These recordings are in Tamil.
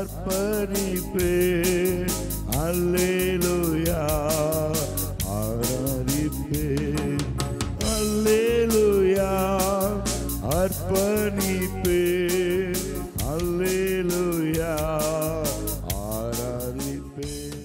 அர்ப்பணிப்பேன். அல்லேலூயா ஆராதிப்பேன். அல்லேலூயா அர்ப்பணிப்பேன். அல்லேலூயா ஆராதிப்பேன்.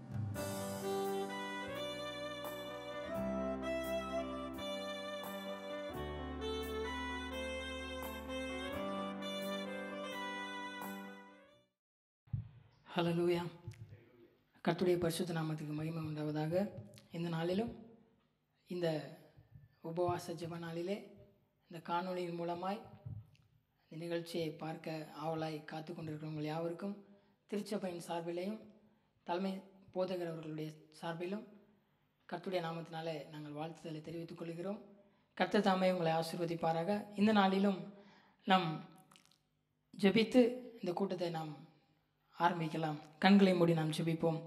ஹல்லேலூயா. கர்த்தருடைய பரிசுத்த நாமத்துக்கு மகிமை உண்டாவதாக. இந்த நாளிலும் இந்த உபவாச ஜெப நாளிலே இந்த காணொளியின் மூலமாய் இந்த நிகழ்ச்சியை பார்க்க ஆவலாய் காத்து கொண்டிருக்கிறவங்கள் யாவருக்கும் திருச்சபையின் சார்பிலேயும் தலைமை போதகர் அவர்களுடைய சார்பிலும் கர்த்தருடைய நாமத்தினாலே நாங்கள் வாழ்த்துதலை தெரிவித்துக் கொள்கிறோம். கர்த்தர் தாமே உங்களை ஆசீர்வதிப்பாராக. இந்த நாளிலும் நாம் ஜெபித்து இந்த கூட்டத்தை நாம் ஆரம்பிக்கலாம். கண்களை மூடி நாம் ஜெபிப்போம்.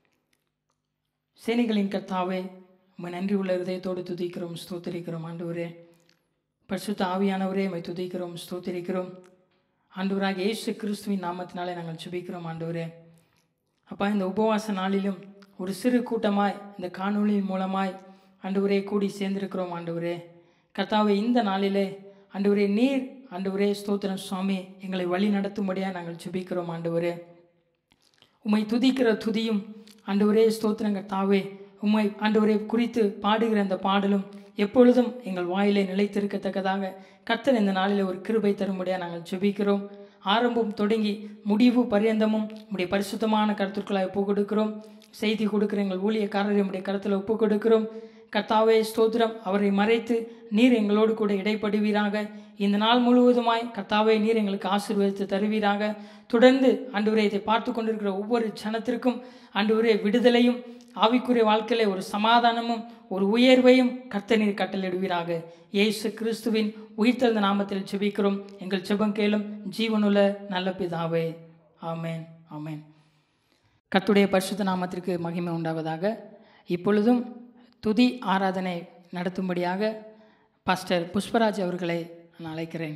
சேனைகளின் கர்த்தாவே, உம்மை நன்றி உள்ள இதயத்தோடு துதிக்கிறோம், ஸ்தோத்திரிக்கிறோம். ஆண்டவரே, பரிசுத்த ஆவியானவரே, உம்மை துதிக்கிறோம், ஸ்தோத்திரிக்கிறோம். ஆண்டவராக இயேசு கிறிஸ்துவின் நாமத்தினாலே நாங்கள் ஜெபிக்கிறோம். ஆண்டவரே அப்பா, இந்த உபவாச நாளிலும் ஒரு சிறு கூட்டமாய் இந்த காணொளியின் மூலமாய் ஆண்டவரே கூடி சேர்ந்திருக்கிறோம். ஆண்டவரே கர்த்தாவே, இந்த நாளிலே ஆண்டவரே நீர் ஆண்டவரே ஸ்தோத்திரம் சுவாமி எங்களை வழி நடத்தும்படியாக நாங்கள் ஜெபிக்கிறோம். ஆண்டவரே, உம்மை துதிக்கிற துதியும் ஆண்டவரே ஸ்தோத்திரம் கர்த்தாவே, உம்மை ஆண்டவரே குறித்து பாடுகிற அந்த பாடலும் எப்பொழுதும் எங்கள் வாயிலே நிலைத்திருக்கத்தக்கதாக கர்த்தர் இந்த நாளில் ஒரு கிருபை தரும்படியாக நாங்கள் ஜெபிக்கிறோம். ஆரம்பம் தொடங்கி முடிவு பரியந்தமும் உம்முடைய பரிசுத்தமான கருத்துக்களாய் ஒப்பு கொடுக்கிறோம். செய்தி கொடுக்கிற எங்கள் ஊழியக்காரரை உம்முடைய கருத்தில் ஒப்பு கொடுக்கிறோம். கர்த்தாவே ஸ்தோத்திரம், அவரை மறைத்து நீர் எங்களோடு கூட இடைப்படுவீராக. இந்த நாள் முழுவதுமாய் கர்த்தாவே நீர் எங்களுக்கு ஆசீர்வதித்து தருவீராக. தொடர்ந்து ஆண்டவரே இதை பார்த்து கொண்டிருக்கிற ஒவ்வொரு ஜனத்திற்கும் ஆண்டவரே விடுதலையும் ஆவிக்குரிய வாழ்க்கையிலே ஒரு சமாதானமும் ஒரு உயர்வையும் கர்த்தர் நீர் கட்டளையிடுவீராக. இயேசு கிறிஸ்துவின் உயிர்த்தெழுந்த நாமத்தில் ஜெபிக்கிறோம். எங்கள் ஜெபம் கேளும் ஜீவனுள்ள நல்ல பிதாவே. ஆமேன், ஆமேன். கர்த்தருடைய பரிசுத்த நாமத்திற்கு மகிமை உண்டாவதாக. இப்பொழுதும் துதி ஆராதனை நடத்தும்படியாக பாஸ்டர் புஷ்பராஜ் அவர்களை நான் அழைக்கிறேன்.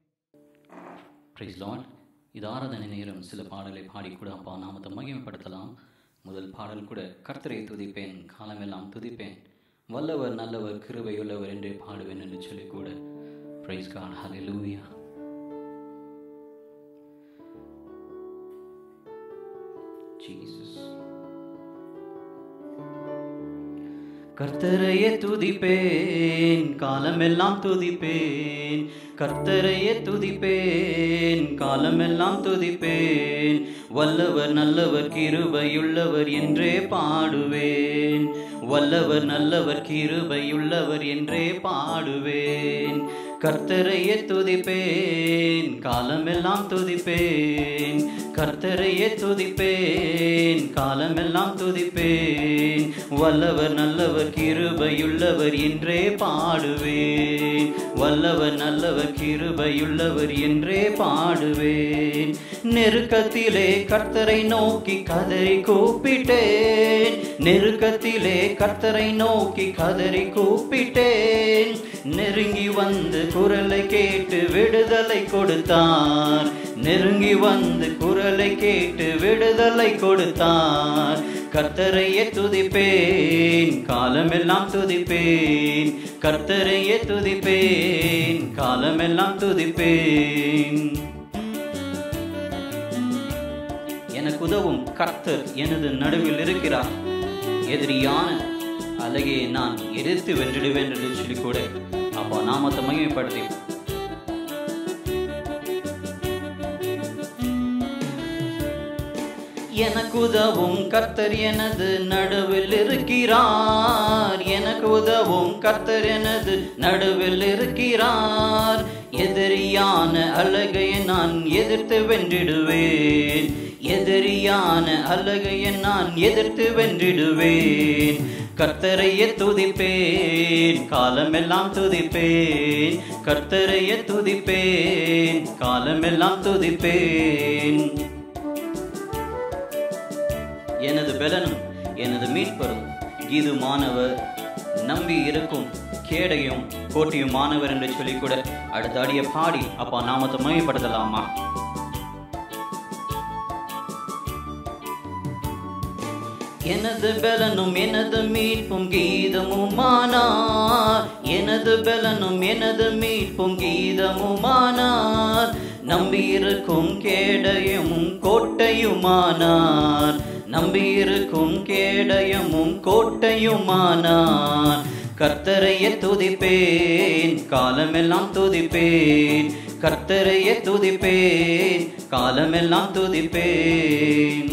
Praise Lord. இது ஆராதனை நேரம். சில பாடலை பாடிக்கூட அப்பா நாமத்தை மகிமைப்படுத்தலாம். முதல் பாடல் கூட கர்த்தரை துதிப்பேன், காலமெல்லாம் துதிப்பேன், வல்லவர் நல்லவர் கிருபையுள்ளவர் என்றே பாடுவேன் என்று சொல்லி கூட. Praise God, hallelujah. ஜீசஸ். கர்த்தரையே துதிப்பேன், காலமெல்லாம் துதிப்பேன், கர்த்தரையே துதிப்பேன், காலமெல்லாம் துதிப்பேன், வல்லவர் நல்லவர் கிருபையுள்ளவர் என்றே பாடுவேன், வல்லவர் நல்லவர் கிருபையுள்ளவர் என்றே பாடுவேன். கர்த்தரையே துதிப்பேன், காலமெல்லாம் துதிப்பேன், கர்த்தரையே துதிப்பேன், காலமெல்லாம் துதிப்பேன், வல்லவர் நல்லவர் கிருபையுள்ளவர் என்றே பாடுவேன், வல்லவர் நல்லவர் கிருபையுள்ளவர் என்றே பாடுவேன். நெருக்கத்திலே கர்த்தரை நோக்கி கதறி கூப்பிட்டேன், நெருக்கத்திலே கர்த்தரை நோக்கி கதறி கூப்பிட்டேன், நெருங்கி வந்து குரலை கேட்டு விடுதலை கொடுத்தார், நெருங்கி வந்து குரலை கேட்டு விடுதலை கொடுத்தார். கர்த்தரையே துதிப்பேன், காலமெல்லாம் துதிப்பேன், கர்த்தரையே துதிப்பேன், காலமெல்லாம் துதிப்பேன். எனக்கு உதவும் கர்த்தர் எனது நடுவில் இருக்கிறார், எதிரியான அழகே நான் எதிர்த்து வென்றிடுவேன் என்று சொல்லி கூட அப்பா நாமத்தை மகிமைப்படுத்தி எனக்கு உதவும் கர்த்தர் எனது நடுவில் இருக்கிறார், எனக்கு உதவும் கர்த்தர் எனது நடுவில் இருக்கிறார், எதிரியான அழகையை நான் எதிர்த்து வென்றிடுவேன், எதிரியான அழகையை நான் எதிர்த்து வென்றிடுவேன். கர்த்தரையே துதிப்பேன், காலமெல்லாம் துதிப்பேன், கர்த்தரையே துதிப்பேன், காலமெல்லாம் துதிப்பேன். எனது பெலனும் எனது மீட்பரும் கீதுமானவர், நம்பி இருக்கும் கேடையும் கோட்டையும் மாணவர் என்று சொல்லி கூட அடுத்த அடியை பாடி அப்பா நாமத்தை மகிமைப்படுத்தலாமா? எனது பலனும் எனது மீட்பும் கீதமுமானார். எனது பலனும் எனது மீட்பும் கீதமுமானார். நம்பியிருக்கும் கேடயமும் கோட்டையுமானார். நம்பியிருக்கும் கேடயமும் கோட்டையுமானார். கர்த்தரையே துதிப்பேன், காலமெல்லாம் துதிப்பேன். கர்த்தரையே துதிப்பேன், காலமெல்லாம் துதிப்பேன்.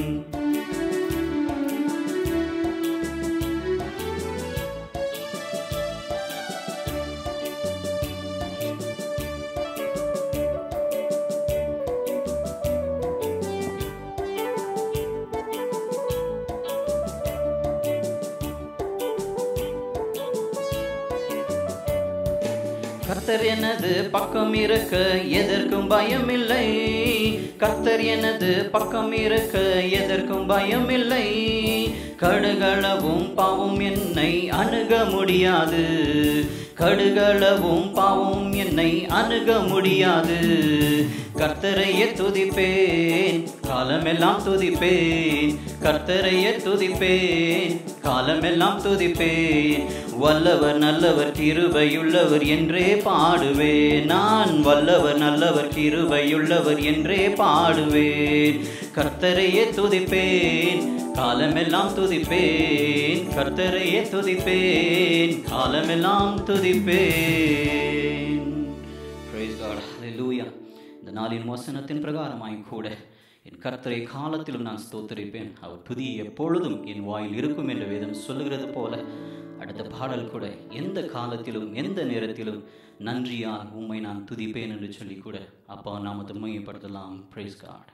கர்த்தர் எனது பக்கம் இருக்க எதற்கும் பயமில்லை. கர்த்தர் எனது பக்கம் இருக்க எதற்கும் பயமில்லை. கடுகளவும் பாவம் என்னை அணுக முடியாது. கடுகளவும் பாவம் என்னை அணுக முடியாது. கர்த்தரையே துதிப்பேன், காலமெல்லாம் துதிப்பேன். கர்த்தரையே துதிப்பேன், காலமெல்லாம் துதிப்பேன். வல்லவர் நல்லவர் கிருபையுள்ளவர் என்றே பாடுவேன். நான் வல்லவர் நல்லவர் கிருபையுள்ளவர் என்றே பாடுவேன். கர்த்தரையே துதிப்பேன், காலமெல்லாம் துதிப்பேன். கர்த்தரையே துதிப்பேன், காலமெல்லாம் துதிப்பேன். Praise God. Hallelujah. இந்த நாளின் வசனத்தின் பிரகாரமாய் கூட என் கர்த்தரை காலத்திலும் நான் ஸ்தோத்திரிப்பேன், அவர் துதி எப்பொழுதும் என் வாயில் இருக்கும் என்று வேதம் சொல்லுகிறது போல அடுத்த பாடல் கூட எந்த காலத்திலும் எந்த நேரத்திலும் நன்றியால் உம்மை நான் துதிப்பேன் என்று சொல்லி கூட அப்பா நாமத்தை மகிமைப்படுத்தலாம். Praise God.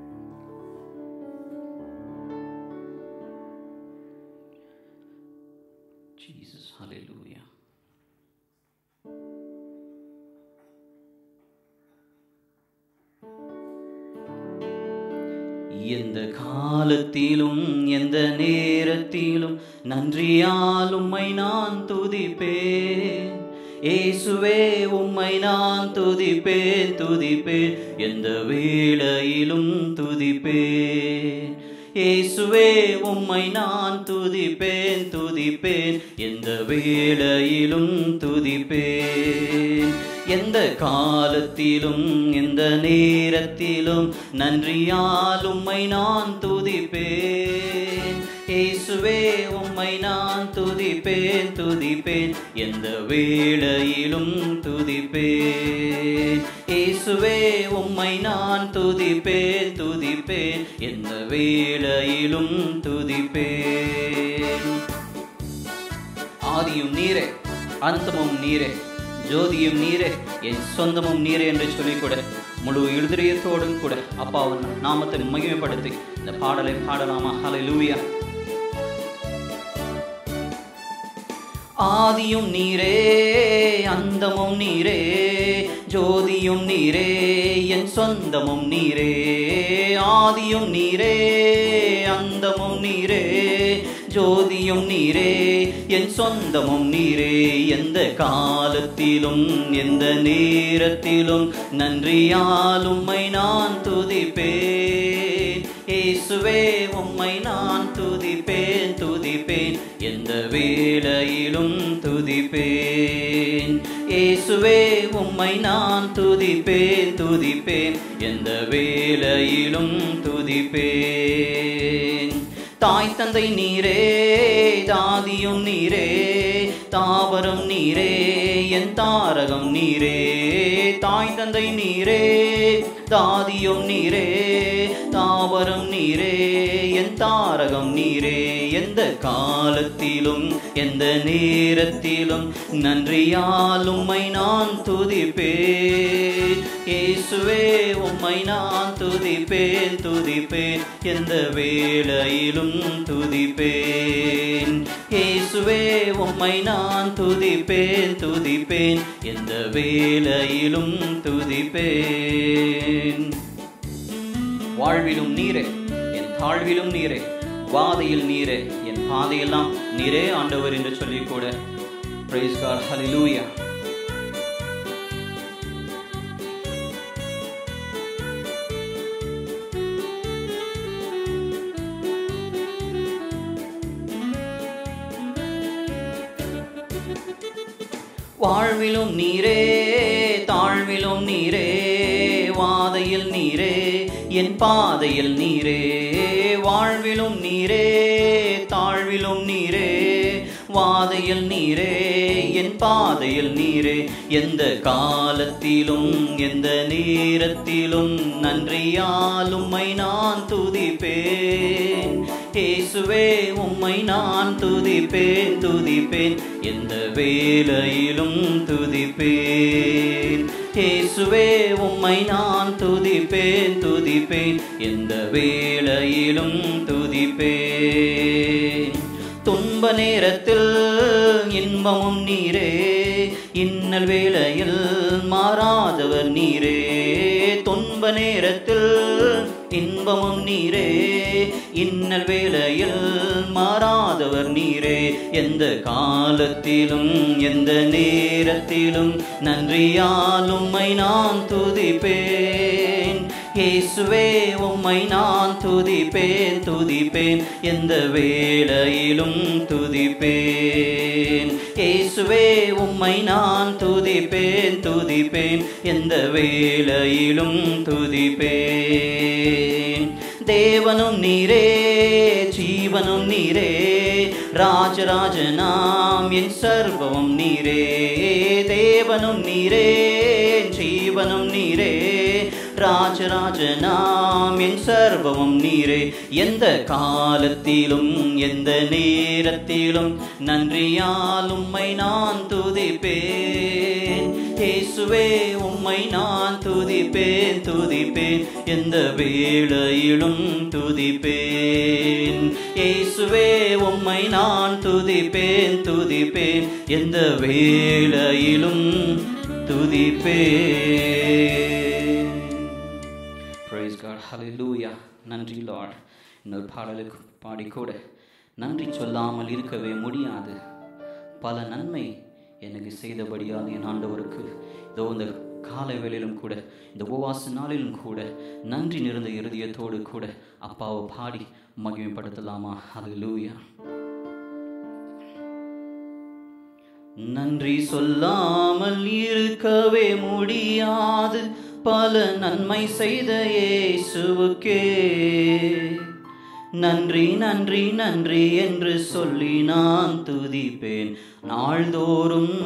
Jesus, hallelujah. எந்த காலத்திலும் எந்த நேரத்திலும் நன்றியால் உம்மை நான் துதிப்பேன். இயேசுவே உம்மை நான் துதிப்பேன் துதிப்பேன். எந்த வேளையிலும் துதிப்பேன். இயேசுவே உம்மை நான் துதிப்பேன் துதிப்பேன். எந்த வேளையிலும் துதிப்பேன். எந்த காலத்திலும் எந்த நேரத்திலும் நன்றியால் உம்மை நான் துதிப்பேன். இயேசுவே உம்மை நான் துதிப்பேன் துதிப்பேன். எந்த வேளையிலும் துதிப்பேன். இயேசுவே உம்மை நான் துதிப்பேன் துதிப்பேன். எந்த வேளையிலும் துதிப்பேன். ஆதியும் நீரே, அந்தமும் நீரே, ஜோதியும் நீரே, என் சொந்தமும் நீரே என்று சொல்லிக்கூட முழு இருதயத்தோடும் கூட அப்பாவின் நாமத்தை மகிமைப்படுத்தி இந்த பாடலை பாடலாமா? ஹல்லேலூயா. ஆதியும் நீரே, அந்தமும் நீரே, ஜோதியும் நீரே, என் சொந்தமும் நீரே. ஆதியும் நீரே, அந்தமும் நீரே, ஜோதியும் நீரே, என் சொந்தமும் நீரே. எந்த காலத்திலும் எந்த நேரத்திலும் நன்றியால் உம்மை நான் துதிப்பேன். இயேசுவே உம்மை நான் துதிப்பேன் துதிப்பேன். எந்த வேளையிலும் துதிப்பேன். இயேசுவே உம்மை நான் துதிப்பேன் துதிப்பேன். எந்த வேளையிலும் துதிப்பேன். தாய் தந்தை நீரே, தாதியும் நீரே, தாவரம் நீரே, என் தாரகம் நீரே. தாய் தந்தை நீரே, தாதியும் நீரே, தாவரம் நீரே, என் தாரகம் நீரே. எந்த காலத்திலும் எந்த நேரத்திலும் நன்றியால் உம்மை நான் துதிப்பேன். இயேசுவே உம்மை நான் துதிப்பேன் துதிப்பேன். எந்த வேளையிலும் துதிப்பேன். இயேசுவே உம்மை நான் துதிப்பேன் துதிப்பேன். எந்த வேளையிலும் துதிப்பேன். வாழ்விலும் நீரே, என் தாழ்விலும் நீரே, வாதையில் நீரே, என் பாதையெல்லாம் நீரே ஆண்டவர் என்று சொல்லிக் கூட பிரைஸ் காட். ஹல்லேலூயா. வாழ்விலும் நீரே தாழ்விலும் நீரே வாதையில் நீரே என் பாதையில் நீரே வாழ்விலும் நீரே தாழ்விலும் நீரே வாதையில் நீரே என் பாதையில் நீரே எந்த காலத்திலும் எந்த நேரத்திலும் நன்றியால் உம்மை நான் துதிப்பேன் இயேசுவே உம்மை நான் துதிப்பேன் துதிப்பேன் எந்த வேளையிலும் துதிப்பேன் இயேசுவே உம்மை நான் துதிப்பேன் துதிப்பேன் எந்த வேளையிலும் துதிப்பேன் துன்ப நேரத்தில் இன்பமும் நீரே இன்னல் வேளையில் மாறாதவர் நீரே துன்ப நேரத்தில் இன்பமும் நீரே இன்னல் வேளையில் மாறாதவர் நீரே எந்த காலத்திலும் எந்த நேரத்திலும் நன்றியால் உம்மை நான் துதிப்பேன் இயேசுவே உம்மை நான் துதிப்பேன் துதிப்பேன் எந்த வேளையிலும் துதிப்பேன் இயேசுவே உம்மை நான் துதிப்பேன் துதிப்பேன் எந்த வேளையிலும் துதிப்பேன் தேவனும் நீரே ஜீவனும் நீரே ராஜராஜனாம் என் சர்வம் நீரே தேவனும் நீரே ஜீவனும் நீரே ராஜராஜனாம் என் சர்வமும் நீரே எந்த காலத்திலும் எந்த நேரத்திலும் நன்றியால் உம்மை நான் துதிப்பேன் இயேசுவே உம்மை நான் துதிப்பேன் துதிப்பேன் எந்த வேளையிலும் துதிப்பேன் இயேசுவே உம்மை நான் துதிப்பேன் துதிப்பேன் எந்த வேளையிலும் துதிப்பேன். Praise God, hallelujah. நன்றி Lord. இன்னொரு பாடலுக்கு பாடிக்கூட நன்றி சொல்லாமல் இருக்கவே முடியாது. பல நன்மை எனக்கு செய்தபடியால் என் ஆண்டவருக்கு இதோ இந்த காலை வேளையிலும் கூட இந்த உபவாச நாளிலும் கூட நன்றி நிறைந்த இருதயத்தோடு கூட அப்பாவை பாடி மகிமைப்படுத்தலாமா? ஹல்லேலூயா. நன்றி சொல்லாமல் இருக்கவே முடியாது பல நன்மை செய்த இயேசுவுக்கே நன்றி நன்றி நன்றி என்று சொல்லி நான் துதிப்பேன் நாள்தோறும்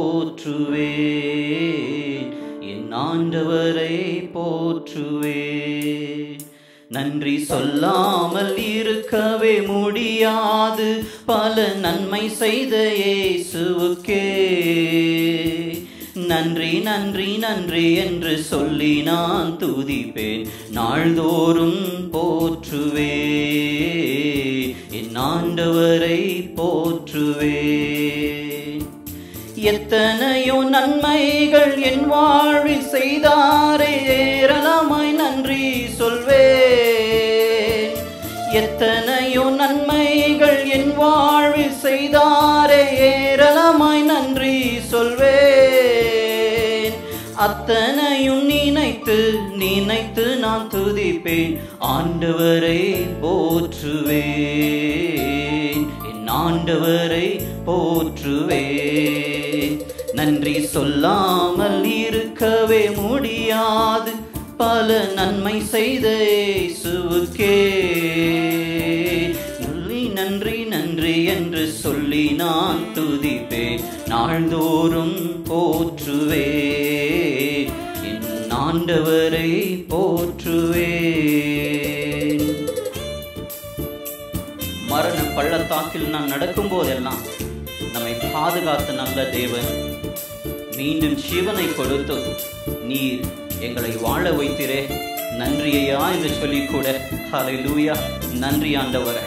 போற்றுவேன் என் ஆண்டவரை போற்றுவேன். நன்றி சொல்லாமல் இருக்கவே முடியாது பல நன்மை செய்த இயேசுவுக்கே நன்றி நன்றி நன்றி என்று சொல்லி நான் துதிப்பேன் நாள்தோறும் போற்றுவேன் என் ஆண்டவரை போற்றுவேன். எத்தனையோ நன்மைகள் என் வாழ்வில் செய்தாரே ஏராளமாய் நன்றி சொல்வேன். எத்தனையோ நன்மைகள் என் வாழ்வில் செய்தாரே ஏராளமாய் நன்றி சொல்வேன். அத்தனையும் நினைத்து நினைத்து நான் துதிப்பேன் ஆண்டவரை போற்றுவேன் என் ஆண்டவரை போற்றுவேன். நன்றி சொல்லாமல் இருக்கவே முடியாது பல நன்மை செய்த இயேசுவுக்கே நன்றி நன்றி என்று சொல்லி நான் துதிப்பேன் நாள்தோறும் போற்றுவேன் என் ஆண்டவரை போற்றுவேன். மரண பள்ளத்தாக்கில் நான் நடக்கும் போதெல்லாம் நம்மை பாதுகாத்த நல்ல தேவன் மீண்டும் ஜீவனை கொடுத்து நீர் எங்களை வாழ வைத்திரே நன்றியா என்று சொல்லி கூட ஹல்லேலூயா. நன்றி ஆண்டவரே.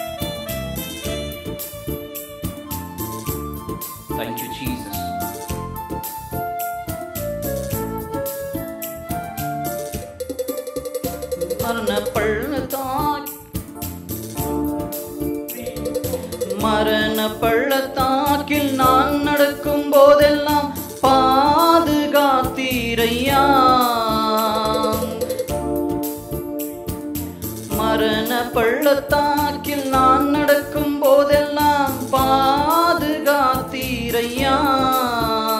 Thank you Jesus. மரண பள்ளத்தாக்கில் நான் நடக்கும் போதெல்லாம் பாதுகாத்தீரையா. மரண பள்ளத்தாக்கில் நான் நடக்கும் போதெல்லாம் பாதுகாத்தீரையா.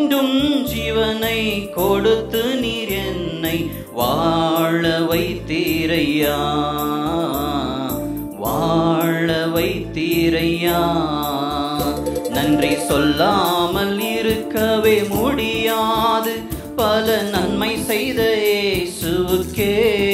மீண்டும் ஜீவனை கொடுத்து நீர் என்னை வாழ வைத்தீரையா, வாழ வைத்தீரையா. நன்றி சொல்லாமல் இருக்கவே முடியாது, பல நன்மை செய்த இயேசுவுக்கே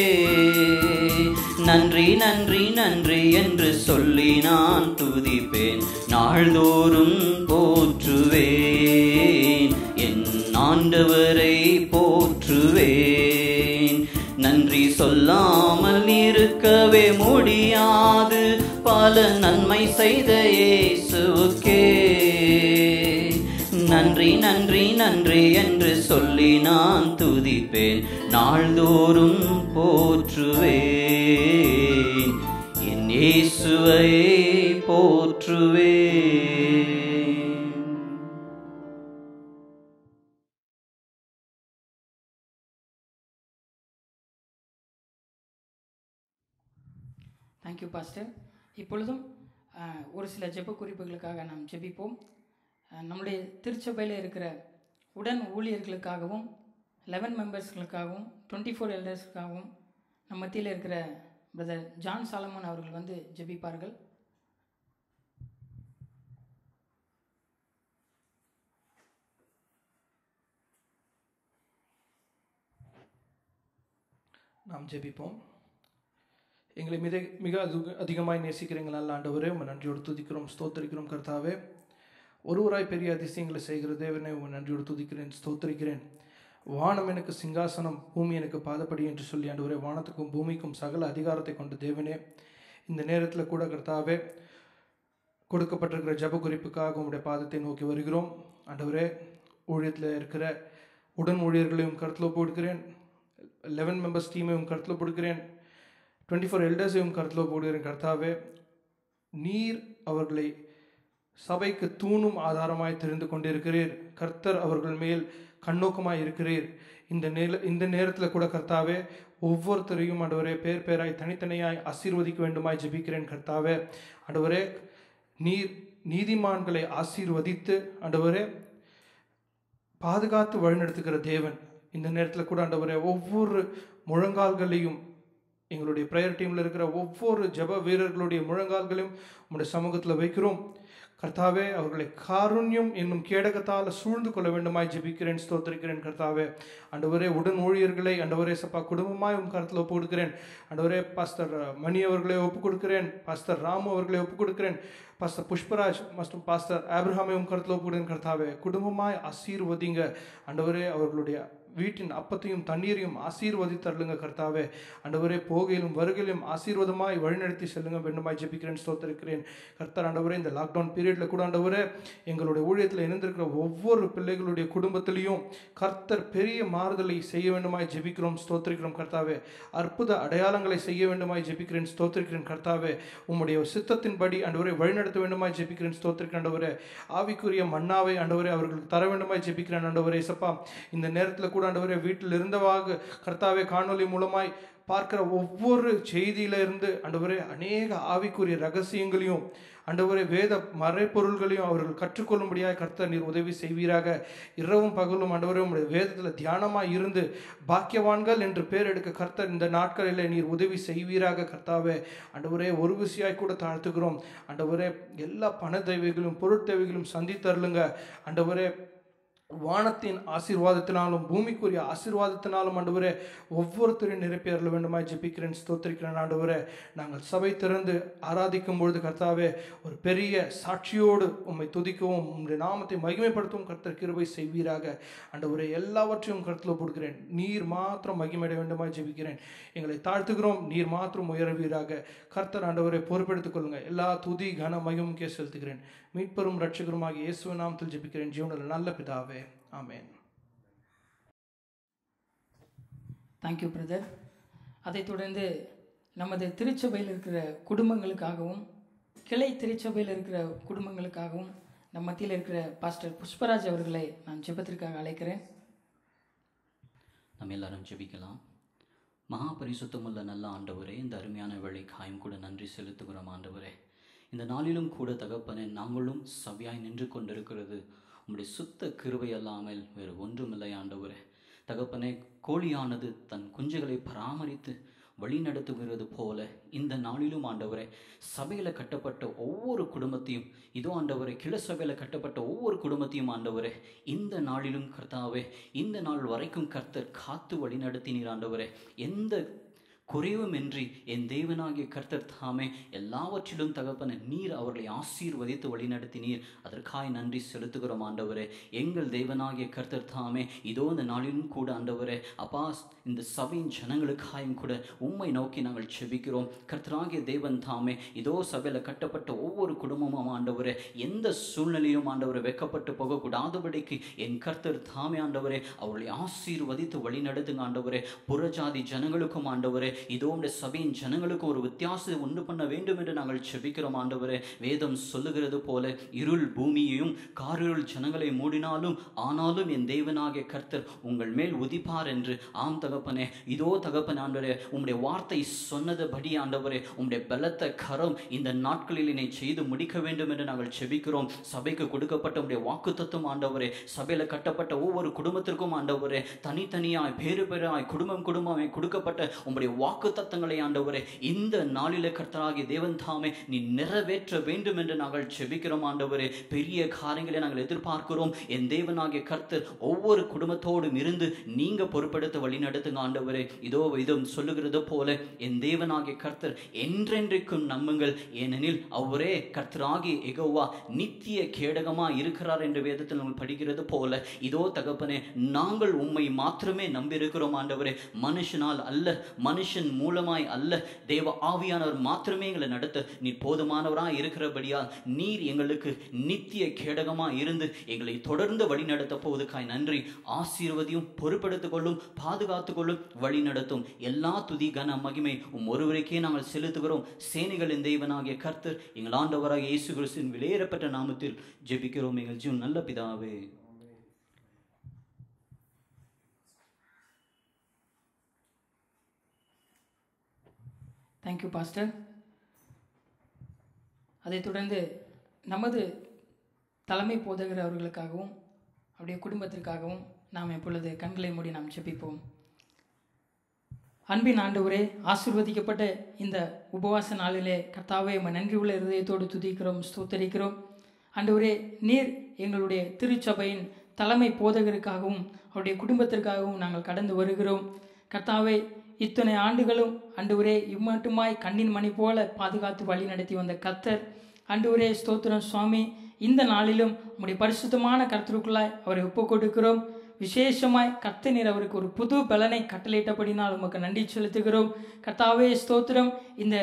நன்றி நன்றி நன்றி என்று சொல்லி நான் துதிப்பேன், நாள்தோறும் போற்றுவேன், என் ஆண்டவரை போற்றுவேன். நன்றி சொல்லாமல் இருக்கவே முடியாது, பல நன்மை செய்த இயேசுவுக்கே நன்றி நன்றி நன்றி என்று சொல்லி நான் துதிப்பேன், நாள்தோறும் போற்றுவேன், என் இயேசுவை போற்றுவேன். Thank you pastor. இப்பொழுதும் ஒரு சில ஜெப குறிப்புகளுக்காக நாம் ஜெபிப்போம். நம்முடைய திருச்சபையில் இருக்கிற உடன் ஊழியர்களுக்காகவும் 11 மெம்பர்ஸ்களுக்காகவும் 24 எல்டர்ஸ்க்காகவும் நம்ம மத்தியில் இருக்கிற பிரதர் ஜான் சாலமன் அவர்கள் வந்து ஜெபிப்பார்கள். நாம் ஜெபிப்போம். எங்களை மிக அதிகமாய் நேசிக்கிறீங்க நல்ல ஆண்டவரே, உங்கள் நன்றியோடு துதிக்கிறோம், ஸ்தோத்தரிக்கிறோம். கர்த்தாவே, ஒருவராய் பெரிய அதிசயங்களை செய்கிற தேவனே, உங்கள் நன்றியோடு துதிக்கிறேன், ஸ்தோத்தரிக்கிறேன். வானம் எனக்கு சிங்காசனம், பூமி எனக்கு பாதப்படி என்று சொல்லி ஆண்டவரே, வானத்துக்கும் பூமிக்கும் சகல அதிகாரத்தை கொண்ட தேவனே, இந்த நேரத்தில் கூட கர்த்தாவே கொடுக்கப்பட்டிருக்கிற ஜப குறிப்புக்காக உங்களுடைய பாதத்தை நோக்கி வருகிறோம். ஆண்டவரே, ஊழியத்தில் இருக்கிற உடன் ஊழியர்களையும் கருத்தில் ஒப்புக்கொடுக்கிறேன், 11 மெம்பர்ஸ் டீமையும் கருத்தில் ஒப்புக்கொடுக்கிறேன், 24 எல்டர்ஸையும் கருத்தில் ஒப்புக்கொடுக்கிறேன். கர்த்தாவே, நீர் அவர்களை சபைக்கு தூணும் ஆதாரமாய் தெரிந்து கொண்டிருக்கிறீர். கர்த்தர் அவர்கள் மேல் கண்ணோக்கமாய் இருக்கிறீர். இந்த நேரத்தில் கூட கர்த்தாவே, ஒவ்வொருத்தரையும் ஆண்டவரே பேர் பேராய் தனித்தனியாய் ஆசீர்வதிக்க வேண்டுமாய் ஜெபிக்கிறேன். கர்த்தாவே, ஆண்டவரே, நீர் நீதிமான்களை ஆசீர்வதித்து ஆண்டவரே பாதுகாத்து வழிநடத்துகிற தேவன். இந்த நேரத்தில் கூட ஆண்டவரே, ஒவ்வொரு முழங்கால்களையும், எங்களுடைய ப்ரேயர் டீமில் இருக்கிற ஒவ்வொரு ஜப வீரர்களுடைய முழங்கால்களையும் உங்களுடைய சமூகத்தில் வைக்கிறோம். கர்த்தாவே, அவர்களை காருண்யம் என்னும் கேடகத்தால் சூழ்ந்து கொள்ள வேண்டுமாய் ஜெபிக்கிறேன், ஸ்தோத்திரிக்கிறேன். கர்த்தாவே, ஆண்டவரே, உடன் ஊழியர்களை ஆண்டவரே சப்பா குடும்பமாய் உன் கருத்தில் ஒப்பு கொடுக்கிறேன். ஆண்டவரே, பாஸ்டர் மணி அவர்களை ஒப்பு கொடுக்கிறேன், பாஸ்டர் ராமு அவர்களை ஒப்பு கொடுக்கிறேன், பாஸ்டர் புஷ்பராஜ் மற்றும் பாஸ்டர் ஆப்ரஹாமை உன் கருத்தில் ஒப்பு கொடுக்கிறேன். கர்த்தாவே, குடும்பமாய் ஆசீர்வதிங்க ஆண்டவரே, அவர்களுடைய வீட்டின் அப்பத்தையும் தண்ணீரையும் ஆசீர்வதித்தருளுங்க. கர்த்தாவே, ஆண்டவரே, போகையிலும் வருகையிலும் ஆசீர்வாதமாய் வழிநடத்தி செல்லுங்க வேண்டுமாய் ஜெபிக்கிறேன், ஸ்தோத்திரிக்கிறேன். கர்த்தர் ஆண்டவரே, இந்த லாக்டவுன் பீரியட்ல கூட ஆண்டவரே, எங்களுடைய ஊழியத்தில் இணைந்திருக்கிற ஒவ்வொரு பிள்ளைகளுடைய குடும்பத்திலையும் கர்த்தர் பெரிய மாறுதலை செய்ய வேண்டுமாய் ஜெபிக்கிறோம், ஸ்தோத்திரிக்கிறோம். கர்த்தாவே, அற்புத அடையாளங்களை செய்ய வேண்டுமாய் ஜெபிக்கிறேன், ஸ்தோத்திரிக்கிறேன். கர்த்தாவே, உம்முடைய சித்தத்தின்படி ஆண்டவரே வழிநடத்த வேண்டுமாய் ஜெபிக்கிறேன், ஸ்தோத்திரிக்கிறேன். ஆண்டவரே, ஆவிக்குரிய மன்னாவை ஆண்டவரே அவர்களுக்கு தர வேண்டுமாய் ஜெபிக்கிறேன். ஆண்டவரே சப்பா, இந்த நேரத்தில் கூட ஆண்டவரே வீட்டில் இருந்தவாக கர்த்தாவே காணொலி மூலமாய் பார்க்கிற ஒவ்வொரு செய்தியில இருந்து ஆண்டவரே அநேக ஆவிக்குரிய ரகசியங்களையும் ஆண்டவரே வேத மறைப்பொருள்களையும் அவர்கள் கற்றுக்கொள்ளும்படியாக கர்த்தர் நீர் உதவி செய்வீராக. இரவும் பகலும் ஆண்டவரே உங்களுடைய வேதத்தில் தியானமாய் இருந்து பாக்கியவான்கள் என்று பேர் எடுக்க கர்த்தர் இந்த நாட்களில் நீர் உதவி செய்வீராக. கர்த்தாவே, ஆண்டவரே, ஒரு விஷயாய் கூட தாழ்த்துக்கிறோம். ஆண்டவரே, எல்லா பண தேவைகளும் பொருள் தேவைகளும் சந்தித்தருளுங்க. ஆண்டவரே, வானத்தின் ஆசீர்வாதத்தினாலும் பூமிக்குரிய ஆசீர்வாதத்தினாலும் ஆண்டவரே ஒவ்வொருத்தரையும் நிரப்பியறல வேண்டுமாய் ஜெபிக்கிறேன், ஸ்தோத்திரிக்கிறேன். ஆண்டவரே, நாங்கள் சபை திறந்து ஆராதிக்கும் பொழுது கர்த்தாவே ஒரு பெரிய சாட்சியோடு உம்மை துதிக்கவும் உம்முடைய நாமத்தை மகிமைப்படுத்தவும் கர்த்தர் கிருபை செய்வீராக. ஆண்டவரே, எல்லாவற்றையும் கருத்தில் போடுகிறேன். நீர் மாத்திரம் மகிமையடைய வேண்டுமாய் ஜெபிக்கிறேன். எங்களை தாழ்த்துகிறோம், நீர் மாத்திரம் உயர்வீராக. கர்த்தர் ஆண்டவரை பொறுப்பெடுத்துக் கொள்ளுங்க. எல்லா துதி கன மகிமுக்கே செலுத்துகிறேன். மீட்பெரும் ரட்சகருமாகிய இயேசுவின் நாமத்தில் ஜெபிக்கிறேன் ஜீவனுள்ள நல்ல பிதாவே, ஆமென். Thank you brother. அதைத் தொடர்ந்து நமது திருச்சபையில் இருக்கிற குடும்பங்களுக்காகவும் கிளை திருச்சபையில் இருக்கிற குடும்பங்களுக்காகவும் நம் மத்தியில் இருக்கிற பாஸ்டர் புஷ்பராஜ் அவர்களை நான் ஜெபத்திற்காக அழைக்கிறேன். நம்ம எல்லாரும் ஜெபிக்கலாம். மகா பரிசுத்தமுள்ள நல்ல ஆண்டவரே, இந்த அருமையான வேளைக்காயும் கூட நன்றி செலுத்துகிறோம். ஆண்டவரே, இந்த நாளிலும் கூட தகப்பனே, நாங்களும் சபையாய் நின்று கொண்டிருக்கிறது உம்முடைய சுத்த கிருபை அல்லாமல் வேறு ஒன்றுமில்லை ஆண்டவரே. தகப்பனே, கோழியானது தன் குஞ்சுகளை பராமரித்து வழி நடத்துகிறது போல இந்த நாளிலும் ஆண்டவரே, சபையில் கட்டப்பட்ட ஒவ்வொரு குடும்பத்தையும், இதோ ஆண்டவரே, கிளை சபையில் கட்டப்பட்ட ஒவ்வொரு குடும்பத்தையும் ஆண்டவரே, இந்த நாளிலும் கர்த்தாவே, இந்த நாள் வரைக்கும் கர்த்தர் காத்து வழி நடத்தினீர் ஆண்டவரே. எந்த குறைவுமின்றி என் தேவனாகிய கர்த்தர் தாமே எல்லாவற்றிலும் தகப்பன நீர் அவர்களை ஆசீர்வதித்து வழிநடத்தினீர். அதற்காய் நன்றி செலுத்துகிறோம் ஆண்டவரே. எங்கள் தேவனாகிய கர்த்தர் தாமே இதோ இந்த நாளிலும் கூட ஆண்டவரே அப்பா, இந்த சபையின் ஜனங்களுக்காயும் கூட உம்மை நோக்கி நாங்கள் செபிக்கிறோம். கர்த்தராகிய தேவன் தாமே இதோ சபையில் கட்டப்பட்ட ஒவ்வொரு குடும்பமும் ஆண்டவரே, எந்த சூழ்நிலையும் ஆண்டவரை வெக்கப்பட்டு போகக்கூடாதபடிக்கு என் கர்த்தர் தாமே ஆண்டவரே அவர்களை ஆசீர்வதித்து வழி நடத்துங்க ஆண்டவரே. புறஜாதி ஜனங்களுக்கும் ஆண்டவரே, இதோ இந்த சபையின் ஜனங்களுக்கு ஒரு வித்தியாசத்தை உண்டு பண்ண வேண்டும் என்று நாங்கள் செபிக்கிறோம் ஆண்டவரே. வேதம் சொல்லுகிறது போல இருள் பூமியையும் காரிருள் ஜனங்களை மூடினாலும் ஆனாலும் என் தேவனாகிய கர்த்தர் உங்கள் மேல் உதிப்பார் என்று. ஆம் தகப்பனே, இதோ தகப்பன் ஆண்டவரே, உம்முடைய வார்த்தை சொன்னதுபடி ஆண்டவரே, உம்முடைய பலத்த கரம் இந்த நாட்களில் என்னை செய்து முடிக்க வேண்டும் என்று நாங்கள் செபிக்கிறோம். சபைக்கு கொடுக்கப்பட்ட உம்முடைய வாக்குத்தத்தம் ஆண்டவரே, சபையில் கட்டப்பட்ட ஒவ்வொரு குடும்பத்திற்கும் ஆண்டவரே, தனித்தனியாய் பேரு பேராய் குடும்பம் குடும்பமாய் கொடுக்கப்பட்ட உம்முடைய வாக்கு தத்தங்களை ஆண்டவரே இந்த நாளிலே கர்த்தராகிய தேவன் தாமே நீ நிறைவேற்ற வேண்டும் என்று நாங்கள் செபிக்கிறோம் ஆண்டவரே. பெரிய காரியங்களை நாங்கள் எதிர்பார்க்கிறோம். என் தேவனாகிய கர்த்தர் ஒவ்வொரு குடும்பத்தோடும் இருந்து நீங்க பொறுப்படுத்த வழி நடத்துங்க ஆண்டவரே. இதோ இதுவும் சொல்லுகிறது போல என் தேவனாகிய கர்த்தர் என்றென்றைக்கும் நம்புங்கள், ஏனெனில் அவரே கர்த்தராகிய யெகோவா நித்திய கேடகமா இருக்கிறார் என்று வேதத்தில் நாங்கள் படிக்கிறது போல இதோ தகப்பனே, நாங்கள் உம்மை மாத்திரமே நம்பியிருக்கிறோம் ஆண்டவரே. மனுஷனால் அல்ல, மனுஷன் மூலமாய் அல்ல, தேவ ஆவியானவர் மாத்திரமே எங்களை நடத்த நீர் போதுமானவராய் இருக்கிறபடியால் நீர் எங்களுக்கு நித்திய கேடகமாய் இருந்து எங்களை தொடர்ந்து வழி நடத்த போவதுக்காய் நன்றி. ஆசீர்வதியும் பொறுப்படுத்திக் கொள்ளும், பாதுகாத்துக் கொள்ளும், வழி நடத்தும். எல்லா துதி கன மகிமை ஒருவருக்கே நாங்கள் செலுத்துகிறோம். சேனைகளின் தேவனாகிய கர்த்தர் எங்கள் ஆண்டவராகிய இயேசு கிறிஸ்துவின் விலையேறப்பட்ட நாமத்தில் ஜெபிக்கிறோம் எங்கள் ஜீவன் நல்ல பிதாவே. Thank you pastor. அதைத் தொடர்ந்து நமது தலைமை போதகர் அவர்களுக்காகவும் அவருடைய குடும்பத்திற்காகவும் நாம் இப்பொழுது கண்களை மூடி நாம் ஜெபிப்போம். அன்பின் ஆண்டவரே, ஆசீர்வதிக்கப்பட்ட இந்த உபவாச நாளிலே கர்த்தாவே உம்மை நன்றி உள்ள இருதயத்தோடு துதிக்கிறோம், ஸ்தோத்தரிக்கிறோம். ஆண்டவரே, நீர் எங்களுடைய திருச்சபையின் தலைமை போதகருக்காகவும் அவருடைய குடும்பத்திற்காகவும் நாங்கள் கடந்து வருகிறோம். கர்த்தாவே, இத்தனை ஆண்டுகளும் ஆண்டவரே இம்மட்டுமாய் கண்ணின் மணி போல பாதுகாத்து வழி நடத்தி வந்த கர்த்தர், ஆண்டவரே ஸ்தோத்திரம் சுவாமி. இந்த நாளிலும் உம்முடைய பரிசுத்தமான கர்த்தருக்குள்ளாய் அவரை ஒப்புக் கொடுக்கிறோம். விசேஷமாய் கர்த்தர் நீர் அவருக்கு ஒரு புது பலனை கட்டளையிட்டபடினால் உமக்கு நன்றி செலுத்துகிறோம். கர்த்தாவே ஸ்தோத்திரம். இந்த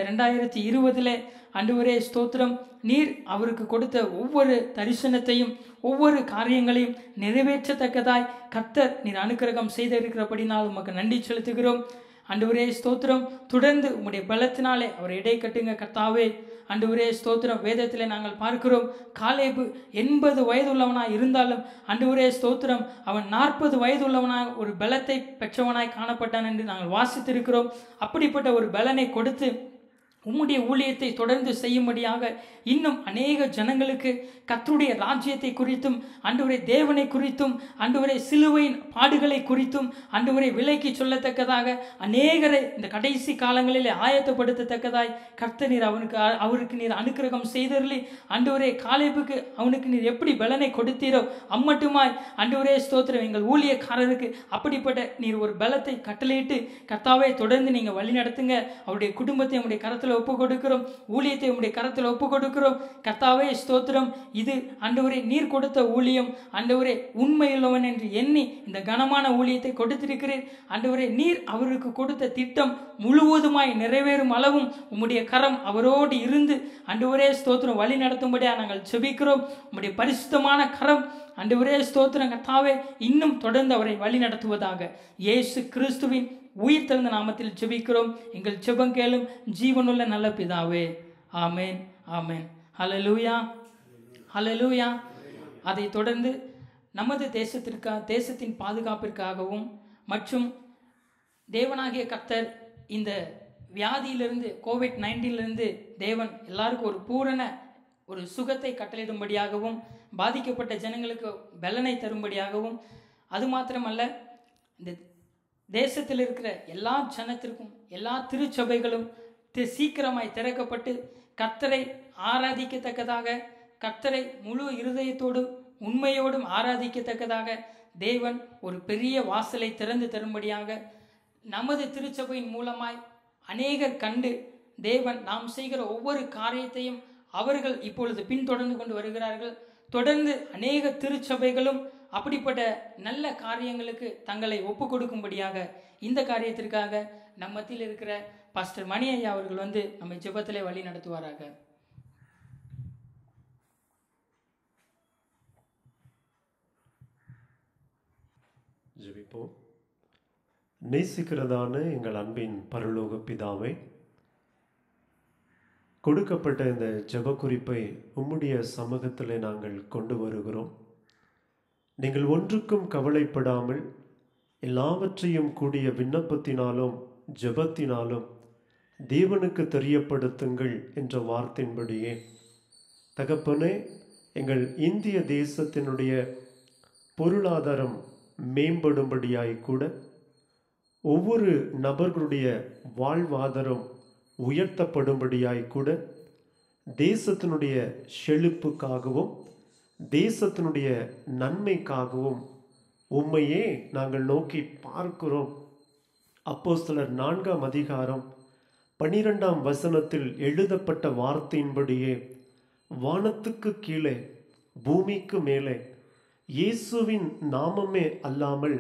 2020 ஆண்டவரே ஸ்தோத்திரம், நீர் அவருக்கு கொடுத்த ஒவ்வொரு தரிசனத்தையும் ஒவ்வொரு காரியங்களையும் நிறைவேற்றத்தக்கதாய் கர்த்தர் நீர் அனுக்கிரகம் செய்திருக்கிறபடினால் உமக்கு நன்றி செலுத்துகிறோம். ஆண்டவரே ஸ்தோத்திரம். தொடர்ந்து உம்முடைய பலத்தினாலே அவரை இடை கட்டுங்க கர்த்தாவே. ஆண்டவரே ஸ்தோத்திரம். வேதத்திலே நாங்கள் பார்க்கிறோம், காலேபு 80 வயதுள்ளவனாய் இருந்தாலும் ஆண்டவரே ஸ்தோத்திரம் அவன் 40 வயதுள்ளவனாய் ஒரு பலத்தை பெற்றவனாய் காணப்பட்டான் என்று நாங்கள் வாசித்திருக்கிறோம். அப்படிப்பட்ட ஒரு பலனை கொடுத்து உம்முடைய ஊழியத்தை தொடர்ந்து செய்யும்படியாக இன்னும் அநேக ஜனங்களுக்கு கர்த்தருடைய ராஜ்யத்தை குறித்தும் ஆண்டவரே தேவனை குறித்தும் ஆண்டவரே சிலுவையின் பாடுகளை குறித்தும் ஆண்டவரை விலைக்கு சொல்லத்தக்கதாக அநேகரை இந்த கடைசி காலங்களில் ஆயத்தப்படுத்தத்தக்கதாய் கர்த்தர் நீர் அவருக்கு நீர் அனுக்கிரகம் செய்தருளி ஆண்டவரே காலேபுக்கு அவனுக்கு நீர் எப்படி பலனை கொடுத்தீரோ அம்மட்டுமாய் ஆண்டவரே ஸ்தோத்திரம் எங்கள் ஊழியக்காரருக்கு அப்படிப்பட்ட நீர் ஒரு பலத்தை கட்டளையிட்டு கர்த்தாவே தொடர்ந்து நீங்கள் வழி நடத்துங்க. அவருடைய குடும்பத்தை உங்களுடைய கரத்தில் ஒப்பு கொடுக்கிறோம், ஊழியத்தை உம்முடைய கரத்தில் ஒப்பு கொடுக்கிறோம். கர்த்தாவே ஸ்தோத்திரம். இது ஆண்டவரே நீர் கொடுத்த ஊழியம். ஆண்டவரே உண்மையுள்ளவன் என்று எண்ணி இந்த கனமான ஊழியத்தை கொடுத்திருக்கிறேன். ஆண்டவரே நீர் அவருக்கு கொடுத்த திட்டம் முழுவதுமாய் நிறைவேறும் அளவும் உம்முடைய கரம் அவரோடு இருந்து ஆண்டவரே ஸ்தோத்திரம் வழி நடத்தும்படியா நாங்கள் செபிக்கிறோம். உம்முடைய பரிசுத்தமான கரம் ஆண்டவரே ஸ்தோத்திரம் கர்த்தாவே இன்னும் தொடர்ந்து அவரை வழி நடத்துவதாக இயேசு கிறிஸ்துவின் உயிர் தெழுந்த நாமத்தில் ஜெபிக்கிறோம். எங்கள் ஜெபம் கேளும் ஜீவனுள்ள நல்ல பிதாவே. ஆமேன், ஆமேன். ஹல்லேலூயா, ஹல்லேலூயா. அதை தொடர்ந்து நமது தேசத்தின் பாதுகாப்பிற்காகவும் மற்றும் தேவனாகிய கர்த்தர் இந்த வியாதியிலிருந்து கோவிட்-19 தேவன் எல்லாருக்கும் ஒரு பூரண ஒரு சுகத்தை கட்டளையிடும்படியாகவும் பாதிக்கப்பட்ட ஜனங்களுக்கு பலனை தரும்படியாகவும், அது மாத்திரமல்ல இந்த தேசத்தில் இருக்கிற எல்லா ஜனத்திற்கும் எல்லா திருச்சபைகளும் சீக்கிரமாய் திறக்கப்பட்டு கர்த்தரை ஆராதிக்கத்தக்கதாக, கர்த்தரை முழு இருதயத்தோடும் உண்மையோடும் ஆராதிக்கத்தக்கதாக தேவன் ஒரு பெரிய வாசலை திறந்து தரும்படியாக நமது திருச்சபையின் மூலமாய் அநேகர் கண்டு தேவன் நாம் செய்கிற ஒவ்வொரு காரியத்தையும் அவர்கள் இப்பொழுது பின்தொடர்ந்து கொண்டு வருகிறார்கள். தொடர்ந்து அநேக திருச்சபைகளும் அப்படிப்பட்ட நல்ல காரியங்களுக்கு தங்களை ஒப்பு கொடுக்கும்படியாக இந்த காரியத்திற்காக நம்ம மத்தியில் இருக்கிற பாஸ்டர் மணி ஐயா அவர்கள் நம்ம ஜெபத்திலே வழி நடத்துவாராக. ஜெபிப்போம். நேசிக்கிறதான எங்கள் அன்பின் பரலோக பிதாவே, கொடுக்கப்பட்ட இந்த ஜெப குறிப்பை உம்முடைய சமூகத்தில் நாங்கள் கொண்டு வருகிறோம். நீங்கள் ஒன்றுக்கும் கவலைப்படாமல் எல்லாவற்றையும் கூடிய விண்ணப்பத்தினாலும் ஜெபத்தினாலும் தேவனுக்கு தெரியப்படுத்துங்கள் என்ற வார்த்தையின்படியே தகப்பனே, எங்கள் இந்திய தேசத்தினுடைய பொருளாதாரம் மேம்படும்படியாய் கூட, ஒவ்வொரு நபர்களுடைய வாழ்வாதாரம் உயர்த்தப்படும்படியாய் கூட, தேசத்தினுடைய செழிப்புக்காகவும் தேசத்தினுடைய நன்மைக்காகவும் உம்மையே நாங்கள் நோக்கி பார்க்கிறோம். அப்போஸ்தலர் 4ஆம் அதிகாரம் 12ஆம் வசனத்தில் எழுதப்பட்ட வார்த்தையின்படியே வானத்துக்கு கீழே பூமிக்கு மேலே இயேசுவின் நாமமே அல்லாமல்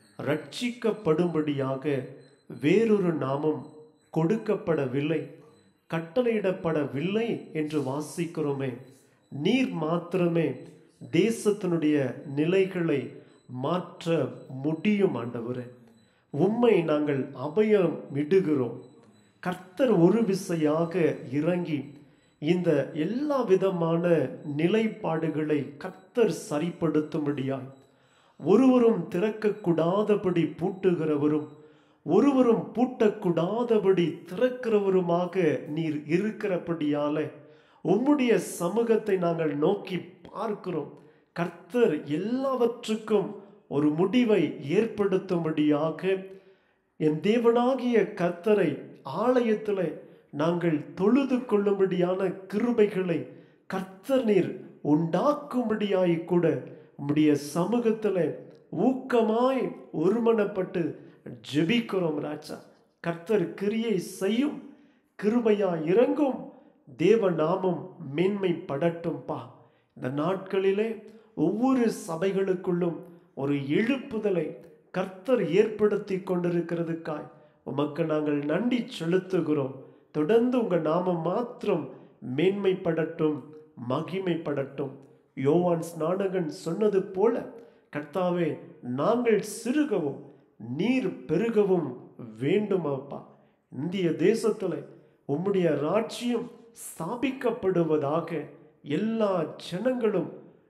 ரட்சிக்கப்படும்படியாக வேறொரு நாமம் கொடுக்கப்படவில்லை, கட்டளையிடப்படவில்லை என்று வாசிக்கிறோமே. நீர் மாத்திரமே தேசத்தினுடைய நிலைகளை மாற்ற முடியும் ஆண்டவரே. உம்மை நாங்கள் அபயம் விடுகிறோம். கர்த்தர் ஒரு விசையாக இறங்கி இந்த எல்லா விதமான நிலைப்பாடுகளை கர்த்தர் சரிப்படுத்தும்படியாய், ஒருவரும் திறக்கக்கூடாதபடி பூட்டுகிறவரும் ஒருவரும் பூட்டக்கூடாதபடி திறக்கிறவருமாக நீர் இருக்கிறபடியால உம்முடைய சமூகத்தை நாங்கள் நோக்கி பார்க்கிறோம். கர்த்தர் எல்லாவற்றுக்கும் ஒரு முடிவை ஏற்படுத்தும்படியாக என் தேவனாகிய கர்த்தரை ஆலயத்தில் நாங்கள் தொழுது கொள்ளும்படியான கிருபைகளை கர்த்தர் நீர் உண்டாக்கும்படியாய் கூட உம்முடைய சமூகத்தில் ஊக்கமாய் ஒருமனப்பட்டு ஜெபிக்கிறோம் ராஜா. கர்த்தர் கிரியை செய்யும், கிருபையா இறங்கும், தேவ நாமம் மேன்மைப்படட்டும்பா. இந்த நாட்களிலே ஒவ்வொரு சபைகளுக்குள்ளும் ஒரு எழுப்புதலை கர்த்தர் ஏற்படுத்தி கொண்டிருக்கிறதுக்காய் உமக்கு நாங்கள் நன்றி செலுத்துகிறோம். தொடர்ந்து உங்கள் நாமம் மாத்திரம் மேன்மைப்படட்டும், மகிமைப்படட்டும். யோவான் ஸ்நானகன் சொன்னது போல கர்த்தாவே, நாங்கள் சிறுகவும் நீர் பெருகவும் வேண்டுமாப்பா. இந்திய தேசத்தில் உம்முடைய ராஜ்யம் ஸ்தாபிக்கப்படுவதாக எல்லா ஜனங்களும்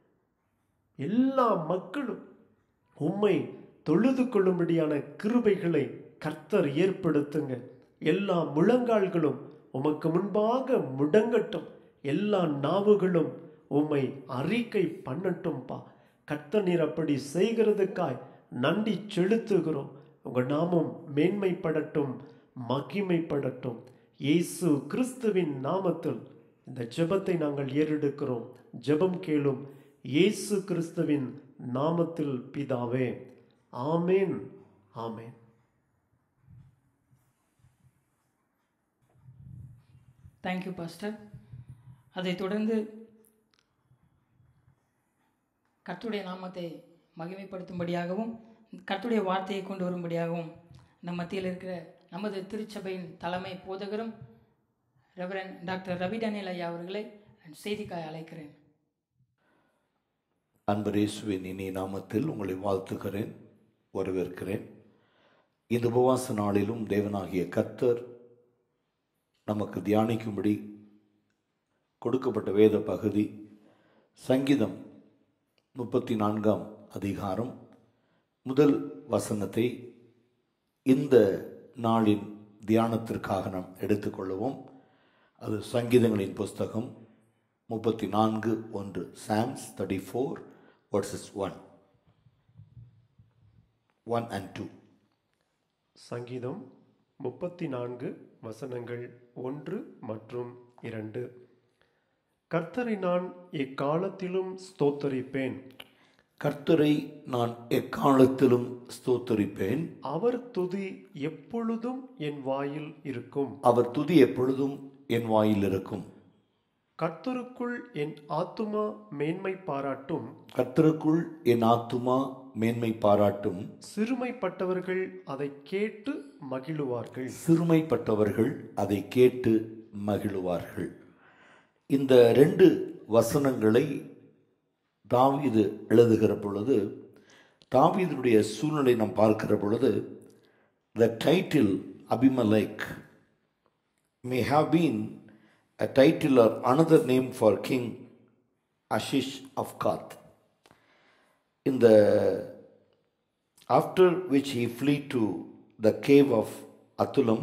எல்லா மக்களும் உம்மை தொழுது கொள்ளும்படியான கிருபைகளை கர்த்தர் ஏற்படுத்துங்க. எல்லா முழங்கால்களும் உமக்கு முன்பாக முடங்கட்டும், எல்லா நாவுகளும் உம்மை அறிக்கை பண்ணட்டும்பா. கர்த்தர் நீர் அப்படி செய்கிறதுக்காய் நன்றி செலுத்துகிறோம். உங்கள் நாமம் மேன்மைப்படட்டும், மகிமைப்படட்டும். இயேசு கிறிஸ்துவின் நாமத்தில் இந்த ஜெபத்தை நாங்கள் ஏறெடுக்கிறோம். ஜெபம் கேளும் இயேசு கிறிஸ்துவின் நாமத்தில் பிதாவே, ஆமேன், ஆமேன். Thank you pastor. அதைத் தொடர்ந்து கர்த்தருடைய நாமத்தை மகிமைப்படுத்தும்படியாகவும் கர்த்தருடைய வார்த்தையை கொண்டு வரும்படியாகவும் நம் மத்தியில் இருக்கிற நமது திருச்சபையின் தலைமை போதகரும் ரெவரண்ட் டாக்டர் ரவி டேனியல் ஐயா அவர்களை செய்திக்காய் அழைக்கிறேன். அன்பரேசுவின் இனி நாமத்தில் உங்களை வாழ்த்துகிறேன், வரவேற்கிறேன். இந்த உபவாச நாளிலும் தேவனாகிய கர்த்தர் நமக்கு தியானிக்கும்படி கொடுக்கப்பட்ட வேத பகுதி சங்கீதம் 34ஆம் அதிகாரம் முதல் வசனத்தை இந்த நாளின் தியானத்திற்காக நாம் எடுத்துக்கொள்வோம். அது சங்கீதங்களின் புஸ்தகம் 34:1. Psalms 34 verses 1 and 2. சங்கீதம் 34 வசனங்கள் 1 மற்றும் 2. கர்த்தரை நான் எக்காலத்திலும் ஸ்தோத்தரிப்பேன், கர்த்தரை நான் எக்காலத்திலும் ஸ்தோத்தரிப்பேன். அவர் துதி எப்பொழுதும் என் வாயில் இருக்கும். அவர் துதி எப்பொழுதும் என் வாயில் இருக்கும். கர்த்தருக்குள் என் ஆத்துமா மேன்மை பாராட்டும், கர்த்தருக்குள் என் ஆத்துமா மேன்மை பாராட்டும். சிறுமைப்பட்டவர்கள் அதை கேட்டு மகிழுவார்கள். சிறுமைப்பட்டவர்கள் அதை கேட்டு மகிழுவார்கள். இந்த 2 வசனங்களை தாவீது எழுதுகிற பொழுது, தாவீதுடைய சூழ்நிலை நாம் பார்க்கிற பொழுது, the title Abimelech may have been a title or another name for King Ashish of Gath. In the after which he fled to the cave of Adullam,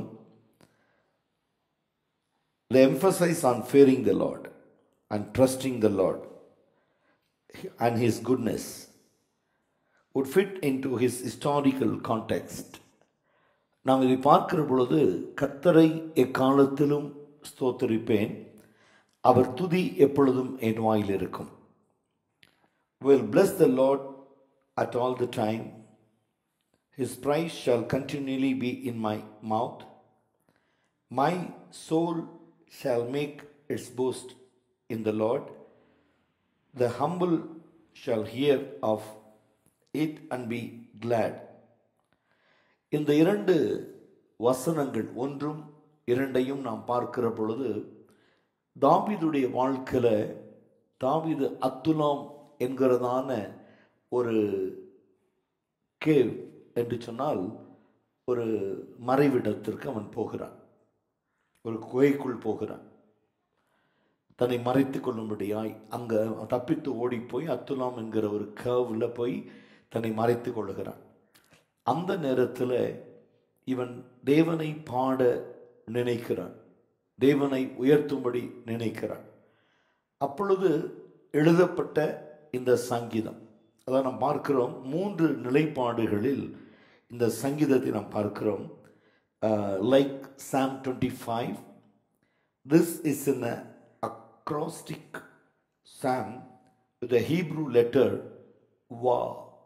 the emphasis on fearing the Lord and trusting the Lord and his goodness would fit into his historical context. நாம் இதை பார்க்கிற பொழுது, கர்த்தரை எக்காலத்திலும் ஸ்தோத்தரிப்பேன், அவர் துதி எப்பொழுதும் என் வாயில் இருக்கும். Will bless the Lord at all the time. His praise shall continually be in my mouth. My soul shall make its boast in the Lord. The humble shall hear of it and be glad. இந்த 2 வசனங்கள் 1 2 நாம் பார்க்கிற பொழுது, தாவீதுடைய வாழ்க்கையில தாவீது அத்துலாம் என்கிறதான ஒரு கேவ் என்று சொன்னால் ஒரு மறைவிடத்திற்கு அவன் போகிறான், ஒரு குகைக்குள் போகிறான். தன்னை மறைத்து கொள்ளும்படியாய் அங்கே தப்பித்து ஓடி போய் அத்துலாம் என்கிற ஒரு கேவ்ல போய் தன்னை மறைத்து கொள்ளுகிறான். அந்த நேரத்தில் இவன் தேவனை பாட நினைக்கிறான், தேவனை உயர்த்தும்படி நினைக்கிறான். அப்பொழுது எழுதப்பட்ட இந்த சங்கீதம், அதான் நாம் பார்க்கிறோம் 3 நிலைப்பாடுகளில் இந்த சங்கீதத்தை நாம் பார்க்கிறோம். Like Psalm 25, this is an acrostic psalm with a Hebrew letter Wa,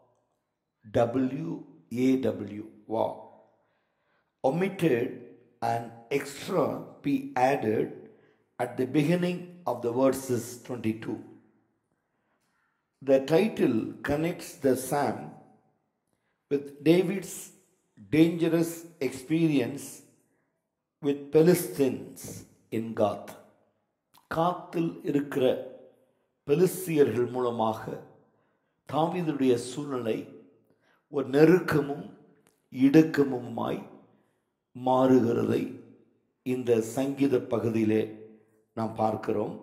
W-A-W, Wa, omitted and extra be added at the beginning of the verses 22. The title connects the psalm with David's dangerous experience with Philistines in Gath. காத்தில் இருக்கிற பெலிஸ்தியர்கள் மூலமாக தாவீதுடைய சூழ்நிலை ஒரு நெருக்கமும் இடுக்கமுமாய் மாறுகிறதை இந்த சங்கீத பகுதியிலே நாம் பார்க்கிறோம்.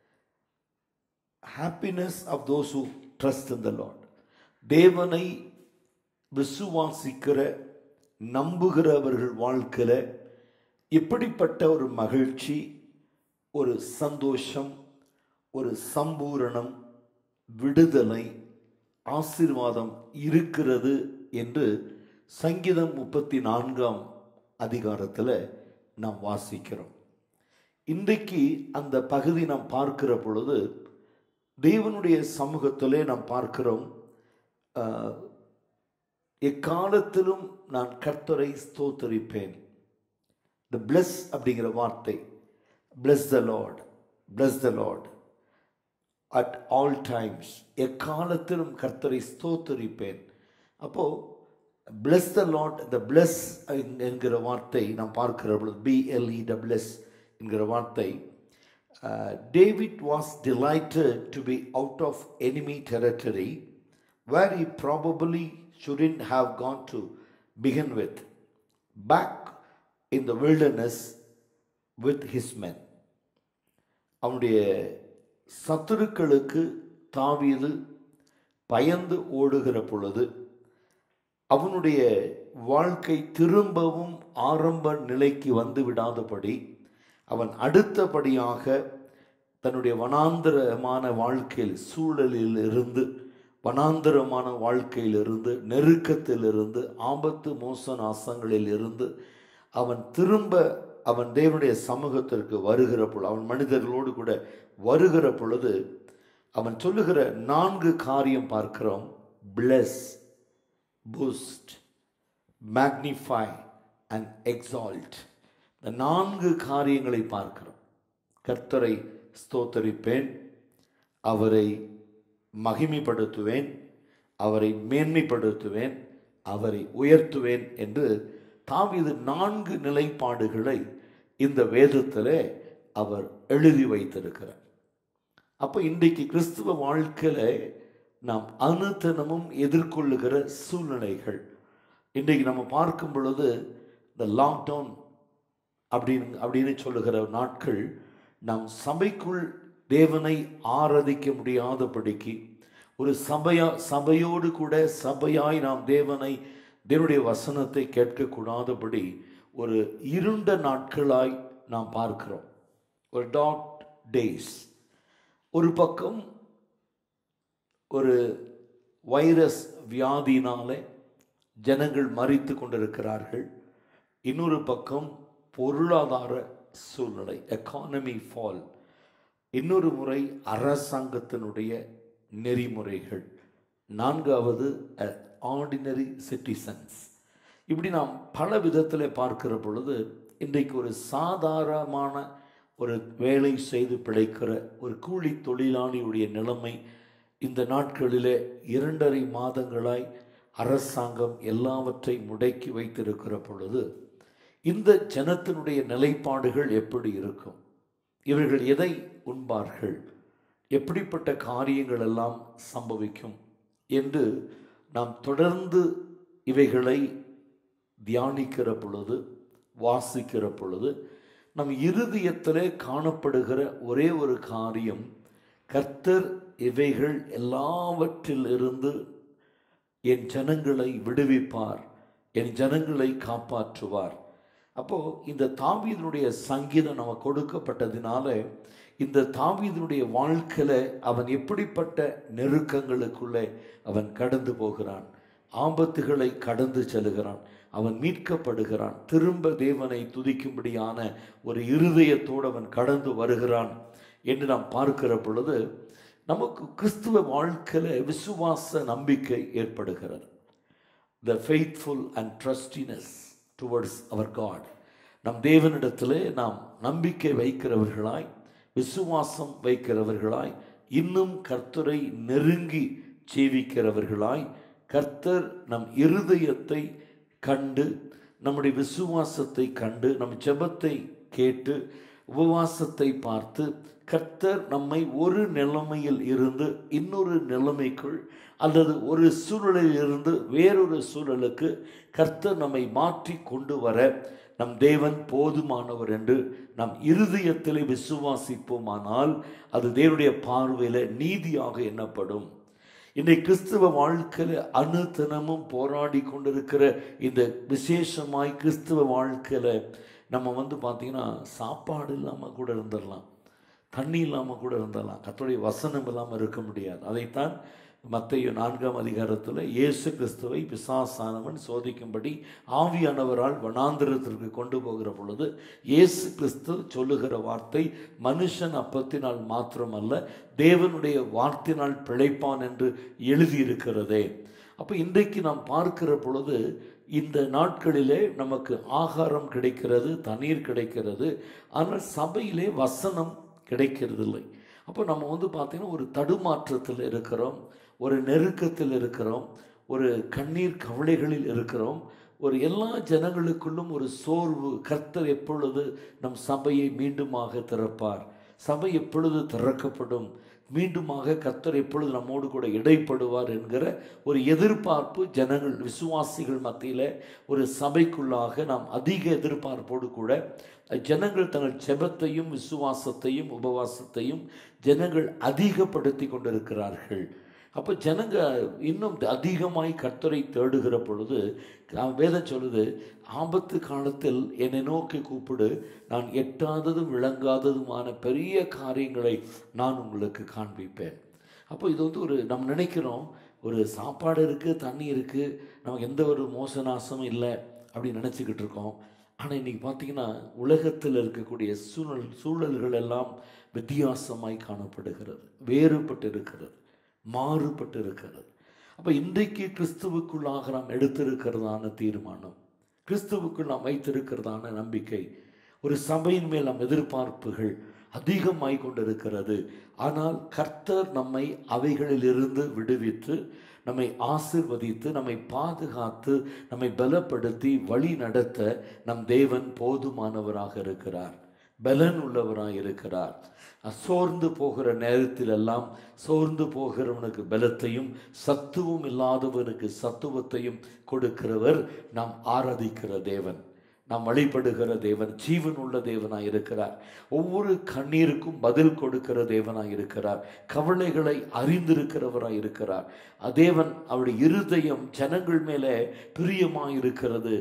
happiness of those who trust in the Lord, தேவனை விசுவாசிக்கிற நம்புகிறவர்கள் வாழ்க்கையில் இப்படிப்பட்ட ஒரு மகிழ்ச்சி, ஒரு சந்தோஷம், ஒரு சம்பூரணம், விடுதலை, ஆசீர்வாதம் இருக்கிறது என்று சங்கீதம் 34 அதிகாரத்தில் நாம் வாசிக்கிறோம். இன்றைக்கு அந்த பகுதி நாம் பார்க்கிற பொழுது தேவனுடைய சமூகத்திலே நாம் பார்க்கிறோம், எக்காலத்திலும் நான் கர்த்தரை ஸ்தோத்தரிப்பேன். the bless அப்படிங்கிற வார்த்தை, bless the Lord, bless the Lord at all times, எக்காலத்திலும் கர்த்தரை ஸ்தோத்தரிப்பேன். அப்போ bless the Lord, the bless என்கிற வார்த்தை நாம் பார்க்கிற பொழுது BLESS என்கிற வார்த்தை, David was delighted to be out of enemy territory where he probably shouldn't have gone to begin with, back in the wilderness with his men. அவனுடைய சத்துருக்களுக்கு தாவீது பயந்து ஓடுகிற பொழுது அவனுடைய வாழ்க்கை திரும்பவும் ஆரம்ப நிலைக்கு வந்து விடாதபடி அவன் அடுத்தபடியாக தன்னுடைய வனாந்தரமான வாழ்க்கையில் சூழலில் இருந்து, வனாந்தரமான வாழ்க்கையிலிருந்து, நெருக்கத்திலிருந்து, ஆபத்து மோச நாசங்களில் இருந்து அவன் திரும்ப அவன் தேவனுடைய சமூகத்திற்கு வருகிற பொழுது, அவன் மனிதர்களோடு கூட வருகிற பொழுது அவன் சொல்லுகிற 4 காரியம் பார்க்கிறோம். Bless, boost, magnify and exalt. இந்த 4 காரியங்களை பார்க்கிறோம். கர்த்தரை ஸ்தோத்தரிப்பேன், அவரை மகிமைப்படுத்துவேன், அவரை மேன்மைப்படுத்துவேன், அவரை உயர்த்துவேன் என்று தாவீது 4 நிலைப்பாடுகளை இந்த வேதத்திலே அவர் எழுதி வைத்திருக்கிறார். அப்போ இன்றைக்கு கிறிஸ்துவ வாழ்க்கையில நாம் அனுதினமும் எதிர்கொள்ளுகிற சூழ்நிலைகள், இன்றைக்கு நம்ம பார்க்கும் பொழுது இந்த லாக்டவுன் அப்படின்னு சொல்லுகிற நாட்கள், நாம் சபைக்குள் தேவனை ஆராதிக்க முடியாதபடிக்கு, ஒரு சபையோடு கூட சபையாய் நாம் தேவனுடைய வசனத்தை கேட்கக்கூடாதபடி ஒரு இருண்ட நாட்களாய் நாம் பார்க்கிறோம். ஒரு டார்க் டேஸ். ஒரு பக்கம் ஒரு வைரஸ் வியாதியினாலே ஜனங்கள் மரித்து கொண்டிருக்கிறார்கள். இன்னொரு பக்கம் பொருளாதார சூழ்நிலை, எக்கானமி ஃபால். இன்னொரு முறை அரசாங்கத்தினுடைய நெறிமுறைகள். 4வது ஆர்டினரி சிட்டிசன்ஸ். இப்படி நாம் பல விதத்தில் பார்க்கிற பொழுது இன்றைக்கு ஒரு சாதாரணமான ஒரு வேலை செய்து பிழைக்கிற ஒரு கூலி தொழிலாளியுடைய நிலைமை இந்த நாட்களிலே 2.5 மாதங்களாய் அரசாங்கம் எல்லாவற்றை முடக்கி வைத்திருக்கிற பொழுது இந்த ஜனத்தினுடைய நிலைப்பாடுகள் எப்படி இருக்கும்? இவர்கள் எதை உண்பார்கள்? எப்படிப்பட்ட காரியங்கள் எல்லாம் சம்பவிக்கும் என்று நாம் தொடர்ந்து இவைகளை தியானிக்கிற பொழுது, வாசிக்கிற பொழுது நம் இருதயத்திலே காணப்படுகிற ஒரே ஒரு காரியம், கர்த்தர் இவைகள் எல்லாவற்றிலிருந்து என் ஜனங்களை விடுவிப்பார், என் ஜனங்களை காப்பாற்றுவார். அப்போது இந்த தாவீதினுடைய சங்கீதம் நமக்கு கொடுக்கப்பட்டதினால இந்த தாவீதினுடைய வாழ்க்கையில் அவன் எப்படிப்பட்ட நெருக்கங்களுக்குள்ளே அவன் கடந்து போகிறான், ஆபத்துகளை கடந்து செல்கிறான், அவன் மீட்கப்படுகிறான், திரும்ப தேவனை துதிக்கும்படியான ஒரு இருதயத்தோடு அவன் கடந்து வருகிறான் என்று நாம் பார்க்கிற பொழுது நமக்கு கிறிஸ்துவ வாழ்க்கையில் விசுவாச நம்பிக்கை ஏற்படுகிறது. The faithful and trustiness towards our God. நம் தேவனிடத்திலே நாம் நம்பிக்கை வைக்கிறவர்களாய், விசுவாசம் வைக்கிறவர்களாய், இன்னும் கர்த்தரை நெருங்கி ஜீவிக்கிறவர்களாய், கர்த்தர் நம் இருதயத்தை கண்டு, நம்முடைய விசுவாசத்தை கண்டு, நம் ஜெபத்தை கேட்டு, உபவாசத்தை பார்த்து, கர்த்தர் நம்மை ஒரு நிலைமையில் இருந்து இன்னொரு நிலைமைக்குள் அல்லது ஒரு சூழலில் இருந்து வேறொரு சூழலுக்கு கர்த்தர் நம்மை மாற்றி கொண்டு வர நம் தேவன் போதுமானவர் என்று நம் இருதயத்திலே விசுவாசிப்போமானால் அது தேவனுடைய பார்வையில் நீதியாக எண்ணப்படும். இன்றைக்கு கிறிஸ்துவ வாழ்க்கையில் அனுதினமும் போராடி கொண்டிருக்கிற இந்த விசேஷமாய் கிறிஸ்துவ வாழ்க்கையில் நம்ம பார்த்திங்கன்னா சாப்பாடு இல்லாமல் கூட இருந்துடலாம், தண்ணி இல்லாமல் கூட இருந்துடலாம், கர்த்தருடைய வசனம் இல்லாமல் இருக்க முடியாது. அதைத்தான் மத்தேயு 4ஆம் அதிகாரத்தில் இயேசு கிறிஸ்துவை பிசாசானவன் சோதிக்கும்படி ஆவியானவரால் வனாந்திரத்திற்கு கொண்டு போகிற பொழுது இயேசு கிறிஸ்து சொல்லுகிற வார்த்தை, மனுஷன் அப்பத்தினால் மாத்திரமல்ல தேவனுடைய வார்த்தையினால் பிழைப்பான் என்று எழுதியிருக்கிறதே. அப்போ இன்றைக்கு நாம் பார்க்கிற பொழுது இந்த நாட்களிலே நமக்கு ஆகாரம் கிடைக்கிறது, தண்ணீர் கிடைக்கிறது, ஆனால் சபையிலே வசனம் கிடைக்கிறதில்லை. அப்போ நம்ம பார்த்திங்கன்னா ஒரு தடுமாற்றத்தில் இருக்கிறோம், ஒரு நெருக்கத்தில் இருக்கிறோம், ஒரு கண்ணீர் கவலைகளில் இருக்கிறோம், ஒரு எல்லா ஜனங்களுக்குள்ளும் ஒரு சோர்வு. கர்த்தர் எப்பொழுது நம் சபையை மீண்டுமாக திறப்பார், சபை எப்பொழுது திறக்கப்படும், மீண்டுமாக கர்த்தர் எப்பொழுது நம்மோடு கூட இடைப்படுவார் என்கிற ஒரு எதிர்பார்ப்பு ஜனங்கள் விசுவாசிகள் மத்தியில் ஒரு சபைக்குள்ளாக நாம் அதிக எதிர்பார்ப்போடு கூட ஜனங்கள் தங்கள் ஜெபத்தையும் விசுவாசத்தையும் உபவாசத்தையும் ஜனங்கள் அதிகப்படுத்தி கொண்டிருக்கிறார்கள். அப்போ ஜனங்க இன்னும் அதிகமாய் கர்த்தரை தேடுகிற பொழுது வேதம் சொல்லுது, ஆபத்து காலத்தில் என்னை நோக்கி கூப்பிடு, நான் எட்டாததும் விளங்காததுமான பெரிய காரியங்களை நான் உங்களுக்கு காண்பிப்பேன். அப்போ இது ஒரு நம்ம நினைக்கிறோம், ஒரு சாப்பாடு இருக்குது, தண்ணி இருக்குது, நமக்கு எந்த ஒரு மோசநாசமும் இல்லை அப்படின்னு நினச்சிக்கிட்டு இருக்கோம். ஆனால் இன்றைக்கி பார்த்திங்கன்னா உலகத்தில் இருக்கக்கூடிய சூழல்கள் எல்லாம் வித்தியாசமாய் காணப்படுகிறது, வேறுபட்டு இருக்கிறது, மாறுபட்டு இருக்கிறது. அப்போ இன்றைக்கு கிறிஸ்துவுக்குள்ளாக நாம் எடுத்திருக்கிறதான தீர்மானம், கிறிஸ்துவுக்குள் நாம் வைத்திருக்கிறதான நம்பிக்கை, ஒரு சபையின் மேல் நம் எதிர்பார்ப்புகள் அதிகமாய் கொண்டிருக்கிறது. ஆனால் கர்த்தர் நம்மை அவைகளிலிருந்து விடுவித்து, நம்மை ஆசீர்வதித்து, நம்மை பாதுகாத்து, நம்மை பலப்படுத்தி வழி நடத்த நம் தேவன் போதுமானவராக இருக்கிறார், பலன் உள்ளவராக இருக்கிறார். சோர்ந்து போகிற நேரத்திலெல்லாம் சோர்ந்து போகிறவனுக்கு பலத்தையும் சத்துவம் இல்லாதவனுக்கு சத்துவத்தையும் கொடுக்கிறவர் நாம் ஆராதிக்கிற தேவன், நாம் வழிபடுகிற தேவன், ஜீவன் உள்ள தேவனாய் இருக்கிறார். ஒவ்வொரு கண்ணீருக்கும் பதில் கொடுக்கிற தேவனாய் இருக்கிறார். கவலைகளை அறிந்திருக்கிறவராய் இருக்கிறார். தேவன் அவருடைய இருதயம் ஜனங்கள் மேலே பிரியமாய் இருக்கிறது,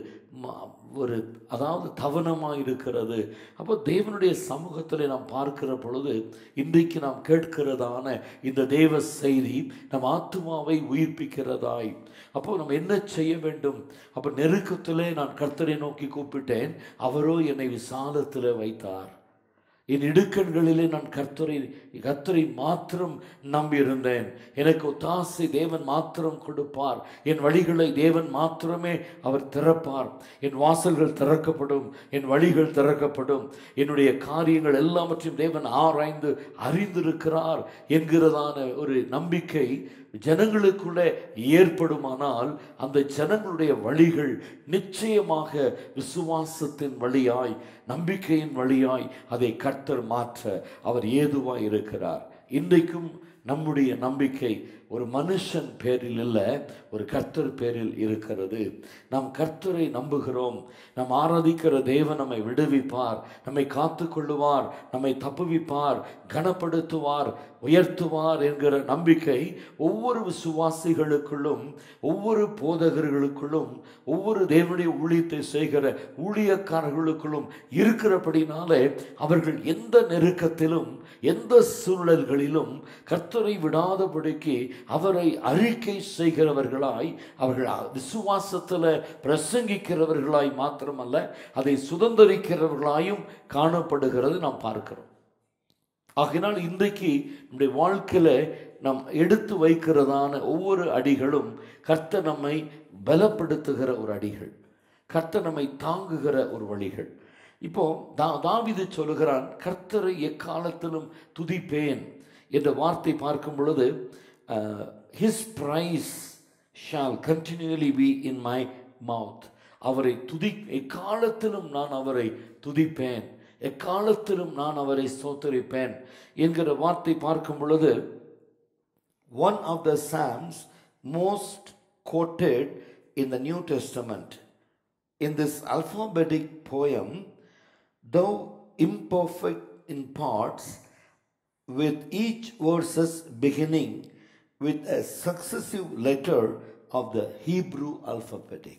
அதாவது தவனமாக இருக்கிறது. அப்போ தேவனுடைய சமூகத்தில் நாம் பார்க்கிற பொழுது இன்றைக்கு நாம் கேட்கிறதான இந்த தேவ செய்தி நம் ஆத்துமாவை உயிர்ப்பிக்கிறதாய். அப்போ நம்ம என்ன செய்ய வேண்டும்? அப்போ நெருக்கத்திலே நான் கர்த்தரை நோக்கி கூப்பிட்டேன், அவரோ என்னை விசாலத்தில் வைத்தார். என் இடுக்கண்களிலே நான் கர்த்தரை மாத்திரம் நம்பியிருந்தேன். எனக்கு ஒத்தாசை தேவன் மாத்திரம் கொடுப்பார். என் வழிகளை தேவன் மாத்திரமே அவர் திறப்பார். என் வாசல்கள் திறக்கப்படும், என் வழிகள் திறக்கப்படும், என்னுடைய காரியங்கள் எல்லாவற்றையும் தேவன் ஆராய்ந்து அறிந்திருக்கிறார் என்கிறதான ஒரு நம்பிக்கை ஜனங்களுக்குள்ளே ஏற்படுமானால் அந்த ஜனங்களுடைய வழிகள் நிச்சயமாக விசுவாசத்தின் வழியாய், நம்பிக்கையின் வழியாய் அதை கர்த்தர் மாற்ற அவர் ஏதுவாய் இருக்கிறார். இன்றைக்கும் நம்முடைய நம்பிக்கை ஒரு மனுஷன் பேரில் இல்லை, ஒரு கர்த்தர் பேரில் இருக்கிறது. நாம் கர்த்தரை நம்புகிறோம். நாம் ஆராதிக்கிற தேவன் நம்மை விடுவிப்பார், நம்மை காத்து கொள்ளுவார், நம்மை தப்புவிப்பார், கனப்படுத்துவார், உயர்த்துவார் என்கிற நம்பிக்கை ஒவ்வொரு விசுவாசிகளுக்குள்ளும், ஒவ்வொரு போதகர்களுக்குள்ளும், ஒவ்வொரு தேவனுடைய ஊழியத்தை செய்கிற ஊழியக்காரர்களுக்குள்ளும் இருக்கிறபடினாலே அவர்கள் எந்த நெருக்கத்திலும் எந்த சூழல்களிலும் கர்த்தரை விடாதபடிக்கு அவரை அறிக்கை செய்கிறவர்களாய், அவர்கள் விசுவாசத்தில் பிரசங்கிக்கிறவர்களாய் மாத்திரமல்ல, அதை சுதந்திரிக்கிறவர்களாயும் காணப்படுகிறது நாம் பார்க்கிறோம். ஆகையினால் இன்றைக்கு நம்முடைய வாழ்க்கையில் நாம் எடுத்து வைக்கிறதான ஒவ்வொரு அடிகளும் கர்த்தர் நம்மை பலப்படுத்துகிற ஒரு அடிகள், கர்த்தர் நம்மை தாங்குகிற ஒரு வழிகள். இப்போ தாவீது சொல்லுகிறான், கர்த்தரை எக்காலத்திலும் துதிப்பேன் என்ற வார்த்தை பார்க்கும் பொழுது his praise shall continually be in my mouth. அவரை எக்காலத்திலும் நான் அவரை துதிப்பேன், எக்காலத்திலும் நான் அவரை ஸ்தோத்திரிப்பேன் என்கிற வார்த்தை பார்க்கும் பொழுது, one of the psalms most quoted in the New Testament, in this alphabetic poem, though imperfect in parts, with each verses beginning with a successive letter of the Hebrew alphabetic.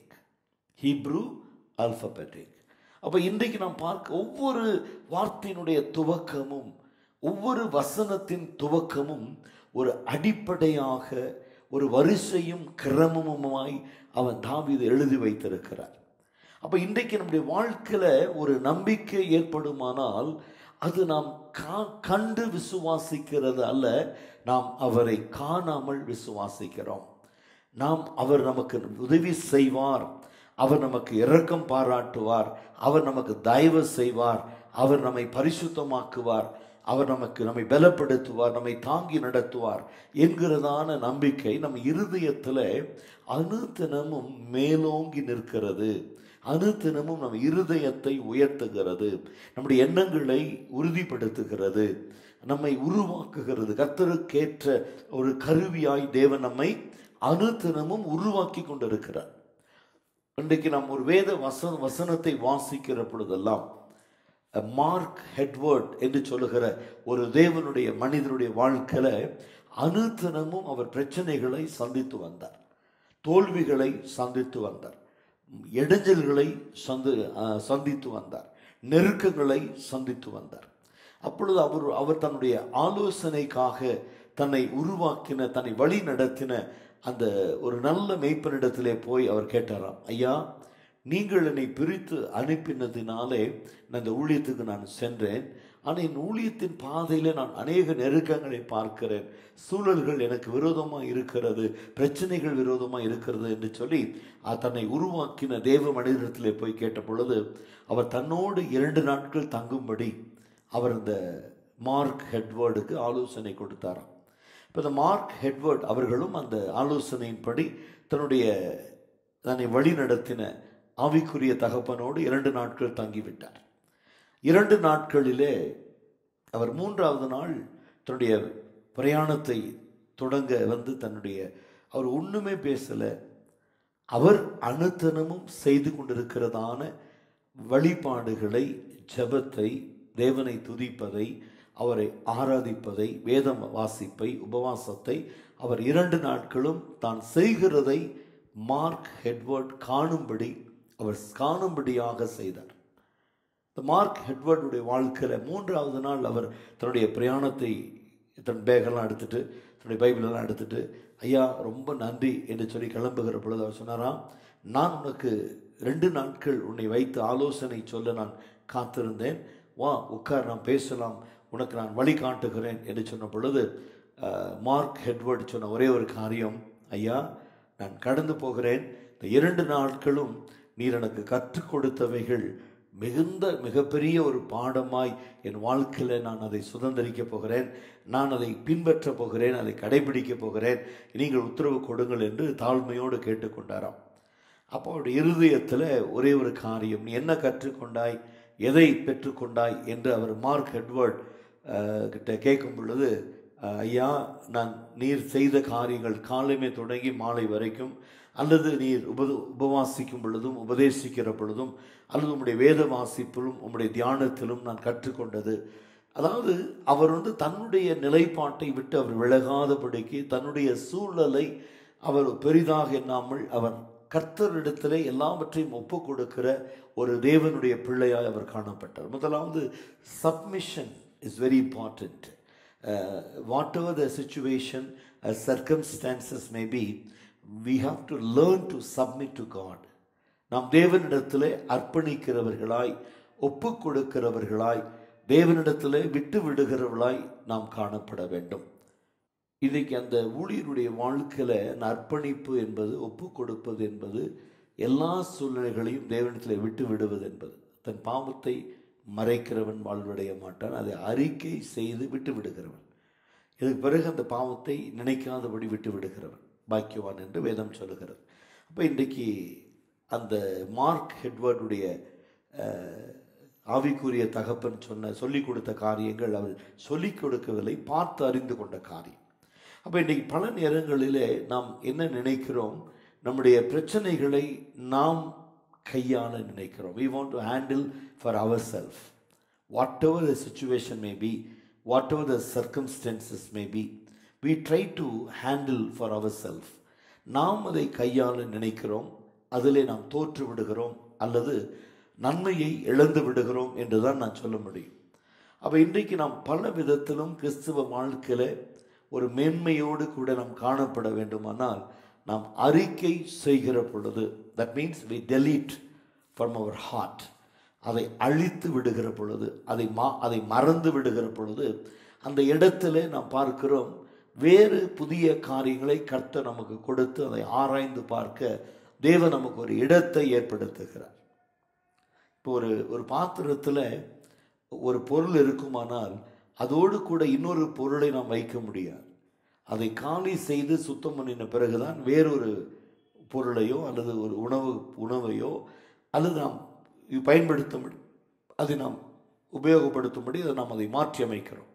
அப்போ இன்றைக்கு நாம் பார்க்க ஒவ்வொரு வார்த்தையினுடைய துவக்கமும், ஒவ்வொரு வசனத்தின் துவக்கமும் ஒரு அடிப்படையாக, ஒரு வரிசையும் கிரமமுமாய் அவன் தாவீது எழுதி வைத்திருக்கிறார். அப்போ இன்றைக்கு நம்முடைய வாழ்க்கையில் ஒரு நம்பிக்கை ஏற்படுமானால் அது நாம் கண்டு விசுவாசிக்கிறது அல்ல, நாம் அவரை காணாமல் விசுவாசிக்கிறோம். அவர் நமக்கு உதவி செய்வார், அவர் நமக்கு இரக்கம் பாராட்டுவார், அவர் நமக்கு தயவு செய்வார், அவர் நம்மை பரிசுத்தமாக்குவார், அவர் நம்மை பலப்படுத்துவார், நம்மை தாங்கி நடத்துவார் என்கிறதான நம்பிக்கை நம் இருதயத்தில் அனுதினமும் மேலோங்கி நிற்கிறது. அனுதினமும் நம் இருதயத்தை உயர்த்துகிறது, நம்முடைய எண்ணங்களை உறுதிப்படுத்துகிறது, நம்மை உருவாக்குகிறது. கர்த்தருக்கேற்ற ஒரு கருவியாய் தேவன் நம்மை அனுதினமும் உருவாக்கி கொண்டிருக்கிறார். இன்றைக்கு நாம் ஒரு வேத வசனத்தை வாசிக்கிற பொழுதெல்லாம் மார்க் ஹெட்வர்ட் என்று சொல்லுகிற ஒரு தேவனுடைய மனிதனுடைய வாழ்க்கையில் அனுதினமும் அவர் பிரச்சனைகளை சந்தித்து வந்தார், தோல்விகளை சந்தித்து வந்தார், இடைஞ்சல்களை சந்தித்து வந்தார், நெருக்கங்களை சந்தித்து வந்தார். அப்பொழுது அவர் தன்னுடைய ஆலோசனைக்காக தன்னை உருவாக்கின, தன்னை வழி நடத்தின அந்த ஒரு நல்ல மெய்ப்பனிடத்திலே போய் அவர் கேட்டாராம், ஐயா, நீங்கள் என்னை பிரித்து அனுப்பினதினாலே இந்த ஊழியத்துக்கு நான் சென்றேன். ஆனால் என் ஊழியத்தின் பாதையில் நான் அநேக நெருக்கங்களை பார்க்கிறேன், சூழல்கள் எனக்கு விரோதமாக இருக்கிறது, பிரச்சனைகள் விரோதமாக இருக்கிறது என்று சொல்லி தன்னை உருவாக்கின தேவ மனிதத்திலே போய் கேட்ட பொழுது அவர் தன்னோடு 2 நாட்கள் தங்கும்படி அவர் இந்த மார்க் ஹெட்வர்டுக்கு ஆலோசனை கொடுத்தாராம். இப்போ இந்த மார்க் ஹெட்வர்ட் அவர்களும் அந்த ஆலோசனையின்படி தன்னை வழி நடத்தின ஆவிக்குரிய தகப்பனோடு 2 நாட்கள் தங்கிவிட்டார். 2 நாட்களிலே அவர் 3வது நாள் தன்னுடைய பிரயாணத்தை தொடங்க அவர் ஒன்றுமே பேசலை. அவர் அனுதினமும் செய்து கொண்டிருக்கிறதான வழிபாடுகளை, ஜெபத்தை, தேவனை துதிப்பதை, அவரை ஆராதிப்பதை, வேதம் வாசிப்பை, உபவாசத்தை அவர் 2 நாட்களும் தான் செய்கிறதை மார்க் ஹெட்வர்ட் காணும்படியாக செய்தார். இந்த மார்க் ஹெட்வர்டுடைய வாழ்க்கையில் 3வது நாள் அவர் தன்னுடைய பிரயாணத்தை, தன் பேகெல்லாம் எடுத்துட்டு, தன்னுடைய பைபிளெல்லாம் எடுத்துட்டு, ஐயா ரொம்ப நன்றி என்று சொல்லி கிளம்புகிற பொழுது அவர் சொன்னாராம், நான் உனக்கு 2 நாட்கள் உன்னை வைத்து ஆலோசனை சொல்ல நான் காத்திருந்தேன், வா உட்கார், நாம் பேசலாம், உனக்கு நான் வழி காட்டுகிறேன் என்று சொன்ன பொழுது மார்க் ஹெட்வர்ட் சொன்ன ஒரே ஒரு காரியம், ஐயா நான் கடந்து போகிறேன், இந்த 2 நாட்களும் நீர் எனக்கு கற்றுக் கொடுத்தவைகள் மிகப்பெரிய ஒரு பாடமாய் என் வாழ்க்கையில் நான் அதை சுதந்திரிக்க போகிறேன், நான் அதை பின்பற்ற போகிறேன், அதை கடைபிடிக்க போகிறேன், நீங்கள் உத்தரவு கொடுங்கள் என்று தாழ்மையோடு கேட்டுக்கொண்டாராம். அப்போ அவருடைய இருதயத்தில் ஒரே ஒரு காரியம், நீ என்ன கற்றுக்கொண்டாய், எதை பெற்றுக்கொண்டாய் என்று அவர் மார்க் ஹெட்வர்ட் கிட்ட கேட்கும் பொழுது, ஐயா நீர் செய்த காரியங்கள் காலைமே தொடங்கி மாலை வரைக்கும், அல்லது நீர் உபவாசிக்கும் பொழுதும் உபதேசிக்கிற பொழுதும், அல்லது உம்முடைய வேத வாசிப்பிலும் உம்முடைய தியானத்திலும் நான் கற்றுக்கொண்டது, அதாவது அவர் தன்னுடைய நிலைப்பாட்டை விட்டு அவர் விலகாதபடிக்கு தன்னுடைய சூழலை அவர் பெரிதாக எண்ணாமல் அவர் கர்த்தரிடத்திலே எல்லாவற்றையும் ஒப்பு கொடுக்கிற ஒரு தேவனுடைய பிள்ளையாய் அவர் காணப்பட்டார். முதலாவது submission is very important. whatever the situation, circumstances may be, we have to learn to submit to God. நாம் தேவனிடத்திலே அர்ப்பணிக்கிறவர்களாய், ஒப்பு கொடுக்கிறவர்களாய், தேவனிடத்திலே விட்டு விடுகிறவர்களாய் நாம் காணப்பட வேண்டும். இன்றைக்கு அந்த ஊழியருடைய வாழ்க்கையில் அர்ப்பணிப்பு என்பது, ஒப்பு கொடுப்பது என்பது, எல்லா சூழ்நிலைகளையும் தேவனிடத்தில் விட்டு விடுவது என்பது. தன் பாவத்தை மறைக்கிறவன் வாழ்வடைய மாட்டான், அதை அறிக்கை செய்து விட்டு விடுகிறவன், இதுக்கு பிறகு அந்த பாவத்தை நினைக்காதபடி விட்டு விடுகிறவன் பாக்கியவான் என்று வேதம் சொல்லுகிறது. அப்போ இன்றைக்கு அந்த மார்க் ஹெட்வர்டுடைய ஆவிக்குரிய தகப்பன் சொல்லிக் கொடுத்த காரியங்கள் அவர் சொல்லிக் கொடுக்கவில்லை, பார்த்து அறிந்து கொண்ட காரியம். அப்போ இன்றைக்கி பல நேரங்களிலே நாம் என்ன நினைக்கிறோம், நம்முடைய பிரச்சனைகளை நாம் கையாள நினைக்கிறோம். We want to handle for ourselves. Whatever the situation may be, whatever the circumstances may be, we try to handle for ourselves. நாம் அதை கையாள நினைக்கிறோம், அதிலே நாம் தோற்று விடுகிறோம், அல்லது நன்மையை இழந்து விடுகிறோம் என்று தான் நான் சொல்ல முடியும். அப்போ இன்றைக்கு நாம் பல விதத்திலும் கிறிஸ்துவ வாழ்க்கையில் ஒரு மேன்மையோடு கூட நாம் காணப்பட வேண்டுமானால் நாம் அறிக்கை செய்கிற பொழுது, that means we delete from our heart, அதை அழித்து விடுகிற பொழுது, அதை மறந்து விடுகிற பொழுது, அந்த இடத்துல நாம் பார்க்கிறோம் வேறு புதிய காரியங்களை கர்த்தர் நமக்கு கொடுத்து அதை ஆராய்ந்து பார்க்க தேவன் நமக்கு ஒரு இடத்தை ஏற்படுத்துகிறார். இப்போ ஒரு பாத்திரத்தில் ஒரு பொருள் இருக்குமானால் அதோடு கூட இன்னொரு பொருளை நாம் வைக்க முடியாது. அதை காலி செய்து சுத்தம் பண்ணின பிறகுதான் வேறொரு பொருளையோ அல்லது ஒரு உணவையோ அல்லது நாம் பயன்படுத்தும்படி, அதை நாம் உபயோகப்படுத்தும்படி அதை மாற்றி அமைக்கிறோம்.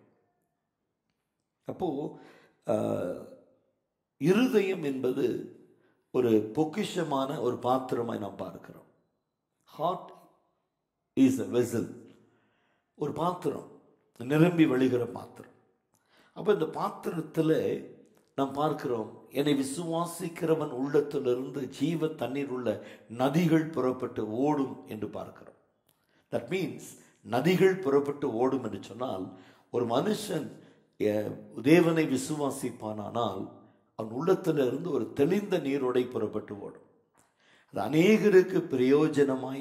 அப்போது இருதயம் என்பது ஒரு பொக்கிஷமான ஒரு பாத்திரமாய் நாம் பார்க்கிறோம். ஹார்ட் இஸ் a vessel, ஒரு பாத்திரம், நிரம்பி வழிகிற பாத்திரம். அப்போ இந்த பாத்திரத்தில் நாம் பார்க்கிறோம், என்னை விசுவாசிக்கிறவன் உள்ளத்திலிருந்து ஜீவ தண்ணீர் உள்ள நதிகள் புறப்பட்டு ஓடும் என்று பார்க்கிறோம். தட் மீன்ஸ் நதிகள் புறப்பட்டு ஓடும் என்று சொன்னால், ஒரு மனுஷன் தேவனை விசுவாசிப்பானால் அவன் உள்ளத்திலிருந்து ஒரு தெளிந்த நீரோடை புறப்பட்டு ஓடும். அது அநேகருக்கு பிரயோஜனமாய்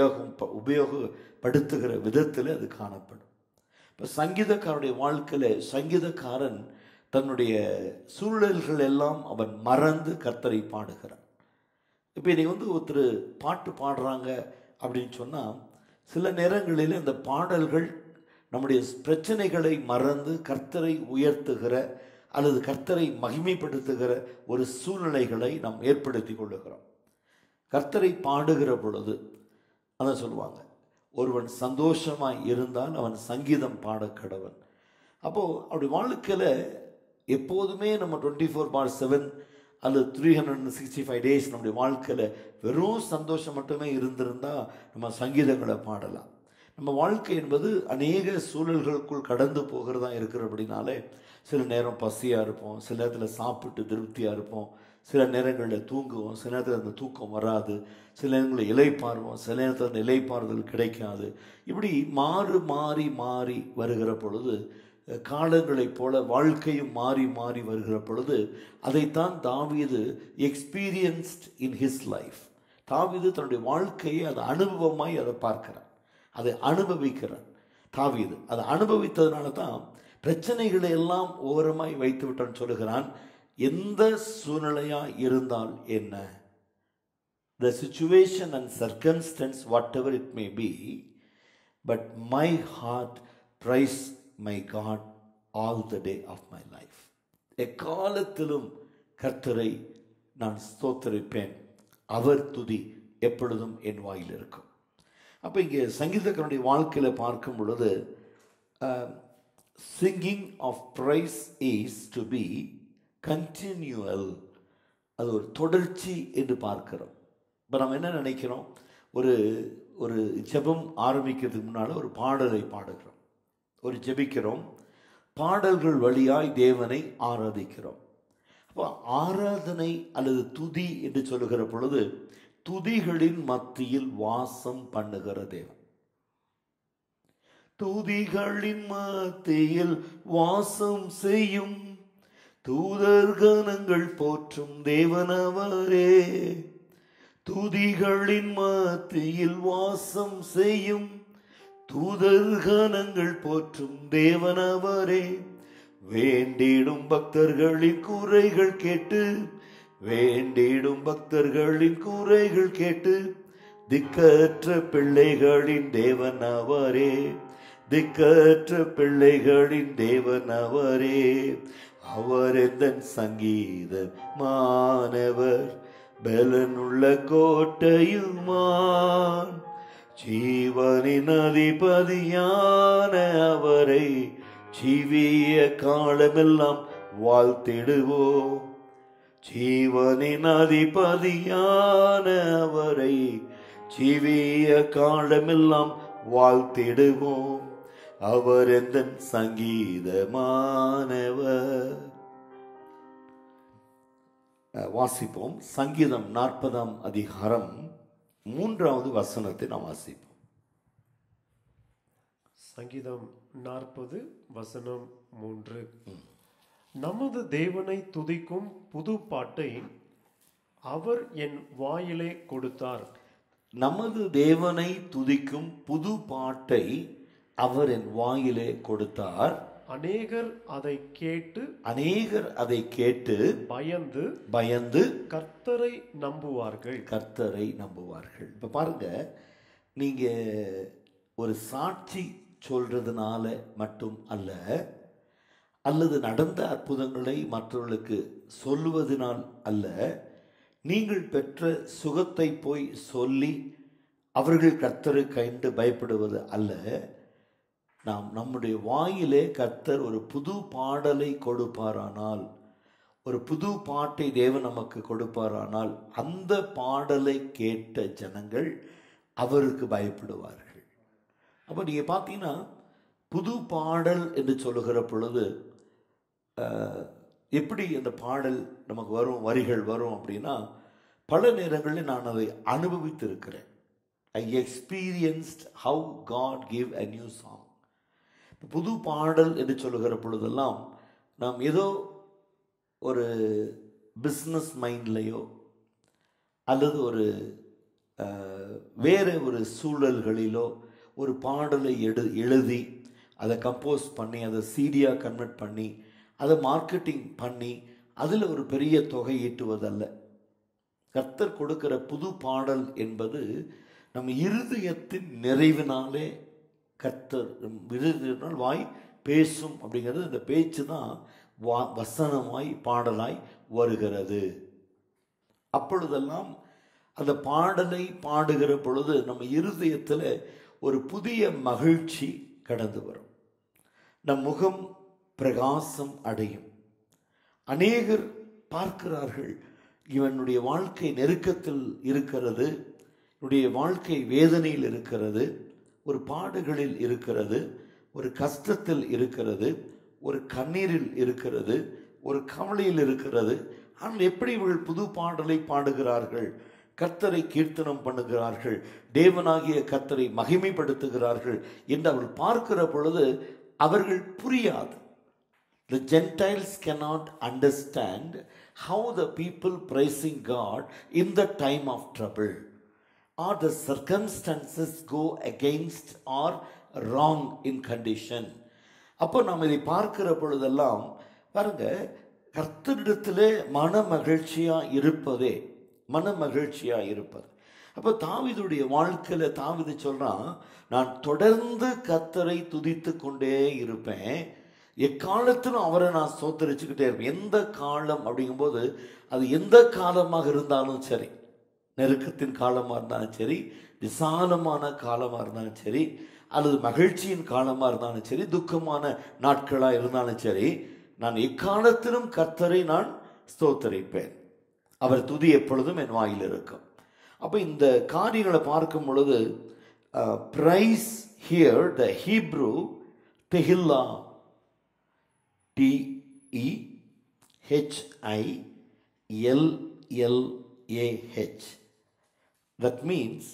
உபயோகப்படுத்துகிற விதத்தில் அது காணப்படும். இப்போ சங்கீதக்காரனுடைய வாழ்க்கையில் சங்கீதக்காரன் தன்னுடைய சூழல்கள் எல்லாம் அவன் மறந்து கர்த்தரை பாடுகிறான். இப்போ இன்னைக்கு ஒருத்தர் பாட்டு பாடுறாங்க அப்படின்னு சொன்னால், சில நேரங்களில் அந்த பாடல்கள் நம்முடைய பிரச்சனைகளை மறந்து கர்த்தரை உயர்த்துகிற அல்லது கர்த்தரை மகிமைப்படுத்துகிற ஒரு சூழ்நிலைகளை நாம் ஏற்படுத்தி கொள்ளுகிறோம். கர்த்தரை பாடுகிற பொழுது அதான் சொல்லுவாங்க, ஒருவன் சந்தோஷமாய் இருந்தால் அவன் சங்கீதம் பாட கடவன். அப்போது அப்படி வாழ்க்கையில் எப்போதுமே நம்ம 24/7 அல்லது 365 days நம்முடைய வாழ்க்கையில் வெறும் சந்தோஷம் மட்டுமே இருந்திருந்தால் நம்ம சங்கீதங்களை பாடலாம். நம்ம வாழ்க்கை என்பது அநேக சூழல்களுக்குள் கடந்து போகிறதா இருக்கிறபடினாலே சில நேரம் பசியாக இருப்போம், சில நேரத்தில் சாப்பிட்டு திருப்தியாக இருப்போம், சில நேரங்களில் தூங்குவோம், சில நேரத்தில் அந்த தூக்கம் வராது, சில நேரங்களில் இலைப்பாருவோம், சில நேரத்தில் அந்த இலைப்பாறுதல் கிடைக்காது. இப்படி மாறி மாறி வருகிற பொழுது, காலங்களைப் போல வாழ்க்கையும் மாறி மாறி வருகிற பொழுது, அதைத்தான் தாவீது எக்ஸ்பீரியன்ஸ்ட் இன் ஹிஸ் லைஃப். தாவீது தன்னுடைய வாழ்க்கையை அது அனுபவமாய் அதை பார்க்கிறான், அதை அனுபவிக்கிறான். தாவீது அதை அனுபவித்ததுனால தான் பிரச்சனைகளை எல்லாம் ஓரமாய் வைத்து விட்டான். சொல்லுகிறான், எந்த சூழ்நிலையாக இருந்தால் என்ன, the situation and circumstance whatever it may be, but my heart praise my God all the day of my life. எக்காலத்திலும் கர்த்தரை நான் ஸ்தோத்தரிப்பேன், அவர் துதி எப்பொழுதும் என் வாயில் இருக்கும். அப்போ இங்கே சங்கீதக்காரனுடைய வாழ்க்கையில் பார்க்கும் பொழுது, singing of praise is to be continual, அது ஒரு தொடர்ச்சி என்று பார்க்கிறோம். இப்போ நம்ம என்ன நினைக்கிறோம், ஒரு ஒரு ஜெபம் ஆரம்பிக்கிறதுக்கு முன்னால் ஒரு பாடலை பாடுகிறோம், ஒரு ஜெபிக்கிறோம், பாடல்கள் வழியாய் தேவனை ஆராதிக்கிறோம். அப்போ ஆராதனை அல்லது துதி என்று சொல்லுகிற பொழுது, துதிகளின் மத்தியில் வாசம் பண்ணுகிற தேவன். துதிகளின் மத்தியில் வாசம் செய்யும் தூதர்கணங்கள் போற்றும் தேவனவரே. துதிகளின் மத்தியில் வாசம் செய்யும் தூதர்கணங்கள் போற்றும் தேவனவரே. வேண்டிடும் பக்தர்களின் குறைகள் கேட்டு, வேண்டிடும் பக்தர்களின் குறைகள் கேட்டு, திக்கற்ற பிள்ளைகளின் தேவன் அவரே, திக்கற்ற பிள்ளைகளின் தேவன் அவரே. அவர் எந்தன் சங்கீத மாணவர், பலனுள்ள கோட்டையுமான், ஜீவனின் அதிபதியான அவரை ஜீவிய காலமெல்லாம் வாழ்த்திடுவோம். ஜீவனின் அதிபதியான அவரை ஜீவிய காலமெல்லாம் வாழ்த்திடுவோம். அவர் எந்தன் சங்கீதமானவர். வாசிப்போம். சங்கீதம் 40ஆம் அதிகாரம் 3வது வசனத்தை நாம் வாசிப்போம். சங்கீதம் 40 வசனம் 3. நமது தேவனை துதிக்கும் புது பாட்டை அவர் என் வாயிலே கொடுத்தார். நமது தேவனை துதிக்கும் புது பாட்டை அவர் என் வாயிலே கொடுத்தார். அநேகர் அதை கேட்டு பயந்து கர்த்தரை நம்புவார்கள். கர்த்தரை நம்புவார்கள். இப்ப பாருங்க, நீங்க ஒரு சாட்சி சொல்றதுனால மட்டும் அல்ல, அல்லது நடந்த அற்புதங்களை மற்றவர்களுக்கு சொல்லுவதனால் அல்ல, நீங்கள் பெற்ற சுகத்தை போய் சொல்லி அவர்கள் கர்த்தரை கண்டு பயப்படுவது அல்ல. நாம் நம்முடைய வாயிலே கர்த்தர் ஒரு புது பாடலை கொடுப்பாரானால், ஒரு புது பாட்டை தேவன் நமக்கு கொடுப்பாரானால், அந்த பாடலை கேட்ட ஜனங்கள் அவருக்கு பயப்படுவார்கள். அப்போ நீங்கள் பார்த்தீங்கன்னா, புது பாடல் என்று சொல்லுகிற பொழுது எப்படி அந்த பாடல் நமக்கு வரும், வரிகள் வரும் அப்படின்னா, பல நேரங்களில் நான் அதை அனுபவித்திருக்கிறேன். I experienced how God give a new song. புது பாடல் என்று சொல்லுகிற பொழுதெல்லாம் நாம் ஏதோ ஒரு பிஸ்னஸ் மைண்ட்லேயோ அல்லது ஒரு வேறு ஒரு சூழல்களிலோ ஒரு பாடலை எழுதி அதை கம்போஸ் பண்ணி அதை சீடியாக கன்வெர்ட் பண்ணி அதை மார்க்கெட்டிங் பண்ணி அதில் ஒரு பெரிய தொகை ஈட்டுவதல்ல. கர்த்தர் கொடுக்கிற புது பாடல் என்பது நம்ம இருதயத்தின் நிறைவினாலே கர்த்தர் இருதயத்தினால் வாய் பேசும் அப்படிங்கிறது, அந்த பேச்சு தான் வசனமாய் பாடலாய் வருகிறது. அப்பொழுதெல்லாம் அந்த பாடலை பாடுகிற பொழுது நம்ம இருதயத்தில் ஒரு புதிய மகிழ்ச்சி கடந்து வரும். நம் முகம் பிரகாசம் அடையும். அநேகர் பார்க்கிறார்கள், இவனுடைய வாழ்க்கை நெருக்கத்தில் இருக்கிறது, இவனுடைய வாழ்க்கை வேதனையில் இருக்கிறது, ஒரு பாடுகளில் இருக்கிறது, ஒரு கஷ்டத்தில் இருக்கிறது, ஒரு கண்ணீரில் இருக்கிறது, ஒரு கவலையில் இருக்கிறது. ஆனால் எப்படி இவர்கள் புது பாடலை பாடுகிறார்கள், கர்த்தரை கீர்த்தனம் பண்ணுகிறார்கள், தேவனாகிய கர்த்தரை மகிமைப்படுத்துகிறார்கள் என்று அவர்கள் பார்க்கிற பொழுது அவர்கள் புரியாது. The Gentiles cannot understand how the people praising God in the time of trouble or the circumstances go against or wrong in condition. அப்போ நாம் இதை பார்க்கிற பொழுதெல்லாம் பாருங்க, கர்த்தரிடத்திலே மன மகிழ்ச்சியாக இருப்பதே, மன மகிழ்ச்சியாக இருப்பது. அப்போ தாவீதுடைய வாழ்க்கையில் தாவீது சொல்கிறான், நான் தொடர்ந்து கர்த்தரை துதித்து கொண்டே இருப்பேன், எக்காலத்திலும் அவரை நான் ஸ்தோத்திரிச்சுக்கிட்டே இருப்பேன். எந்த காலம் அப்படிங்கும்போது அது எந்த காலமாக இருந்தாலும் சரி, நெருக்கத்தின் காலமாக இருந்தாலும் சரி, விசாலமான காலமாக இருந்தாலும் சரி, அல்லது மகிழ்ச்சியின் காலமாக இருந்தாலும் சரி, துக்கமான நாட்களாக இருந்தாலும் சரி, நான் எக்காலத்திலும் கர்த்தரை நான் ஸ்தோத்தரிப்பேன், அவர் துதி எப்பொழுதும் என் வாயில் இருக்கும். அப்போ இந்த காரியங்களை பார்க்கும் பொழுது praise here the Hebrew tehillah, TEHILLAH, that means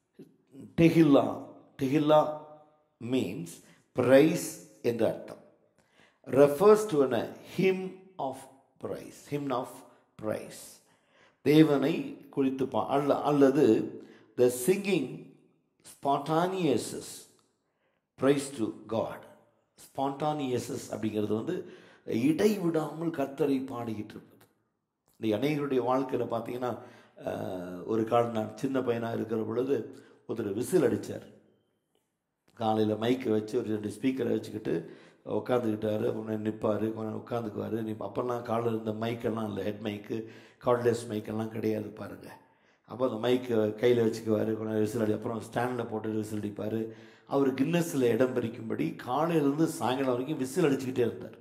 Tehillah means praise என்று அர்த்தம். refers to a hymn of praise, தேவனை குறித்து அல்லது the singing spontaneous praise to God. spontaneous அப்படிங்கிறது இடைவிடாமல் கர்த்தரை பாடிக்கிட்டு இருப்பது. இந்த அநேகருடைய வாழ்க்கையில் பார்த்தீங்கன்னா, ஒரு காலம் நான் சின்ன பையனாக இருக்கிற பொழுது ஒருத்தர் விசில் அடித்தார். காலையில் மைக்கை வச்சு ஒரு 2 ஸ்பீக்கரை வச்சுக்கிட்டு உட்காந்துக்கிட்டாரு, கொஞ்சம் நிற்பார், கொஞ்சம் உட்காந்துக்குவார். அப்போல்லாம் காலில் இருந்த மைக்கெல்லாம் இல்லை, ஹெட் மைக்கு, கார்ட்லெஸ் மைக்கெல்லாம் கிடையாது பாருங்கள். அப்போ அந்த மைக்கை கையில் வச்சுக்குவார், கொஞ்சம் விசில் அடி, அப்புறம் ஸ்டாண்டில் போட்டு விசில் அடிப்பார். அவர் கின்னஸில் இடம் பறிக்கும்படி காலையிலேருந்து சாயங்காலம் வரைக்கும் விசில் அடிச்சுக்கிட்டே இருந்தார்.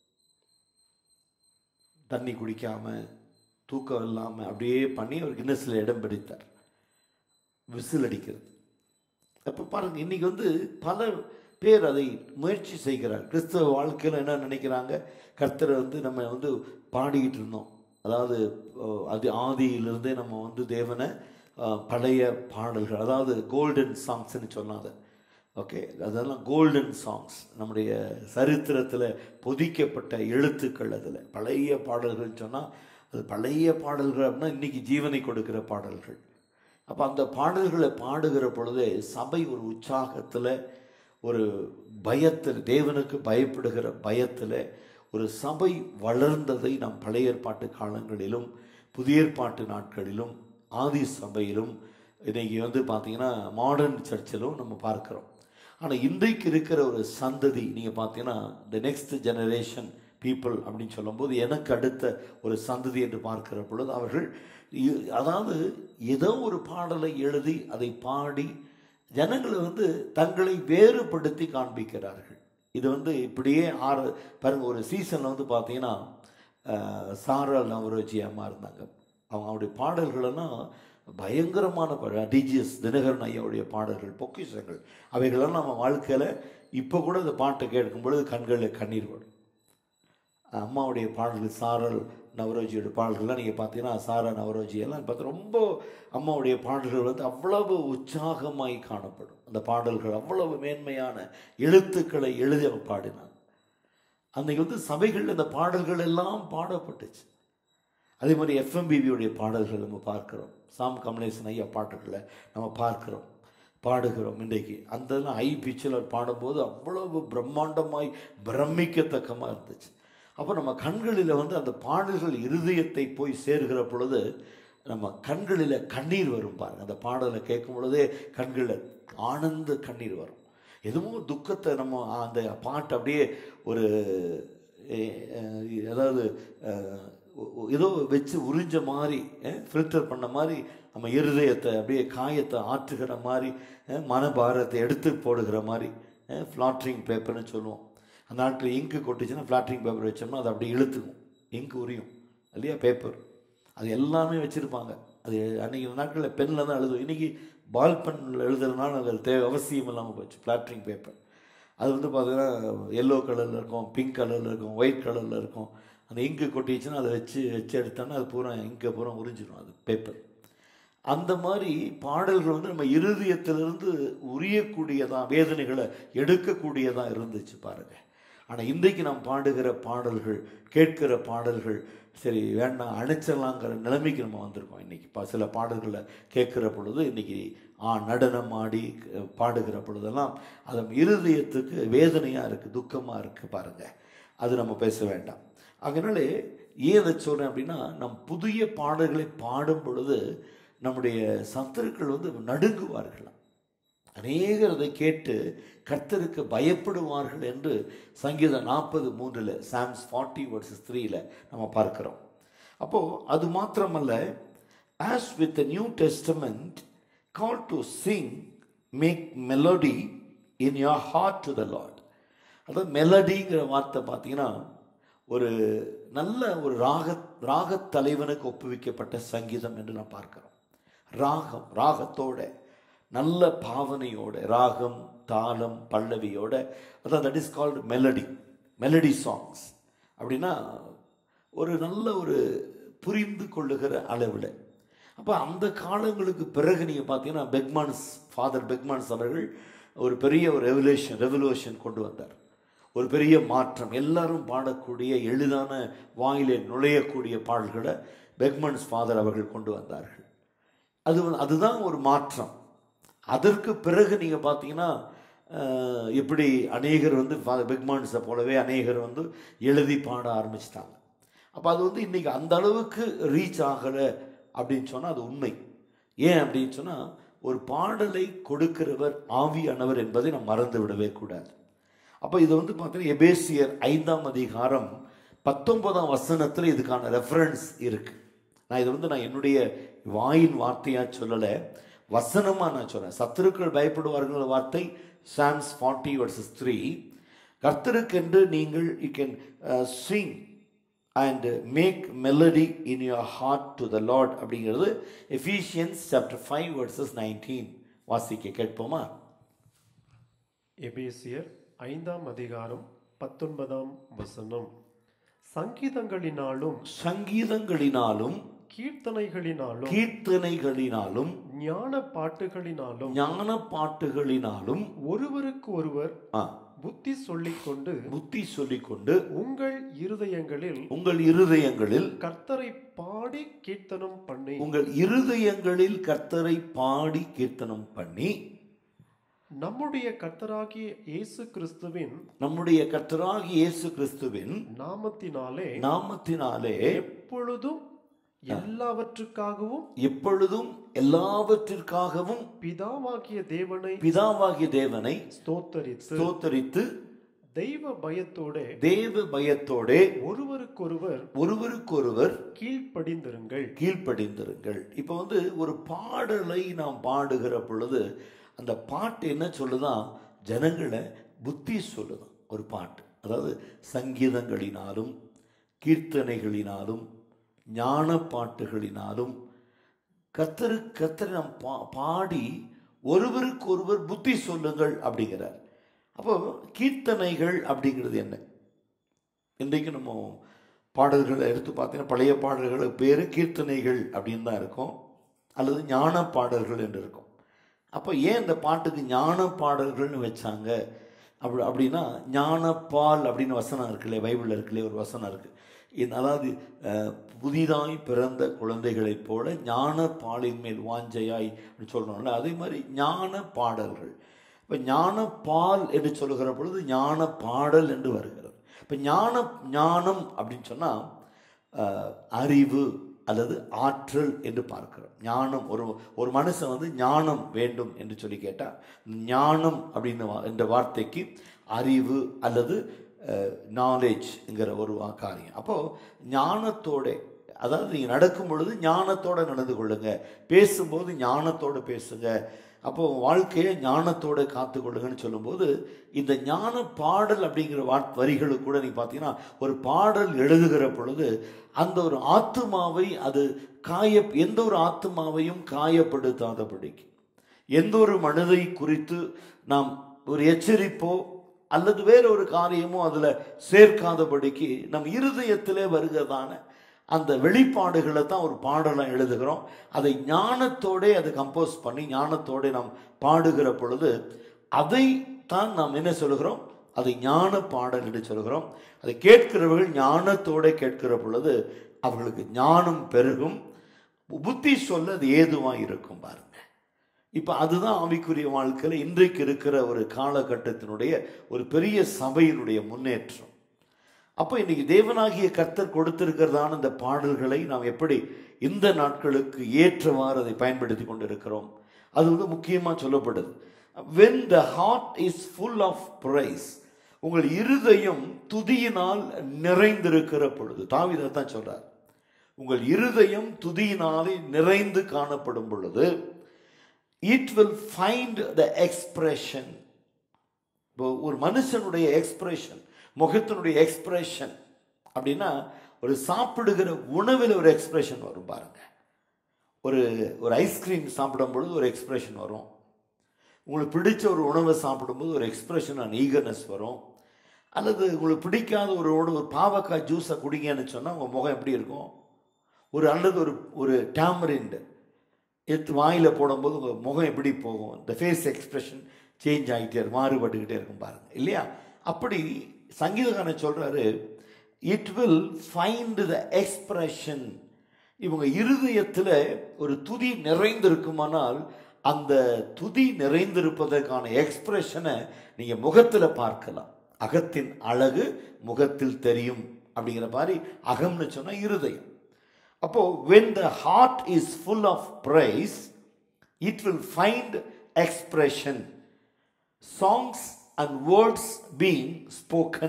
தண்ணி குடிக்காமல், தூக்கம் இல்லாமல் அப்படியே பண்ணி அவர் கின்னஸில் இடம் பிடித்தார், விசில் அடிக்கிறது. அப்போ பாருங்கள், இன்றைக்கி பல பேர் அதை முயற்சி செய்கிறார். கிறிஸ்தவ வாழ்க்கையில் என்ன நினைக்கிறாங்க, கர்த்தரை நம்ம பாடிக்கிட்டு இருந்தோம், அதாவது அது ஆதியிலிருந்தே நம்ம தேவனை பழைய பாடல்கள், அதாவது கோல்டன் சாங்ஸ்ன்னு சொன்னாங்க. ஓகே, அதெல்லாம் கோல்டன் சாங்ஸ், நம்முடைய சரித்திரத்தில் பொதிக்கப்பட்ட எழுத்துக்கள், அதில் பழைய பாடல்கள் சொன்னால் அது பழைய பாடல்கள் அப்படின்னா இன்றைக்கி ஜீவனை கொடுக்கிற பாடல்கள். அப்போ அந்த பாடல்களை பாடுகிற பொழுதே சபை ஒரு உற்சாகத்தில், ஒரு பயத்தில், தேவனுக்கு பயப்படுகிற பயத்தில் ஒரு சபை வளர்ந்ததை நாம் பழைய ஏற்பாட்டு காலங்களிலும் புதிய ஏற்பாட்டு நாட்களிலும் ஆதி சபையிலும் இன்றைக்கி பார்த்திங்கன்னா மாடர்ன் சர்ச்சிலும் நம்ம பார்க்குறோம். ஆனால் இன்றைக்கு இருக்கிற ஒரு சந்ததி நீங்கள் பார்த்தீங்கன்னா, த நெக்ஸ்ட் ஜெனரேஷன் பீப்புள் அப்படின்னு சொல்லும்போது, எனக்கு அடுத்த ஒரு சந்ததி என்று பார்க்கிற பொழுது அவர்கள் அதாவது ஏதோ ஒரு பாடலை எழுதி அதை பாடி ஜனங்களை தங்களை வேறுபடுத்தி காண்பிக்கிறார்கள். இது இப்படியே பாருங்கள், ஒரு சீசனில் பார்த்தீங்கன்னா சாரா நவரோஜி அம்மா இருந்தாங்க. அவங்களுடைய பாடல்களெல்லாம் பயங்கரமான டிஜிஎஸ் தினகரன் ஐயாவுடைய பாடல்கள் பொக்கிஷங்கள். அவைகளெல்லாம் நம்ம வாழ்க்கையில் இப்போ கூட இந்த பாட்டை கேட்கும் பொழுது கண்களில் கண்ணீர் வரும். அம்மாவுடைய பாடல்கள் சாரல் நவரோஜியோட பாடல்கள்லாம் நீங்கள் பார்த்தீங்கன்னா சாரா நவரோஜி எல்லாம் பார்த்து ரொம்ப அம்மாவுடைய பாடல்கள் வந்து அவ்வளவு உற்சாகமாய் காணப்படும். அந்த பாடல்கள் அவ்வளவு மேன்மையான எழுத்துக்களை எழுதி அவன் பாடினான். அன்றைக்கி வந்து சபைகள் இந்த பாடல்கள் எல்லாம் பாடப்பட்டுச்சு. அதே மாதிரி எஃப்எம்பிபியுடைய பாடல்கள் நம்ம பார்க்குறோம். சாம் கமலேசன் ஐயா பாட்டுகளை நம்ம பார்க்குறோம், பாடுகிறோம். இன்றைக்கு அந்த ஐ பிச்சில் பாடும்போது அவ்வளவு பிரம்மாண்டமாய் பிரமிக்கத்தக்கமாக இருந்துச்சு. அப்போ நம்ம கண்களில் வந்து அந்த பாடல்கள் இருதயத்தை போய் சேர்கிற பொழுது நம்ம கண்களில் கண்ணீர் வரும் பாருங்க. அந்த பாடலை கேட்கும் பொழுதே கண்களில் ஆனந்த கண்ணீர் வரும். எதுவும் துக்கத்தை நம்ம அந்த பாட்டு அப்படியே ஒரு அதாவது ஏதோ வச்சு உறிஞ்ச மாதிரி ஃபில்டர் பண்ண மாதிரி நம்ம இருதயத்தை அப்படியே காயத்தை ஆற்றுகிற மாதிரி மனபாரத்தை எடுத்து போடுகிற மாதிரி ஃப்ளாட்ரிங் பேப்பர்னு சொல்லுவோம். அந்த நாட்டில் இங்கு கொட்டுச்சுன்னா ஃப்ளாட்ரிங் பேப்பர் வச்சோம்னா அது அப்படியே இழுத்துக்கும், இங்கு உரியும் இல்லையா பேப்பர். அது எல்லாமே வச்சுருப்பாங்க. அது அன்றைக்கி நாட்களில் பெண்ணில் தான் எழுதுவோம். இன்றைக்கி பால் பென்னில் எழுதுறதுனால அது அவசியம் இல்லாமல் போச்சு. ஃப்ளாட்ரிங் பேப்பர் அது வந்து பார்த்திங்கன்னா எல்லோ கலரில் இருக்கும், பிங்க் கலரில் இருக்கும், ஒயிட் கலரில் இருக்கும். அந்த இங்கு கொட்டிச்சுன்னா அதை வச்சு எடுத்தோன்னா அது பூரா இங்கே பூரா உறிஞ்சிடும் அது பேப்பர். அந்த மாதிரி பாடல்கள் வந்து நம்ம இருதயத்திலிருந்து உரியக்கூடியதான், வேதனைகளை எடுக்கக்கூடியதாக இருந்துச்சு பாருங்கள். ஆனால் இன்றைக்கு நாம் பாடுகிற பாடல்கள், கேட்கிற பாடல்கள் சரி வேண்டாம் அணைச்சிடலாங்கிற நிலைமைக்கு நம்ம வந்திருக்கோம். இன்றைக்கி சில பாடல்களை கேட்குற பொழுது இன்றைக்கி நடனம் ஆடி பாடுகிற பொழுதெல்லாம் அது இருதயத்துக்கு வேதனையாக இருக்குது, துக்கமாக இருக்குது பாருங்கள். அது நம்ம பேச வேண்டாம். அதனால ஏன் அதை சொல்கிறேன் அப்படின்னா, நம் புதிய பாடல்களை பாடும் பொழுது நம்முடைய சத்துருக்கள் வந்து நடுங்குவார்களாம். அநேகர் அதை கேட்டு கர்த்தருக்கு பயப்படுவார்கள் என்று சங்கீதம் 43 Psalms 40:3 நம்ம பார்க்கிறோம். அப்போது அது மாத்திரமல்ல, as with the New Testament call to sing, make melody in your heart to the Lord. அதாவது மெலடிங்கிற வார்த்தை பார்த்தீங்கன்னா ஒரு நல்ல ஒரு ராகத் தலைவனுக்கு ஒப்புவிக்கப்பட்ட சங்கீதம் என்று நான் பார்க்கிறோம். ராகத்தோட நல்ல பாவனையோட, ராகம் தாளம் பல்லவியோட, அதான் that is called melody songs. அப்படின்னா ஒரு நல்ல ஒரு புரிந்து கொள்ளுகிற அளவில். அப்போ அந்த காலங்களுக்கு பிறகு நீங்கள் பார்த்தீங்கன்னா ஃபாதர் பெக்மான்ஸ் அவர்கள் ஒரு பெரிய ஒரு ரெவல்யூஷன் கொண்டு வந்தார். ஒரு பெரிய மாற்றம். எல்லாரும் பாடக்கூடிய எளிதான வாயிலே நுழையக்கூடிய பாடல்களை பெக்மான்ஸ் ஃபாதர் அவர்கள் கொண்டு வந்தார்கள். அதுதான் ஒரு மாற்றம். அதற்கு பிறகு நீங்கள் பார்த்தீங்கன்னா எப்படி அநேகர் வந்து ஃபாதர் பெக்மான்ஸை போலவே அநேகர் வந்து எழுதி பாட ஆரம்பிச்சிட்டாங்க. அப்போ அது வந்து இன்றைக்கி அந்த அளவுக்கு ரீச் ஆகலை அப்படின்னு சொன்னால் அது உண்மை. ஏன் அப்படின்னு சொன்னால், ஒரு பாடலை கொடுக்கிறவர் ஆவியானவர் என்பதை நாம் மறந்து விடவே கூடாது. அப்போ இது வந்து பார்த்தீங்கன்னா எபேசியர் 5:19 இதுக்கான ரெஃபரன்ஸ் இருக்குது. நான் இதை வந்து என்னுடைய வாயின் வார்த்தையாக சொல்லலை, வசனமாக நான் சொல்கிறேன். சத்துருக்கள் பயப்படுவார்கள் வார்த்தை Psalms 40:3. கர்த்தருக்கென்று நீங்கள் you can sing and make melody in your heart to the Lord அப்படிங்கிறது Ephesians chapter 5:19 வாசிக்க கேட்போமா? எபேசியர் 5:19 சங்கீதங்களினாலும் கீர்த்தனைகளினாலும் ஞான பாட்டுகளினாலும் ஒருவருக்கு ஒருவர் புத்தி சொல்லிக்கொண்டு உங்கள் இருதயங்களில் கர்த்தரை பாடி கீர்த்தனம் பண்ணி நம்முடைய கர்த்தராகிய இயேசு கிறிஸ்துவின் நாமத்தினாலே எப்பொழுதும் எல்லாவற்றிற்காகவும் பிதாவாகிய தேவனை ஸ்தோத்தரித்து தெய்வ பயத்தோடே ஒருவருக்கொருவர் கீழ்ப்படிந்திருங்கள். இப்போ வந்து ஒரு பாடலை நாம் பாடுகிற பொழுது அந்த பாட்டு என்ன சொல்லுதான்? ஜனங்களை புத்தி சொல்லுதான். ஒரு பாட்டு, அதாவது சங்கீதங்களினாலும் கீர்த்தனைகளினாலும் ஞான பாட்டுகளினாலும் கர்த்தரை நாம் பாடி ஒருவருக்கு ஒருவர் புத்தி சொல்லுங்கள் அப்படிங்கிறார். அப்போ கீர்த்தனைகள் அப்படிங்கிறது என்ன? இன்றைக்கு நம்ம பாடல்களை எடுத்து பார்த்தீங்கன்னா பழைய பாடல்களுக்கு பேர் கீர்த்தனைகள் அப்படின்னு தான் இருக்கும், அல்லது ஞான பாடல்கள் என்று இருக்கும். அப்போ ஏன் இந்த பாட்டுக்கு ஞான பாடல்கள்னு வச்சாங்க அப்படின்னா, ஞானப்பால் அப்படின்னு வசனம் இருக்குல்லையே, பைபிளில் இருக்குல்லையே ஒரு வசனம் இருக்குது. அதாவது புதிதாய் பிறந்த குழந்தைகளைப் போல ஞான பாலின் மேல் வாஞ்சையாய் அப்படின்னு சொல்கிறோம்ல, அதே மாதிரி ஞான பாடல்கள். இப்போ ஞான பால் என்று சொல்லுகிற பொழுது ஞான பாடல் என்று வருகிறது. இப்போ ஞானம் அப்படின்னு சொன்னால் அறிவு அல்லது ஆற்றல் என்று பார்க்கிறோம். ஞானம் ஒரு மனுஷன் வந்து ஞானம் வேண்டும் என்று சொல்லி கேட்டால், ஞானம் அப்படின்னு என்ற வார்த்தைக்கு அறிவு அல்லது நாலேஜ்ங்கிற ஒரு காரியம். அப்போது ஞானத்தோட, அதாவது நீங்கள் நடக்கும் பொழுது ஞானத்தோடு நடந்து கொள்ளுங்க, பேசும்போது ஞானத்தோடு பேசுங்க, அப்போது வாழ்க்கையை ஞானத்தோடு காத்து கொள்ளுங்கன்னு சொல்லும்போது, இந்த ஞான பாடல் அப்படிங்கிற வரிகளுக்கு கூட நீங்கள் பார்த்தீங்கன்னா, ஒரு பாடல் எழுதுகிற பொழுது அந்த ஒரு ஆத்துமாவை அது எந்த ஒரு ஆத்துமாவையும் காயப்படுத்தாதபடிக்கு, எந்த ஒரு மனிதை குறித்து நாம் ஒரு எச்சரிப்போ அல்லது வேற ஒரு காரியமோ அதில் சேர்க்காதபடிக்கு நம் இருதயத்திலே வருகிறதான அந்த வெளிப்பாடுகளை தான் ஒரு பாடலாக எழுதுகிறோம். அதை ஞானத்தோடே அதை கம்போஸ் பண்ணி ஞானத்தோடே நாம் பாடுகிற பொழுது அதை தான் நாம் என்ன சொல்கிறோம், அதை ஞான பாடல் என்று சொல்கிறோம். அதை கேட்கிறவர்கள் ஞானத்தோடு கேட்கிற பொழுது அவர்களுக்கு ஞானம் பெருகும், புத்தி சொல்ல அது ஏதுவாக இருக்கும். பாருங்க, இப்போ அதுதான் ஆவிக்குரிய வாழ்க்கையில் இன்றைக்கு இருக்கிற ஒரு காலகட்டத்தினுடைய ஒரு பெரிய சபையினுடைய முன்னேற்றம். அப்போ இன்னைக்கு தேவனாகிய கர்த்தர் கொடுத்திருக்கிறதான இந்த பாடல்களை நாம் எப்படி இந்த நாட்களுக்கு ஏற்றவாறு அதை பயன்படுத்தி கொண்டு இருக்கிறோம். அது வந்து முக்கியமாக சொல்லப்படுது. when the heart is full of praise, உங்கள் இருதயம் துதியினால் நிறைந்திருக்கிற பொழுது, தாவீது தான் சொல்றார், உங்கள் இருதயம் துதியினாலே நிறைந்து காணப்படும் பொழுது it will find the expression. ஒரு மனுஷனுடைய எக்ஸ்பிரஷன், முகத்தினுடைய எக்ஸ்பிரஷன் அப்படின்னா, ஒரு சாப்பிடுகிற உணவில் ஒரு எக்ஸ்பிரஷன் வரும் பாருங்க. ஒரு ஐஸ்கிரீம் சாப்பிடும் பொழுது ஒரு எக்ஸ்பிரஷன் வரும், உங்களுக்கு பிடிச்ச ஒரு உணவை சாப்பிடும்போது ஒரு எக்ஸ்பிரஷன் அண்ட் ஈகர்னஸ் வரும். அல்லது உங்களுக்கு பிடிக்காத ஒரு பாவக்காய் ஜூஸை குடிங்கன்னு சொன்னால் உங்கள் முகம் எப்படி இருக்கும், அல்லது ஒரு டேமரிண்ட் எடுத்து வாயில் போடும்போது உங்கள் முகம் எப்படி போகும், இந்த ஃபேஸ் எக்ஸ்பிரஷன் சேஞ்ச் ஆகிட்டே இருக்கும், மாறுபட்டுக்கிட்டே இருக்கும் பாருங்கள், இல்லையா? அப்படி சங்கீதக்காரன் சொல்கிறாரு, it will find the expression. இவங்க இருதயத்தில் ஒரு துதி நிறைந்திருக்குமானால் அந்த துதி நிறைந்திருப்பதற்கான எக்ஸ்பிரஷனை நீங்கள் முகத்தில் பார்க்கலாம். அகத்தின் அழகு முகத்தில் தெரியும் அப்படிங்கிற மாதிரி அகம்னு சொன்னால் இருதயம். அப்போ when the heart is full of praise, it will find expression, songs and words being spoken,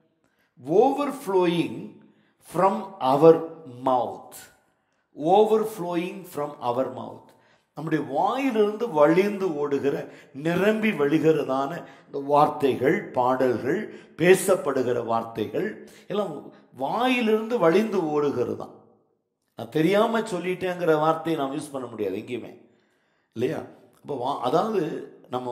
overflowing from our mouth. Overflowing from our mouth. நம்முடைய வாயிலிருந்து வழிந்து ஓடுகிற, நிரம்பி வழிகிறதான இந்த வார்த்தைகள், பாடல்கள், பேசப்படுகிற வார்த்தைகள் எல்லாம் வாயிலிருந்து வழிந்து ஓடுகிறது தான். நான் தெரியாமல் சொல்லிட்டேங்கிற வார்த்தையை நாம் யூஸ் பண்ண முடியாது எங்கேயுமே, இல்லையா? அப்போ அதாவது நம்ம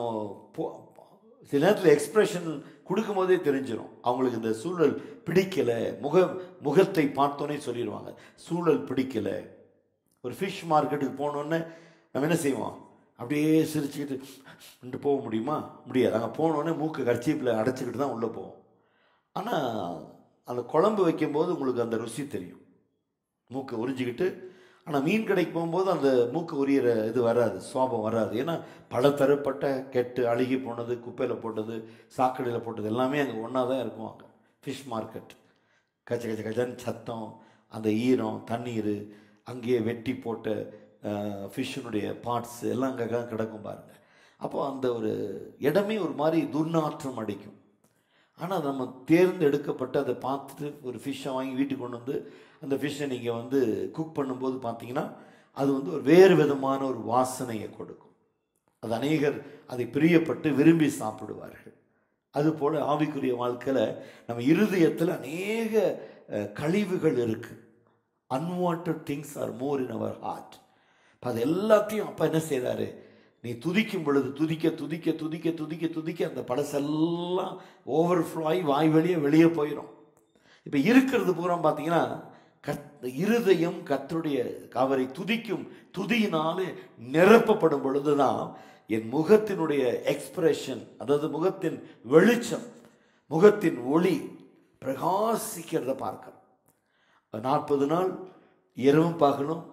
சில நேரத்தில் எக்ஸ்பிரஷன் கொடுக்கும் போதே தெரிஞ்சிடும் அவங்களுக்கு இந்த சூழல் பிடிக்கலை. முகத்தை பார்த்தோன்னே சொல்லிடுவாங்க சூழல் பிடிக்கலை. ஒரு ஃபிஷ் மார்க்கெட்டுக்கு போனோன்னே நம்ம என்ன செய்வோம், அப்படியே சிரிச்சுக்கிட்டு போக முடியுமா? முடியாது. அங்கே போனோடனே மூக்கு கர்ச்சீப்பில் அடைச்சிக்கிட்டு தான் உள்ளே போவோம். ஆனால் அந்த குழம்பு வைக்கும்போது உங்களுக்கு அந்த ருசி தெரியும், மூக்கை உறிஞ்சிக்கிட்டு. ஆனால் மீன் கடைக்கு போகும்போது அந்த மூக்கு உரியிற இது வராது, சுவாபம் வராது. ஏன்னா பலதரப்பட்ட கெட்டு அழுகி போனது, குப்பையில் போட்டது, சாக்கடையில் போட்டது எல்லாமே அங்கே ஒன்றா தான் இருக்கும். அங்கே ஃபிஷ் மார்க்கெட் கச்ச கச்ச கச்சன்னு சத்தம், அந்த ஈரம், தண்ணீர், அங்கேயே வெட்டி போட்ட ஃபிஷ்ஷினுடைய பார்ட்ஸ் எல்லாம் அங்கே கிடக்கும் பாருங்கள். அப்போது அந்த ஒரு இடமே ஒரு மாதிரி துர்நாற்றம் அடிக்கும். ஆனால் நம்ம தேர்ந்தெடுக்கப்பட்டு அதை பார்த்துட்டு ஒரு ஃபிஷ்ஷை வாங்கி வீட்டுக்கு கொண்டு வந்து அந்த ஃபிஷ்ஷை நீங்கள் குக் பண்ணும்போது பார்த்தீங்கன்னா அது ஒரு வேறு விதமான ஒரு வாசனையை கொடுக்கும். அது அநேகர் அதை பிரியப்பட்டு விரும்பி சாப்பிடுவார்கள். அதுபோல் ஆவிக்குரிய வாழ்க்கையில் நம்ம இருதயத்தில் அநேக கழிவுகள் இருக்குது. Unwanted things are more in our heart. இப்போ அது எல்லாத்தையும் அப்போ என்ன செய்கிறாரு, நீ துதிக்கும் பொழுது துதிக்க துதிக்க துதிக்க துதிக்க துதிக்க அந்த பழசெல்லாம் ஓவர்ஃப்ளோ ஆகி வாய் வெளியே போயிடும். இப்போ இருக்கிறது பூரா பார்த்தீங்கன்னா இருதயம் கர்த்தருடைய அவரை துதிக்கும் துதியினாலே நிரப்பப்படும் பொழுதுதான் என் முகத்தினுடைய எக்ஸ்பிரஷன், அதாவது முகத்தின் வெளிச்சம், முகத்தின் ஒளி பிரகாசிக்கிறத பார்க்கிறோம். 40 நாள் இரவும் பகலும்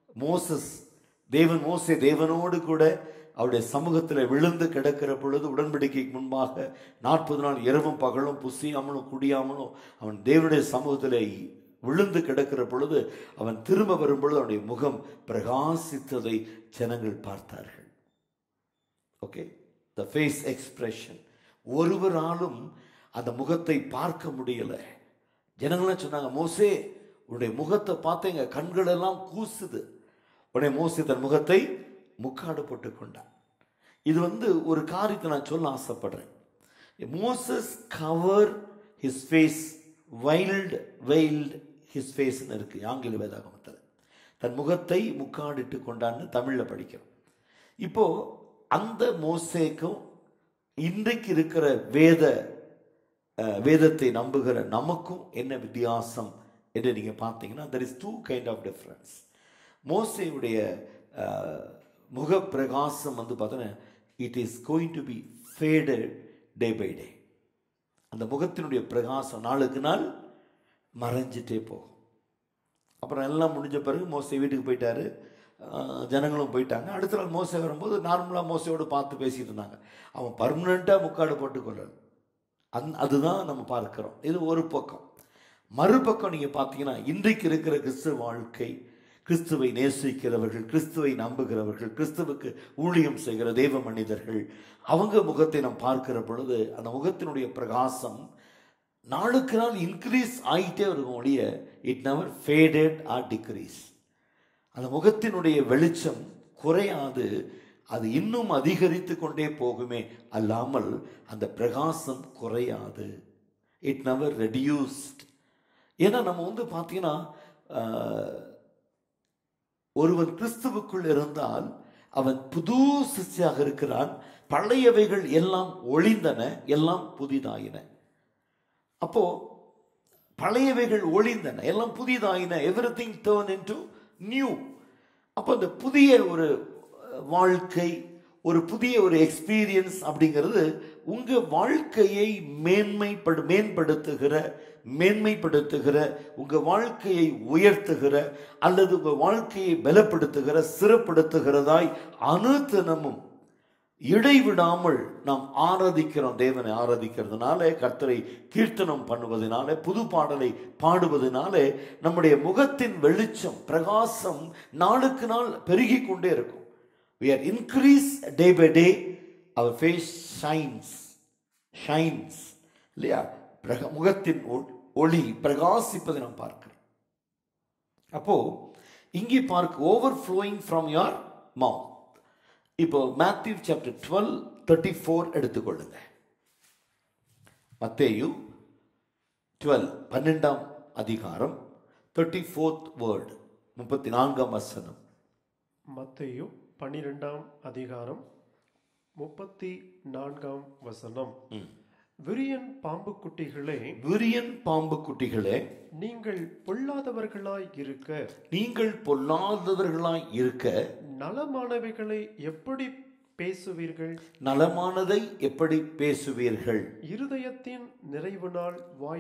மோசே தேவனோடு கூட அவருடைய சமூகத்தில் விழுந்து கிடக்கிற பொழுது, உடன்படிக்கைக்கு முன்பாக 40 நாள் இரவும் பகலும் புசியாமலும் குடியாமலும் அவன் தேவனுடைய சமூகத்தில் விழுந்து கிடக்கிற பொழுது அவன் திரும்ப வரும்பொழுது அவனுடைய முகம் பிரகாசித்ததை ஜனங்கள் பார்த்தார்கள். Okay, the face expression. ஒருவராலும் அந்த முகத்தை பார்க்க முடியல. ஜனங்கள்லாம் சொன்னாங்க, மோசே உன்னுடைய முகத்தை பார்த்தேங்க, கண்கள் எல்லாம் கூசுது. உடனே மோசே தன் முகத்தை முக்காடு போட்டு கொண்டான். இது ஒரு காரியத்தை நான் சொல்ல ஆசைப்படுறேன். Moses cover his face, veiled his ஃபேஸ்ன்னு இருக்கு ஆங்கில வேதாகமத்தில். தன் முகத்தை முக்காடிட்டு கொண்டான்னு தமிழில் படிக்கிறோம். இப்போ அந்த மோசேக்கும் இன்றைக்கு இருக்கிற வேதத்தை நம்புகிற நமக்கும் என்ன வித்தியாசம் என்று நீங்கள் பார்த்தீங்கன்னா, there is 2 kind of difference. மோசேயுடைய முக பிரகாசம் பார்த்தோன்னா it is going to be faded day by day. அந்த முகத்தினுடைய பிரகாசம் நாளுக்கு நாள் மறைஞ்சிட்டே போகும். அப்புறம் எல்லாம் முடிஞ்ச பிறகு மோசே வீட்டுக்கு போயிட்டாரு, ஜனங்களும் போயிட்டாங்க. அடுத்த நாள் மோசே வரும்போது நார்மலாக மோசையோடு பார்த்து பேசிட்டு இருந்தாங்க. அவன் பர்மனெண்ட்டாக முக்காடு போட்டுக்கொள்றான். அதுதான் நம்ம பார்க்கிறோம். இது ஒரு பக்கம். மறுபக்கம் நீங்கள் பார்த்தீங்கன்னா, இன்றைக்கு இருக்கிற கிறிஸ்துவ வாழ்க்கை, கிறிஸ்துவை நேசிக்கிறவர்கள், கிறிஸ்துவை நம்புகிறவர்கள், கிறிஸ்துவுக்கு ஊழியம் செய்கிற தேவ மனிதர்கள், அவங்க முகத்தை நாம் பார்க்கிற பொழுது அந்த முகத்தினுடைய பிரகாசம் நாளுக்கு நாள் இன்க்ரீஸ் ஆகிட்டே இருக்கும் ஒழிய it never faded or decrease. அந்த முகத்தினுடைய வெளிச்சம் குறையாது, அது இன்னும் அதிகரித்து கொண்டே போகுமே அல்லாமல் அந்த பிரகாசம் குறையாது. It never reduced. ஏன்னா நம்ம பார்த்தீங்கன்னா, ஒருவன் கிறிஸ்துவுக்குள் இருந்தால் அவன் புது சிருஷ்டியாக இருக்கிறான். பழையவைகள் எல்லாம் ஒளிந்தன, எல்லாம் புதிதாயின. அப்போ பழையவைகள் ஒளிந்தன, எல்லாம் புதிதாயின. Everything turn into new. அப்போ அந்த புதிய ஒரு வாழ்க்கை, ஒரு புதிய ஒரு எக்ஸ்பீரியன்ஸ் அப்படிங்கிறது உங்கள் வாழ்க்கையை மேன்மைப்படுத்துகிற, உங்கள் வாழ்க்கையை உயர்த்துகிற அல்லது உங்கள் வாழ்க்கையை பலப்படுத்துகிற, சிறப்படுத்துகிறதாய் அனுதினமும் இடைவிடாமல் நாம் ஆராதிக்கிறோம். தேவனை ஆராதிக்கிறதுனால, கர்த்தரை கீர்த்தனம் பண்ணுவதனால, புது பாடலை பாடுவதனால நம்முடைய முகத்தின் வெளிச்சம், பிரகாசம் நாளுக்கு நாள் பெருகி கொண்டே இருக்கும். We are increased day by day. Our face shines. இல்லையா? முகத்தின் ஒளி பிரகாசிப்பதை நாம் பார்க்கிறோம். அப்போ இங்கே பார்க்க overflowing from your mouth. இப்போ மேத்யூ சாப்டர் 12:34 எடுத்துக்கொள்ளுங்க. மத்தேயு 12 அதிகாரம் 34th word 34 வசனம். மத்தேயு 12 அதிகாரம் 34 வசனம். விரியன் பாம்பு குட்டிகளே, நீங்கள் பொல்லாதவர்களாய் இருக்க நலமானவைகளை எப்படி பேசுவீர்கள்? இருதயத்தின் நிறைவினால்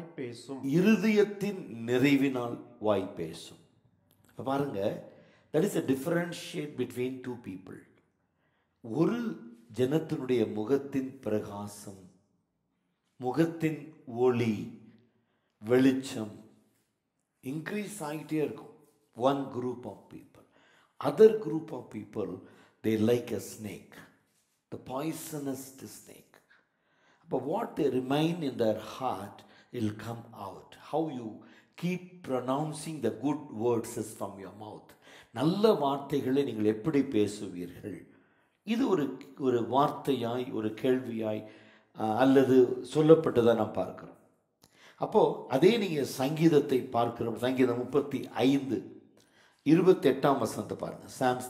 வாய் பேசும். பாருங்க, that is a differentiate between two people. ஒரு ஜனத்தினுடைய முகத்தின் பிரகாசம், முகத்தின் ஒளி, வெளிச்சம் இன்க்ரீஸ் ஆகிட்டே இருக்கும். one group of people. Other group of people, they like a snake, the poisonous snake. But what they remain in their heart will come out. How you keep pronouncing the good words from your mouth. நல்ல வார்த்தைகளை நீங்கள் எப்படி பேசுவீர்கள்? இது ஒரு வார்த்தையாய், ஒரு கேள்வியாய் அல்லது சொல்லப்பட்டதை நாம் பார்க்கிறோம். அப்போ அதே நீங்கள் சங்கீதத்தை பார்க்கிறோம். சங்கீதம் 35:28 வசனத்தை பாருங்க. Psalms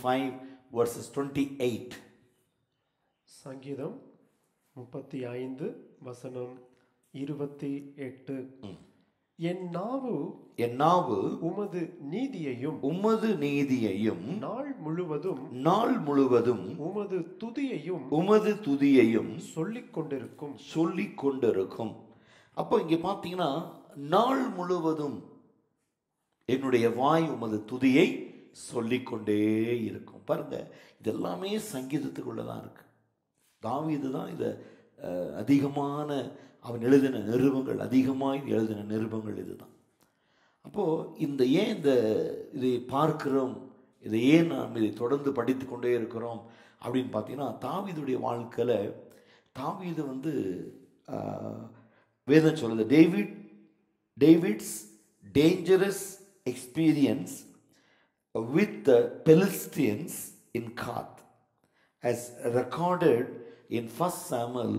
35:28. சங்கீதம் 35 வசனம் 28. என் நாவு என் நாவு உமது நீதியையும் உமது நீதியையும் நாள் முழுவதும் நாள் முழுவதும் உமது துதியையும் உமது துதியையும் சொல்லிக் கொண்டிருக்கும். சொல்லிக் கொண்டிருக்கும். அப்போ இங்க பார்த்தீங்கன்னா, நாள் முழுவதும் என்னுடைய வாய் உமது துதியை சொல்லிக்கொண்டே இருக்கும். பாருங்க, இதெல்லாமே சங்கீதத்துக்குள்ளதான் இருக்கு. தாவீது தான் இதை அதிகமான அவன் எழுதின நிருபங்கள், அதிகமாக எழுதின நிருபங்கள் இதுதான். அப்போது ஏன் இதை பார்க்கிறோம், இதை ஏன் நாம் இதை தொடர்ந்து படித்து கொண்டே இருக்கிறோம் அப்படின்னு பார்த்தீங்கன்னா, தாவீதுடைய வாழ்க்கையில் தாவீது வேதம் சொல்லுது, David's dangerous experience with the Philistines in Gath, as recorded in 1 Samuel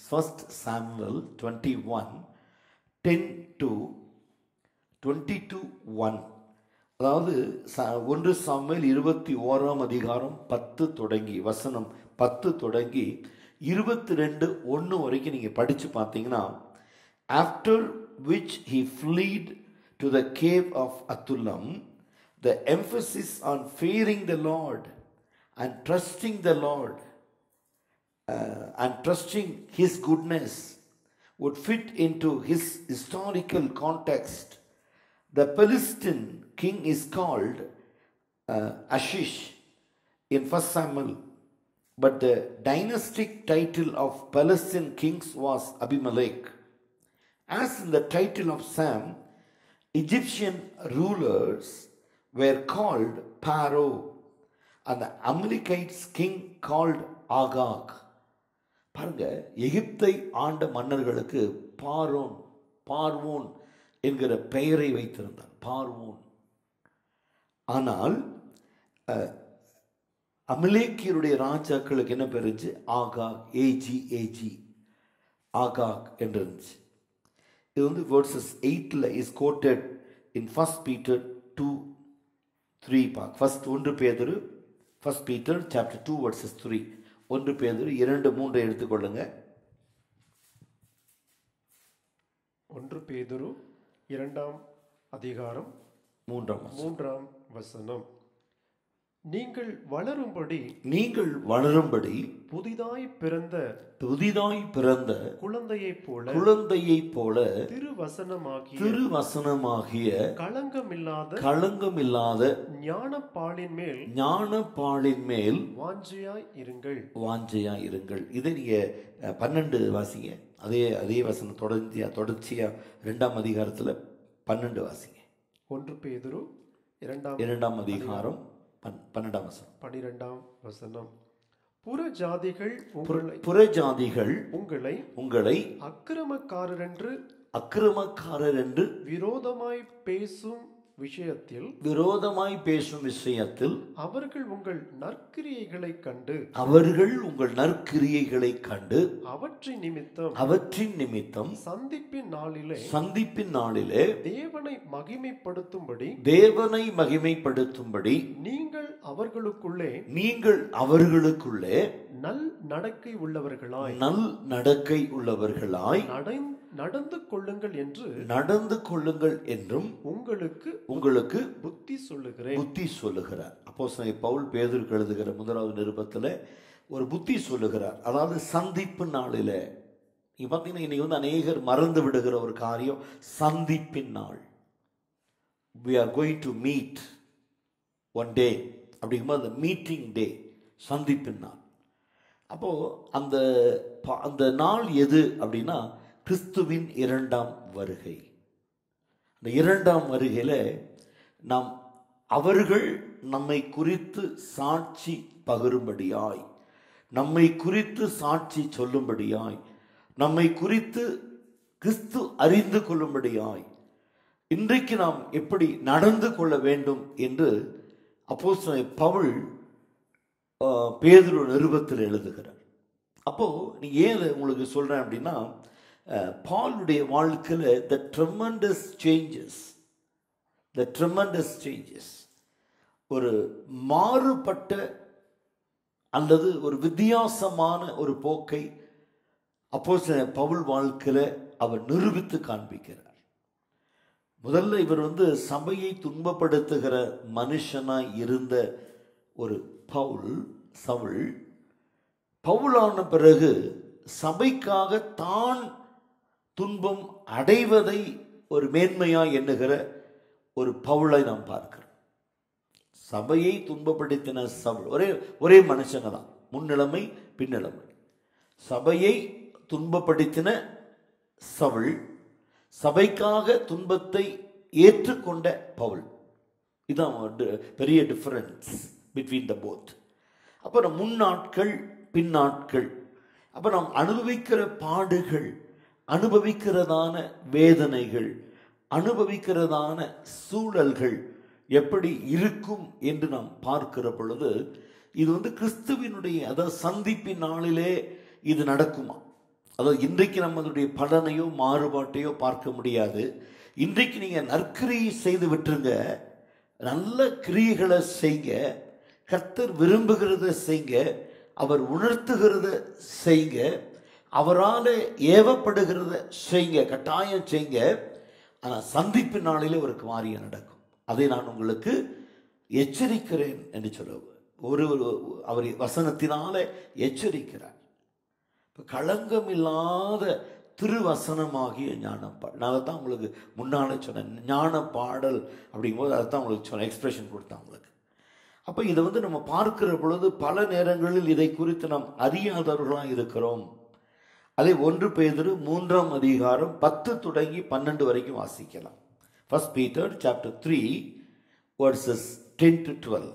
21:10-22:1. அதாவது 1 சாமுவேல் 21 அதிகாரம் 10 தொடங்கி வசனம் 10 தொடங்கி 22:1 வரைக்கும் நீங்கள் படித்து பார்த்தீங்கன்னா, after which he fled to the cave of Adullam, the emphasis on fearing the Lord and trusting the Lord and trusting His goodness would fit into his historical context. The Philistine king is called Ashish in 1 Samuel, but the dynastic title of Philistine kings was Abimelech. As in the title of Sam, Egyptian rulers were called Pharaoh, and the Amalekites king called Agag. பாருங்க, எகிப்தை ஆண்ட மன்னர்களுக்கு பார்வோன் என்கிற பெயரை வைத்திருந்தான், பார்வோன். ஆனால் அமலேக்கியருடைய ராஜாக்களுக்கு என்ன பேர் இருந்துச்சு? ஆகாக், ஏஜி ஆகாக் என்று இருந்துச்சு. இது verses 8 is quoted in 1 Peter 2:3. First 1 Peter chapter 2 verses 3. 1 பேதுரு 2:3 எடுத்துக்கொள்ளுங்க. 1 பேதுரு 2 அதிகாரம் 3 வசனம். நீங்கள் வளரும்படி புதிதாய் பிறந்த குழந்தையைப் போல திருவசனமாகிய களங்கமில்லாத ஞானப்பாலின் மேல் வாஞ்சையாய் இருங்கள். இதை நீங்க 12 வாசிங்க. அதே வசனம் தொடர்ச்சியா 2ஆம் அதிகாரத்துல 12 வாசிங்க. 1 பேதுரு 2ஆம் அதிகாரம் 12ஆம் வசனம். புறஜாதிகள் உங்களை அக்கிரமக்காரர் என்று விரோதமாய் பேசும் விஷயத்தில் அவர்கள் உங்கள் நற்கிரியைகளை கண்டு அவற்றின் நிமித்தம் சந்திப்பின் நாளிலே தேவனை மகிமைப்படுத்தும்படி நீங்கள் அவர்களுக்குள்ளே நல் நடக்கை உள்ளவர்களாய் நடந்து கொள்ளுங்கள் என்றும் உங்களுக்கு புத்தி சொல்லுகிறார். அப்போஸ்தலன் பவுல் பேதுருக்கு எழுதுகிற 1வது நிருபத்தில் ஒரு புத்தி சொல்லுகிறார். அதாவது சந்திப்பு நாளில் நீங்க பார்த்தீங்கன்னா, இன்னைக்கு அநேகர் மறந்து விடுகிற ஒரு காரியம் சந்திப்பின் நாள். we are going to meet one day அப்படிங்கும்போது அந்த மீட்டிங் டே, சந்திப்பின் நாள். அப்போ அந்த நாள் எது அப்படின்னா கிறிஸ்துவின் 2ஆம் வருகை. அந்த 2ஆம் வருகையில் அவர்கள் நம்மை குறித்து சாட்சி பகரும்படியாய், நம்மை குறித்து சாட்சி சொல்லும்படியாய், நம்மை குறித்து கிறிஸ்து அறிந்து கொள்ளும்படியாய் இன்றைக்கு நாம் எப்படி நடந்து கொள்ள வேண்டும் என்று அப்போஸ்தலன் பவுல் பேதுரு நிருபத்தில் எழுதுகிறார். அப்போ நீ ஏன் உங்களுக்கு சொல்றேன் அப்படின்னா, பாலுடைய வாழ்க்கையில் the tremendous changes ஒரு மாறுபட்ட அல்லது ஒரு வித்தியாசமான ஒரு போக்கை அப்போஸ்தலன் பவுல் வாழ்க்கையில் அவர் நிரூபித்து காண்பிக்கிறார். முதல்ல இவர் சபையை துன்பப்படுத்துகிற மனுஷனாய் இருந்த ஒரு சவுல் பவுலான பிறகு சபைக்காக தான் துன்பம் அடைவதை ஒரு மேன்மையாய் எண்ணுகிற ஒரு பவுலை நாம் பார்க்கிறோம். சபையை துன்பப்படுத்தின சவுல் ஒரே மனுஷங்க தான், முன்னிலைமை பின்னிலைமை. சபையை துன்பப்படுத்தின சவுல், சபைக்காக துன்பத்தை ஏற்றுக்கொண்ட பவுல். இதுதான் பெரிய டிஃபரன்ஸ் பிட்வீன் த போத். அப்புறம் முன்னாட்கள் பின்னாட்கள். அப்போ நாம் அனுபவிக்கிற பாடுகள், அனுபவிக்கிறதான வேதனைகள், அனுபவிக்கிறதான சூழல்கள் எப்படி இருக்கும் என்று நாம் பார்க்கிற பொழுது இது கிறிஸ்துவினுடைய அதாவது சந்திப்பின் நாளிலே இது நடக்குமா? அதாவது இன்றைக்கு நம்ம அதனுடைய பலனையோ மாறுபாட்டையோ பார்க்க முடியாது. இன்றைக்கு நீங்கள் நற்கிரியை செய்து விட்டுருங்க, நல்ல கிரியைகளை செய்ங்க, கர்த்தர் விரும்புகிறத செய்ங்க, அவர் உணர்த்துகிறத செய்ங்க, அவரால் ஏவப்படுகிறத செய்ங்க, கட்டாயம் செய்ங்க. ஆனால் சந்திப்பு நாளிலே ஒரு காரியம் நடக்கும். அதை நான் உங்களுக்கு எச்சரிக்கிறேன் என்று சொல்ல அவர் வசனத்தினால எச்சரிக்கிறார். களங்கம் இல்லாத திருவசனமாகிய ஞானப்பாடல். நான் தான் உங்களுக்கு முன்னாலே சொன்னேன், ஞான பாடல் அப்படிங்கும்போது அதை தான் உங்களுக்கு சொன்னேன், எக்ஸ்பிரஷன் கொடுத்தேன் உங்களுக்கு. அப்போ இதை நம்ம பார்க்கிற பொழுது பல நேரங்களில் இதை குறித்து நாம் அறியாதவர்களாக இருக்கிறோம். அதை 1 பேதுரு 3ஆம் அதிகாரம் 10 தொடங்கி 12 வரைக்கும் வாசிக்கலாம். 1 Peter chapter 3 verses 10 to 12.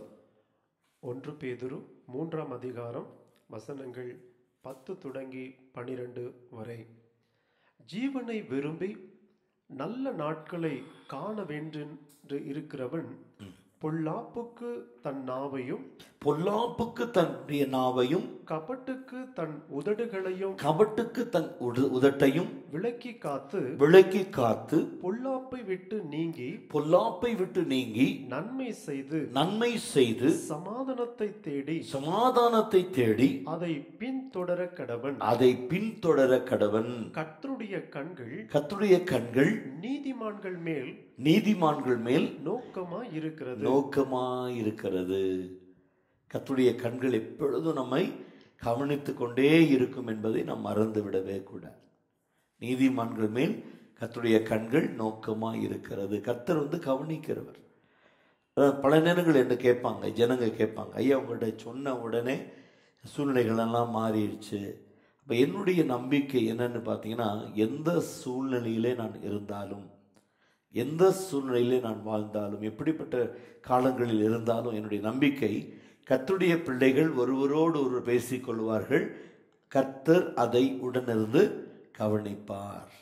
1 பேதுரு 3ஆம் அதிகாரம் வசனங்கள் 10 தொடங்கி 12 வரை. ஜீவனை விரும்பி நல்ல நாட்களை காண வேண்டென்று இருக்கிறவன் பொல்லாப்புக்கு தன் நாவையும் கபட்டுக்கு தன் உதட்டையும் விலக்கி காத்து பொல்லாப்பை விட்டு நீங்கி நன்மை செய்து சமாதானத்தை தேடி அதை பின்தொடர கடவன். கர்த்தருடைய கண்கள் நீதிமான்கள் மேல் நோக்கமாயிருக்கிறது. கர்த்தருடைய கண்கள் எப்பொழுதும் நம்மை கவனித்து கொண்டே இருக்கும் என்பதை நாம் மறந்து விடவே கூடாது. நீதிமான்கள் மேல் கர்த்தருடைய கண்கள் நோக்கமாயிருக்கிறது. கர்த்தர் கவனிக்கிறவர். பல நேரங்கள் என்ன கேட்பாங்க, ஜனங்க கேட்பாங்க, ஐயா உங்கள்கிட்ட சொன்ன உடனே சூழ்நிலைகள் எல்லாம் மாறிடுச்சு. அப்போ என்னுடைய நம்பிக்கை என்னன்னு பார்த்தீங்கன்னா, எந்த சூழ்நிலையிலே நான் இருந்தாலும், எந்த சூழ்நிலையிலே நான் வாழ்ந்தாலும், எப்படிப்பட்ட காலங்களில் இருந்தாலும், என்னுடைய நம்பிக்கை கர்த்தருடைய பிள்ளைகள் ஒருவரோடு ஒருவர் பேசிக்கொள்வார்கள். கர்த்தர் அதை உடனிருந்து கவனிப்பார்.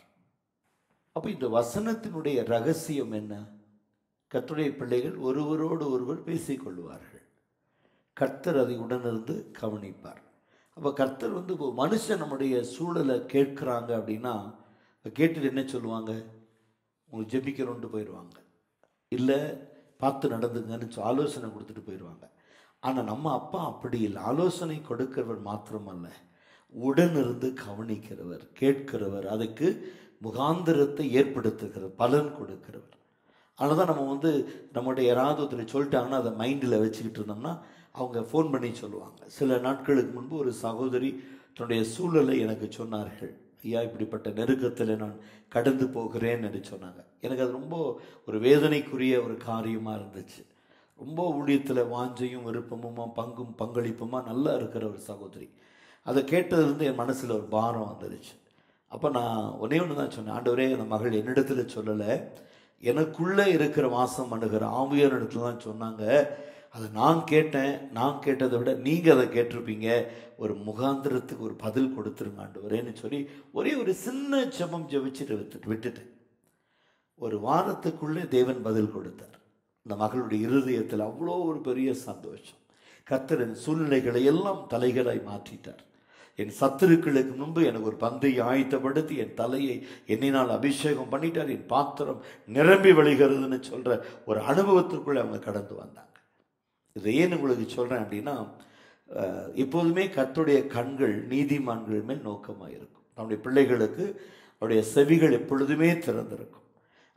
அப்போ இந்த வசனத்தினுடைய ரகசியம் என்ன? கர்த்தருடைய பிள்ளைகள் ஒருவரோடு ஒருவர் பேசிக்கொள்வார்கள், கர்த்தர் அதை உடனிருந்து கவனிப்பார். அப்போ கர்த்தர் மனுஷன் நம்முடைய சூழலை கேட்குறாங்க அப்படின்னா கேட்டுட்டு என்ன சொல்லுவாங்க? உங்களுக்கு ஜெபிக்கிறோன்ட்டு போயிடுவாங்க, இல்லை பார்த்து நடந்துங்கன்னு ஆலோசனை கொடுத்துட்டு போயிடுவாங்க. ஆனால் நம்ம அப்பா அப்படி இல்லை. ஆலோசனை கொடுக்கிறவர் மாத்திரமல்ல, உடனிருந்து கவனிக்கிறவர், கேட்கிறவர், அதுக்கு முகாந்திரத்தை ஏற்படுத்துகிறவர், பலன் கொடுக்கிறவர். அதனால தான் நம்ம நம்மகிட்ட யாராவது ஒருத்தர் சொல்லிட்டாங்கன்னா அதை மைண்டில் வச்சுக்கிட்டு இருந்தோம்னா அவங்க ஃபோன் பண்ணி சொல்லுவாங்க. சில நாட்களுக்கு முன்பு ஒரு சகோதரி தன்னுடைய சூழலை எனக்கு சொன்னார்கள். ஐயா இப்படிப்பட்ட நெருக்கத்தில் நான் கடந்து போகிறேன் என்று சொன்னாங்க. எனக்கு அது ரொம்ப ஒரு வேதனைக்குரிய ஒரு காரியமாக இருந்துச்சு. ரொம்ப ஊழியத்தில் வாஞ்சையும் விருப்பமுமா பங்களிப்புமா நல்லா இருக்கிற ஒரு சகோதரி. அதை கேட்டதுலேருந்து என் மனசில் ஒரு பாரம் வந்துடுச்சு. அப்போ நான் ஒன்றே தான் சொன்னேன், ஆண்டவரே அந்த மகள் என்னிடத்தில் சொல்லலை, எனக்குள்ளே இருக்கிற வாசம் பண்ணுகிற ஆவியான இடத்துல தான் சொன்னாங்க. அதை நான் கேட்டதை விட நீங்கள் அதை கேட்டிருப்பீங்க. ஒரு முகாந்திரத்துக்கு ஒரு பதில் கொடுத்துருங்க ஆண்டவரேன்னு சொல்லி ஒரே ஒரு சின்ன ஜெபம் ஜெபிச்சுட்டு விட்டுட்டேன். ஒரு வாரத்துக்குள்ளே தேவன் பதில் கொடுத்தார். அந்த மகளுடைய இருதயத்தில் அவ்வளோ ஒரு பெரிய சந்தோஷம். கர்த்தரின் சூழ்நிலைகளை எல்லாம் தலைகளாய் மாற்றிட்டார். என் சத்துருக்களுக்கு முன்பு எனக்கு ஒரு பந்தை ஆயத்தப்படுத்தி என் தலையை எண்ணினால் அபிஷேகம் பண்ணிட்டார். என் பாத்திரம் நிரம்பி வழிகிறதுன்னு சொல்கிற ஒரு அனுபவத்திற்குள்ளே அவங்க கடந்து வந்தாங்க. இதை ஏன் உங்களுக்கு சொல்கிறேன் அப்படின்னா, எப்போதுமே கர்த்தருடைய கண்கள் நீதிமான்கள் மேல் நோக்கமாக இருக்கும். நம்முடைய பிள்ளைகளுக்கு அவருடைய செவிகள் எப்பொழுதுமே திறந்திருக்கும்.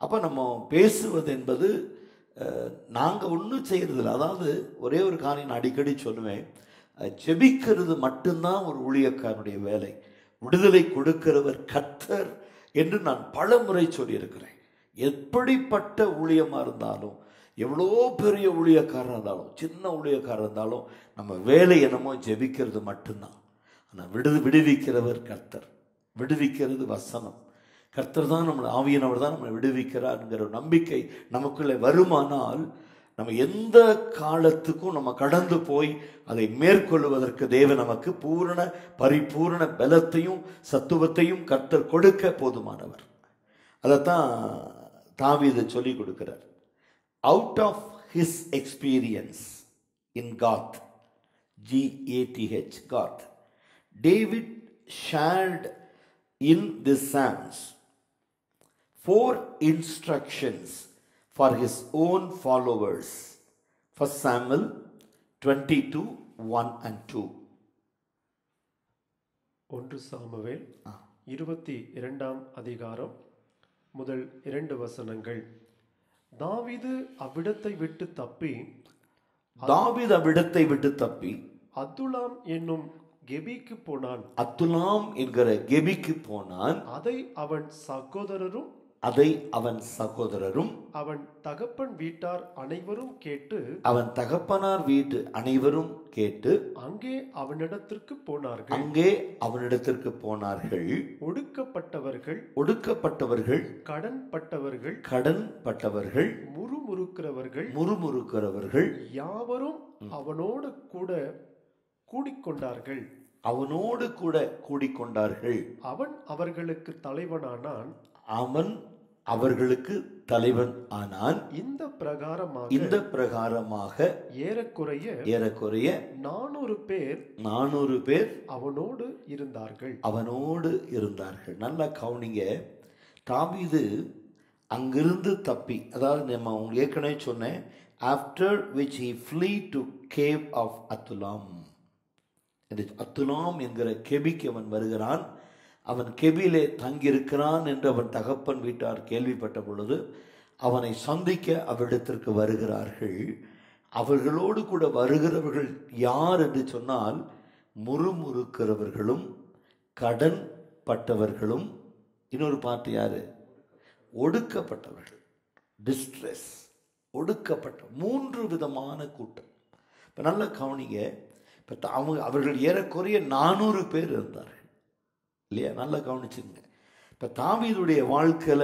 அப்போ நம்ம பேசுவது என்பது நாங்கள் ஒன்றும் செய்கிறதில்ல. அதாவது ஒரே ஒரு காரியம் நான் அடிக்கடி சொல்லுவேன், ஜெபிக்கிறது மட்டும்தான் ஒரு ஊழியக்காரனுடைய வேலை. விடுதலை கொடுக்கிறவர் கர்த்தர் என்று நான் பல முறை சொல்லியிருக்கிறேன். எப்படிப்பட்ட ஊழியமாக இருந்தாலும், எவ்வளோ பெரிய ஊழியக்காரர் இருந்தாலும், சின்ன ஊழியக்காரர் இருந்தாலும், நம்ம வேலை என்னமோ ஜெபிக்கிறது மட்டும்தான். ஆனால் விடுவிக்கிறவர் கர்த்தர், விடுவிக்கிறது வசனம். கர்த்தர் தான் நம்மளை, ஆவியானவர் தான் நம்மளை விடுவிக்கிறார்ங்கிற நம்பிக்கை நமக்குள்ளே வருமானால், நம்ம எந்த காலத்துக்கும் நம்ம கடந்து போய் அதை மேற்கொள்வதற்கு தேவன் நமக்கு பூரண பரிபூர்ண பலத்தையும் சத்துவத்தையும் கர்த்தர் கொடுக்க போதுமானவர். அதைத்தான் தாவீது சொல்லி கொடுக்கிறார். Out of his experience in Gath, GATH, Gath, David shared in the Psalms 4 instructions for his own followers. 1 Samuel 22, 1 and 2. 1 Samuel 22 அதிகாரம் முதல் 2 வசனங்கள். தாவீது அவ்விடத்தை விட்டு தப்பி அதுலாம் என்னும் கெபிக்கு போனான். அதுலாம் என்கிற கெபிக்கு போனான். அதை அவன் சகோதரரும் அவன் தகப்பன் வீட்டார் அனைவரும் கேட்டு, அவன் தகப்பனார் வீட்டு அனைவரும் கேட்டு அங்கே அவனிடத்திற்கு போனார்கள். ஒடுக்கப்பட்டவர்கள், கடன்பட்டவர்கள், முறுமுறுக்கிறவர்கள் யாவரும் அவனோடு கூட கூடிக்கொண்டார்கள். அவன் அவர்களுக்கு தலைவன் ஆனான். இந்த பிரகாரமாக ஏறக்குறைய 400 பேர் அவனோடு இருந்தார்கள். நல்லா கவனிங்க. தாவீது அங்கிருந்து தப்பி, அதாவது நம்ம உங்களுக்கு ஏற்கனவே சொன்னேன், after which he flee to cave of Adullam. அத்துலாம் என்கிற கெபிக்கு அவன் வருகிறான். அவன் கெபிலே தங்கியிருக்கிறான் என்று அவன் தகப்பன் வீட்டார் கேள்விப்பட்ட பொழுது அவனை சந்திக்க அவரிடத்திற்கு வருகிறார்கள். அவர்களோடு கூட வருகிறவர்கள் யார் என்று சொன்னால், முறுமுறுக்கிறவர்களும், கடன் பட்டவர்களும், இன்னொரு பாட்டு யாரு, ஒடுக்கப்பட்டவர்கள், டிஸ்ட்ரெஸ், ஒடுக்கப்பட்ட 3 விதமான கூட்டம். இப்போ நல்லா கவனிங்க. இப்போ அவர்கள் ஏறக்குறைய 400 பேர் இருந்தார்கள் இல்லையா? நல்லா கவனிச்சுங்க. இப்போ தாவீதுடைய வாழ்க்கையில்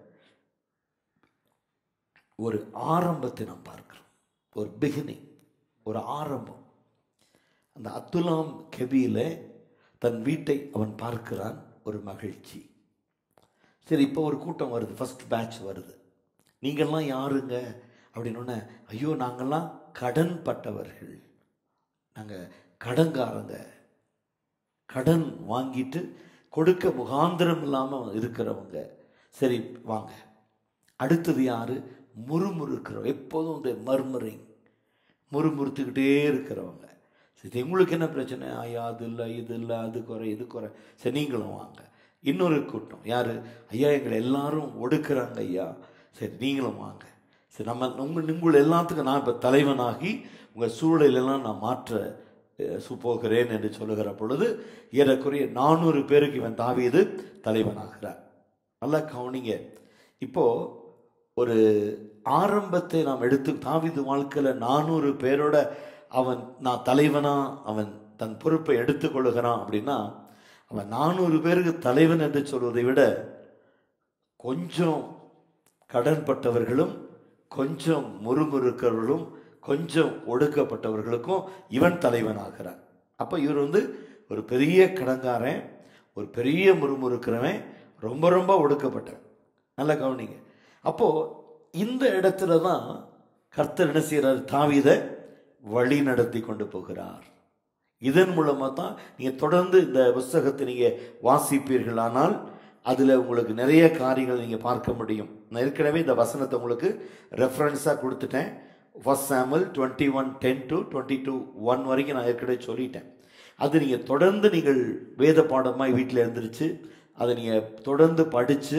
ஒரு ஆரம்பத்தை நாம் பார்க்கிறோம். ஒரு பிகினிங், ஒரு ஆரம்பம். அந்த அத்துலாம் கெபியில தன் வீட்டை அவன் பார்க்கிறான். ஒரு மகிழ்ச்சி. சரி, இப்போ ஒரு கூட்டம் வருது, ஃபர்ஸ்ட் பேட்ச் வருது. நீங்கள்லாம் யாருங்க அப்படின்னு, ஐயோ நாங்கள்லாம் கடன் பட்டவர்கள், நாங்கள் கடன்காரங்க, கடன் வாங்கிட்டு கொடுக்க முகாந்திரம் இல்லாமல் இருக்கிறவங்க. சரி வாங்க. அடுத்தது யாரு? முறுமுறுக்கிறவங்க, எப்போதும் இந்த முறுமுறுத்துக்கிட்டே இருக்கிறவங்க. சரி, உங்களுக்கு என்ன பிரச்சனை? ஐயா அது இல்லை, இது இல்லை, அது குறை, இது குறை. சரி நீங்களும் வாங்க. இன்னொரு கூட்டம் யாரு? ஐயா எங்களை எல்லாரும் ஒடுக்குறாங்க ஐயா. சரி நீங்களும் வாங்க. சரி உங்களை எல்லாத்துக்கும் நான் இப்போ தலைவனாகி உங்கள் சூழலெல்லாம் நான் மாற்ற போகிறேன் என்று சொல்லுகிற பொழுது ஏறக்குறைய 400 பேருக்கு இவன் தாவீது தலைவனாகிறார். நல்லா கவனிங்க. இப்போ ஒரு ஆரம்பத்தை நாம் எடுத்து, தாவீது வாழ்க்கையில் 400 பேரோட அவன் நான் தலைவனா அவன் தன் பொறுப்பை எடுத்துக்கொள்ளுகிறான் அப்படின்னா, அவன் 400 பேருக்கு தலைவன் என்று சொல்வதை விட கொஞ்சம் கடன்பட்டவர்களும், கொஞ்சம் முறுமுறுக்கிறவர்களும், கொஞ்சம் ஒடுக்கப்பட்டவர்களுக்கும் இவன் தலைவனாகிறான். அப்போ இவர் ஒரு பெரிய கடன்காரன், ஒரு பெரிய முறுமுறுக்கிறவன், ரொம்ப ரொம்ப ஒடுக்கப்பட்டவன். நல்லா கவனிங்க. அப்போது இந்த இடத்துல தான் கர்த்தர் என்ன செய்கிறார்? தாவீதை வழி நடத்தி கொண்டு போகிறார். இதன் மூலமாக தான் நீங்கள் தொடர்ந்து இந்த புஸ்தகத்தை நீங்கள் வாசிப்பீர்களானால் அதில் உங்களுக்கு நிறைய காரியங்கள் நீங்கள் பார்க்க முடியும். நான் ஏற்கனவே இந்த வசனத்தை உங்களுக்கு ரெஃபரன்ஸாக கொடுத்துட்டேன். 1 Samuel 21:10 to 22:1 வரைக்கும் நான் ஏற்கனவே சொல்லிட்டேன். அது நீங்கள் தொடர்ந்து நீங்கள் வேத பாடமாக வீட்டில் எழுந்திரிச்சு அதை நீங்கள் தொடர்ந்து படித்து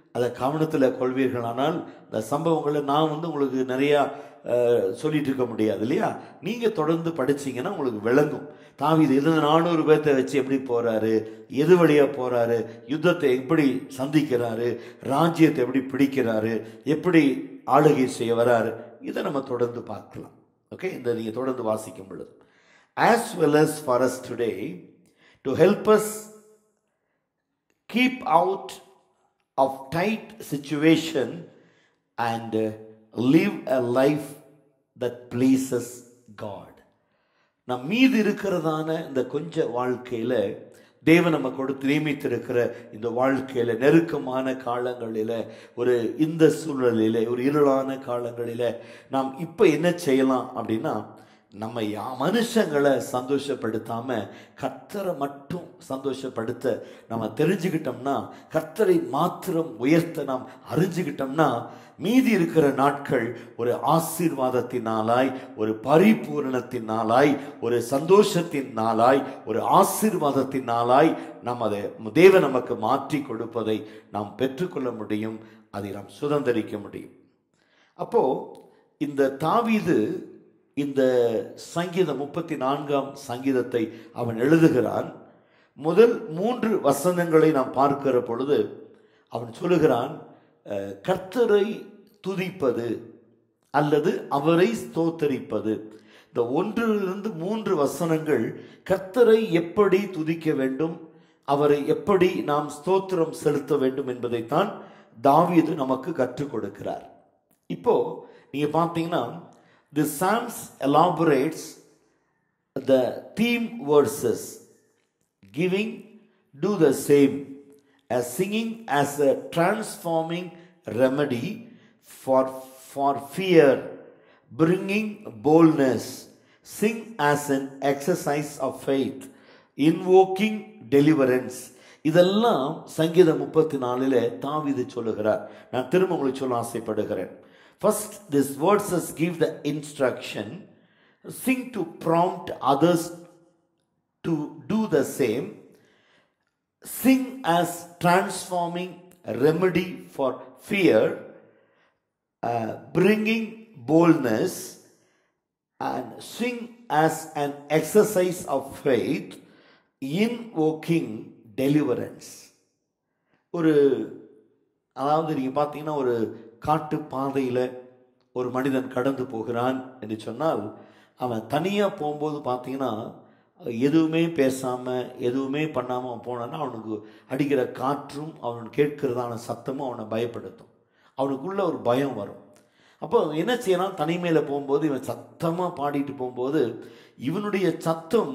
அதை கவனத்தில் கொள்வீர்களானால் இந்த சம்பவங்களை நான் உங்களுக்கு நிறையா சொல்லிட்டு இருக்க முடியாது இல்லையா. நீங்கள் தொடர்ந்து படிச்சிங்கன்னா உங்களுக்கு விளங்கும். தாவீது 400 பேர்த்தை வச்சு எப்படி போகிறாரு, எது வழியாக போகிறாரு, யுத்தத்தை எப்படி சந்திக்கிறாரு, ராஜ்யத்தை எப்படி பிடிக்கிறாரு, எப்படி ஆளுகை செய்ய வராரு, இதை நம்ம தொடர்ந்து பார்க்கலாம். ஓகே, இந்த நீங்கள் தொடர்ந்து வாசிக்கும் பொழுது as well as for us today to help us keep out of tight situation and live a life that pleases God. நம் மீது இருக்கிறதான இந்த கொஞ்ச வாழ்க்கையில் தேவன் நம்ம கொடுத்து நியமித்திருக்கிற இந்த வாழ்க்கையில் நெருக்கமான காலங்களில், ஒரு இந்த சூழலில், ஒரு இருளான காலங்களில் நாம் இப்போ என்ன செய்யலாம் அப்படின்னா, நம்ம மனுஷங்களை சந்தோஷப்படுத்தாம கர்த்தரை மட்டும் சந்தோஷப்படுத்த நம்ம தெரிஞ்சுக்கிட்டோம்னா, கர்த்தரை மாத்திரம் உயர்த்த நாம் அறிஞ்சுக்கிட்டோம்னா, மீதி இருக்கிற நாட்கள் ஒரு ஆசீர்வாதத்தின் நாளாய், ஒரு பரிபூரணத்தின் நாளாய், ஒரு சந்தோஷத்தின் நாளாய், ஒரு ஆசீர்வாதத்தின் நாளாய் நாம் அதை தேவன் நமக்கு மாற்றி கொடுப்பதை நாம் பெற்றுக்கொள்ள முடியும், அதை நாம் சுதந்திரிக்க முடியும். அப்போ இந்த தாவீது இந்த சங்கீதம் 34ஆம் சங்கீதத்தை அவன் எழுதுகிறான். முதல் 3 வசனங்களை நாம் பார்க்கிற பொழுது அவன் சொல்லுகிறான், கர்த்தரை துதிப்பது அல்லது அவரை ஸ்தோத்தரிப்பது. இந்த 1 to 3 வசனங்கள் கர்த்தரை எப்படி துதிக்க வேண்டும், அவரை எப்படி நாம் ஸ்தோத்திரம் செலுத்த வேண்டும் என்பதைத்தான் தாவீது நமக்கு கற்றுக் கொடுக்கிறார். இப்போ நீங்க பார்த்தீங்கன்னா, the Psalms elaborates the theme verses, giving do the same, as singing as a transforming remedy for fear, bringing boldness, sing as an exercise of faith, invoking deliverance. இதெல்லாம் சங்கீதம் 34 தாவீது சொல்லுகிறார். நான் திரும்ப உங்களுக்கு சொல்ல ஆசைப்படுகிறேன். First, these verses give the instruction, sing to prompt others to do the same, sing as transforming remedy for fear, bringing boldness, and sing as an exercise of faith, invoking deliverance. அதாவது நீங்கள் பார்த்தீங்கன்னா, ஒரு காட்டு பாதையில் ஒரு மனிதன் கடந்து போகிறான் என்று சொன்னால், அவன் தனியாக போகும்போது பார்த்தீங்கன்னா எதுவுமே பேசாமல் எதுவுமே பண்ணாமல் அவன் போனான்னா, அவனுக்கு அடிக்கிற காற்றும் அவன் கேட்கிறதான சத்தமும் அவனை பயப்படுத்தும். அவனுக்குள்ள ஒரு பயம் வரும். அப்போ என்ன செய்யலாம், தனிமையில் போகும்போது இவன் சத்தமாக பாடிட்டு போகும்போது இவனுடைய சத்தம்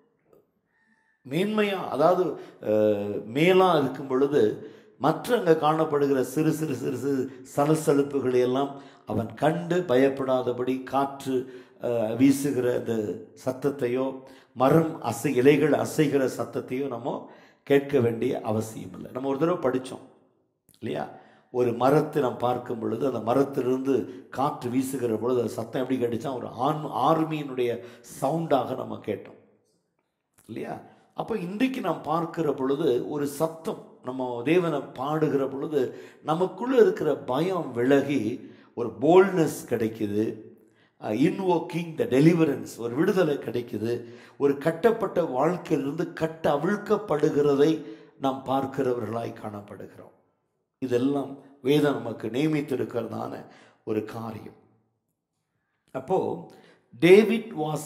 மேன்மையாக, அதாவது மேலாக இருக்கும் பொழுது மற்ற அங்கே காணப்படுகிற சிறு சிறு சிறு சிறு சலசலுப்புகளை எல்லாம் அவன் கண்டு பயப்படாதபடி காற்று வீசுகிற அந்த சத்தத்தையோ, மரம் இலைகள் அசைகிற சத்தத்தையோ நம்ம கேட்க வேண்டிய அவசியம் இல்லை. நம்ம ஒரு தடவை படித்தோம் இல்லையா, ஒரு மரத்தை நாம் பார்க்கும் பொழுது அந்த மரத்திலிருந்து காற்று வீசுகிற பொழுது அந்த சத்தம் எப்படி கேட்டுச்சா, ஒரு ஆர்மியினுடைய சவுண்டாக நம்ம கேட்டோம் இல்லையா. அப்போ இன்றைக்கு நாம் பார்க்கிற பொழுது ஒரு சத்தம், நம்ம தேவனை பாடுகிற பொழுது நமக்குள்ளே இருக்கிற பயம் விலகி ஒரு போல்ட்னஸ் கிடைக்குது, இன்வோக்கிங் த டெலிவரன்ஸ், ஒரு விடுதலை கிடைக்குது, ஒரு கட்டப்பட்ட வாழ்க்கையிலிருந்து கட்ட அவிழ்க்கப்படுகிறதை நாம் பார்க்கிறவர்களாய் காணப்படுகிறோம். இதெல்லாம் வேதம் நமக்கு நியமித்திருக்கிறதான ஒரு காரியம். அப்போ David was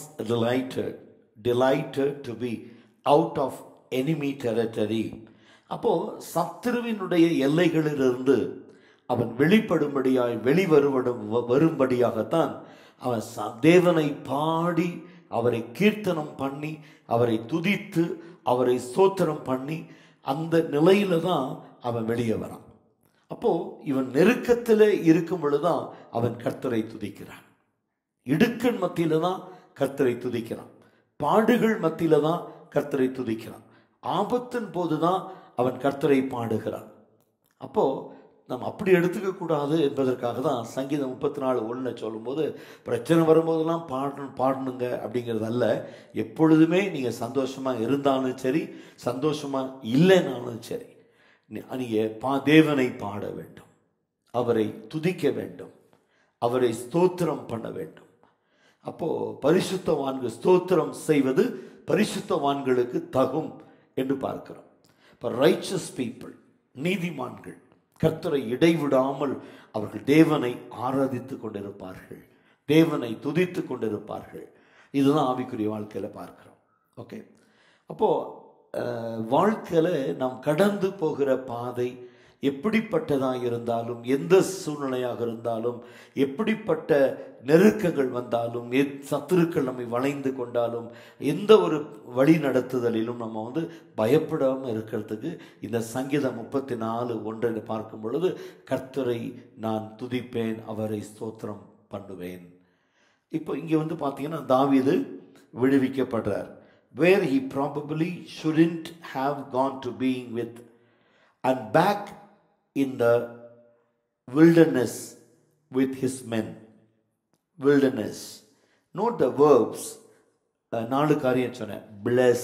delighted to be out of enemy territory. அப்போ சத்துருவினுடைய எல்லைகளிலிருந்து அவன் வெளிப்படும்படியாய் வரும்படியாகத்தான் அவன் தேவனை பாடி, அவரை கீர்த்தனம் பண்ணி, அவரை துதித்து, அவரை ஸ்தோத்திரம் பண்ணி, அந்த நிலையில தான் அவன் வெளியே வரான். அப்போ இவன் நெருக்கத்தில் இருக்கும் பொழுதுதான் அவன் கர்த்தரை துதிக்கிறான். இடுக்கண் மத்தியில தான் கர்த்தரை துதிக்கிறான், பாடுகள் மத்தியில தான் கர்த்தரை துதிக்கிறான், ஆபத்தின் போதுதான் அவன் கர்த்தரை பாடுகிறான். அப்போ நம்ம அப்படி எடுத்துக்க கூடாது என்பதற்காக தான் சங்கீதம் 34:1 சொல்லும்போது, பிரச்சனை வரும்போதெல்லாம் பாடணுங்க அப்படிங்கிறது அல்ல. எப்பொழுதுமே நீங்கள் சந்தோஷமாக இருந்தாலும் சரி, சந்தோஷமாக இல்லைனாலும் சரி, நீங்கள் தேவனை பாட வேண்டும், அவரை துதிக்க வேண்டும், அவரை ஸ்தோத்திரம் பண்ண வேண்டும். அப்போ பரிசுத்தவான்கள் ஸ்தோத்திரம் செய்வது பரிசுத்தவான்களுக்கு தகும் என்று பார்க்கிறோம். இப்போ ரைச்சஸ் பீப்புள், நீதிமான்கள் கர்த்தரை இடைவிடாமல் அவர்கள் தேவனை ஆராதித்து கொண்டிருப்பார்கள், தேவனை துதித்து கொண்டிருப்பார்கள். இதுதான் ஆவிக்குரிய வாழ்க்கையில் பார்க்கிறோம். ஓகே, அப்போது வாழ்க்கையில் நாம் கடந்து போகிற பாதை எப்படிப்பட்டதாக இருந்தாலும், எந்த சூழ்நிலையாக இருந்தாலும், எப்படிப்பட்ட நெருக்கங்கள் வந்தாலும், சத்துருக்கள் நம்மை வளைந்து கொண்டாலும், எந்த ஒரு வழி நடத்துதலிலும் நம்ம பயப்படாமல் இருக்கிறதுக்கு இந்த சங்கீதம் 34:1 பார்க்கும் பொழுது, கர்த்தரை நான் துதிப்பேன், அவரை ஸ்தோத்திரம் பண்ணுவேன். இப்போ இங்கே பார்த்தீங்கன்னா தாவீது விடுவிக்கப்படுறார். where he probably shouldn't have gone to being with, and back in the wilderness with his men. Wilderness. Note the verbs. 4 காரியம் சொன்னேன். Bless,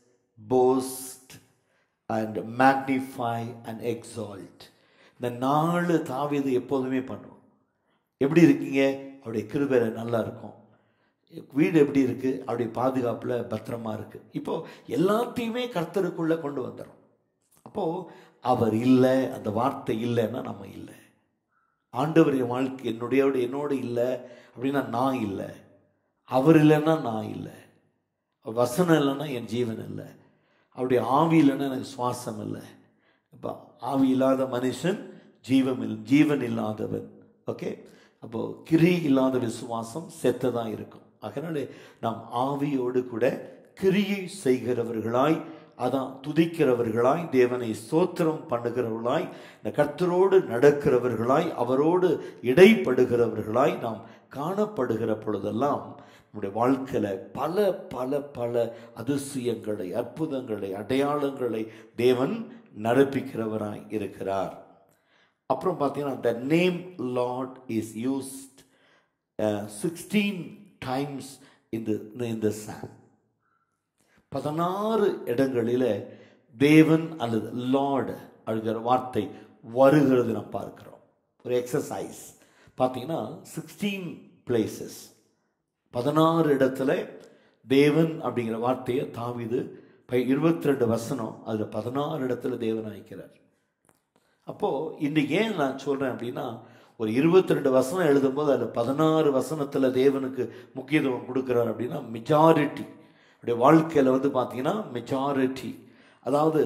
boast and magnify and exalt. இந்த 4 தாவீது எப்போதுமே பண்ணுவோம். எப்படி இருக்கீங்க? அவருடைய கிருபை நல்லா இருக்கும். வீடு எப்படி இருக்குது? அவருடைய பாதுகாப்பில் பத்திரமா இருக்குது. இப்போது எல்லாத்தையுமே கர்த்தருக்குள்ளே கொண்டு வந்துடும். அப்போது அவர் இல்லை, அந்த வார்த்தை இல்லைன்னா நம்ம இல்லை. ஆண்டவர் என் வாழ்க்கை என்னோடு இல்லை அப்படின்னா நான் இல்லை, அவர் இல்லைன்னா நான் இல்லை, வசனம் இல்லைன்னா என் ஜீவன் இல்லை, அவருடைய ஆவி இல்லைன்னா எனக்கு சுவாசம் இல்லை. இப்போ ஆவி இல்லாத மனுஷன் ஜீவன் இல்லாதவன். ஓகே, அப்போது கிரி இல்லாத விசுவாசம் செத்ததான் இருக்கும். அதனால நாம் ஆவியோடு கூட கிரியை செய்கிறவர்களாய், அதான் துதிக்கிறவர்களாய், தேவனை ஸ்தோத்திரம் பண்ணுகிறவர்களாய், இந்த கர்த்தரோடு நடக்கிறவர்களாய், அவரோடு இடைப்படுகிறவர்களாய் நாம் காணப்படுகிற பொழுதெல்லாம் நம்முடைய வாழ்க்கையில் பல பல பல அதிசயங்களை, அற்புதங்களை, அடையாளங்களை தேவன் நடப்பிக்கிறவராய் இருக்கிறார். அப்புறம் பார்த்தீங்கன்னா the name Lord is used 16 times in the psalm. 16 இடங்களில் தேவன் அல்லது லார்ட் அப்படிங்கிற வார்த்தை வருகிறது நாம் பார்க்கிறோம். ஒரு எக்ஸசைஸ் பார்த்தீங்கன்னா 16 places, 16 இடத்துல தேவன் அப்படிங்கிற வார்த்தையை தாவீது 22 வசனம் அதில் 16 இடத்துல தேவன் அழைக்கிறார். அப்போது இன்றைக்கி ஏன் நான் சொல்கிறேன் அப்படின்னா, ஒரு 22 வசனம் எழுதும்போது அதில் 16 வசனத்தில் தேவனுக்கு முக்கியத்துவம் கொடுக்குறார் அப்படின்னா மெஜாரிட்டி அப்படியே வாழ்க்கையில் பார்த்தீங்கன்னா மெஜாரிட்டி, அதாவது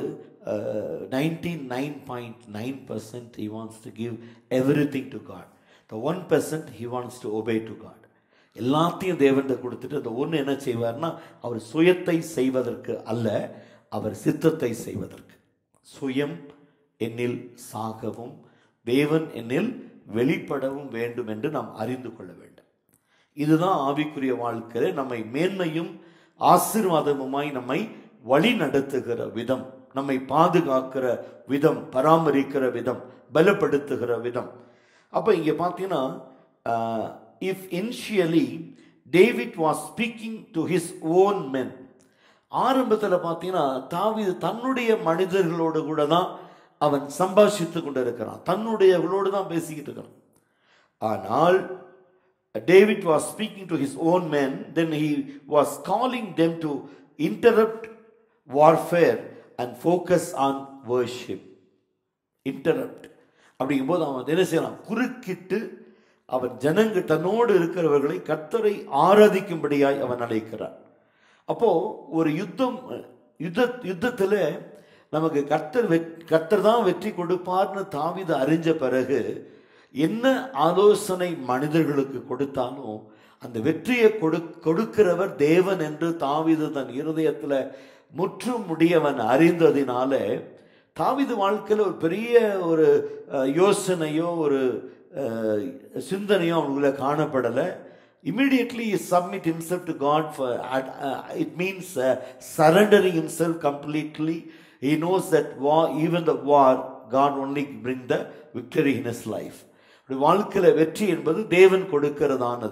99.9% he wants to give everything to God. The 1% he wants to obey to God. எல்லாத்தையும் தேவன்கிட்ட கொடுத்துட்டு அந்த ஒன்று என்ன செய்வார்னா, அவர் சுயத்தை செய்வதற்கு அல்ல, அவர் சித்தத்தை செய்வதற்கு. சுயம் என்னில் சாகவும் தேவன் என்னில் வெளிப்படவும் வேண்டும் என்று நாம் அறிந்து கொள்ள வேண்டும். இதுதான் ஆவிக்குரிய வாழ்க்கையில் நம்மை மேன்மையும் ஆசீர்வாதமுமாய் நம்மை வழி நடத்துகிற விதம், நம்மை பாதுகாக்கிற விதம், பராமரிக்கிற விதம், பலப்படுத்துகிற விதம். அப்போ இங்கே பார்த்தீங்கன்னா, if initially David was speaking to his own men, ஆரம்பத்தில் பார்த்தீங்கன்னா தாவீது தன்னுடைய மனிதர்களோடு கூட தான் அவன் சம்பாஷித்து கொண்டு இருக்கிறான், தன்னுடையவர்களோடு தான் பேசிக்கிட்டு இருக்கிறான். ஆனால் David was speaking to his own men, then he was calling them to interrupt warfare and focus on worship. Interrupt அப்படிங்கும்போது அவன் என்ன செய்யலாம், குறுக்கிட்டு அவன் ஜனங்கள் தன்னோடு இருக்கிறவர்களை கர்த்தரை ஆராதிக்கும்படியாய் அவன் அழைக்கிறான். அப்போ ஒரு யுத்தத்தில் நமக்கு கர்த்தர் தான் வெற்றி கொடுப்பார்னு தாவீது அறிஞ்ச பிறகு என்ன ஆலோசனை மனிதர்களுக்கு கொடுத்தாலும் அந்த வெற்றியை கொடுக்கிறவர் தேவன் என்று தாவீது தன் இருதயத்தில் முற்றும் முடியவன் அறிந்ததினால தாவீது வாழ்க்கையில் ஒரு பெரிய ஒரு யோசனையோ ஒரு சிந்தனையோ அவனுக்குள்ள காணப்படலை. Immediately he submit himself to God for it means surrendering himself completely. He knows that war, even the war, God only bring the victory in his life. வாழ்க்கையில் வெற்றி என்பது தேவன் கொடுக்கிறதானது.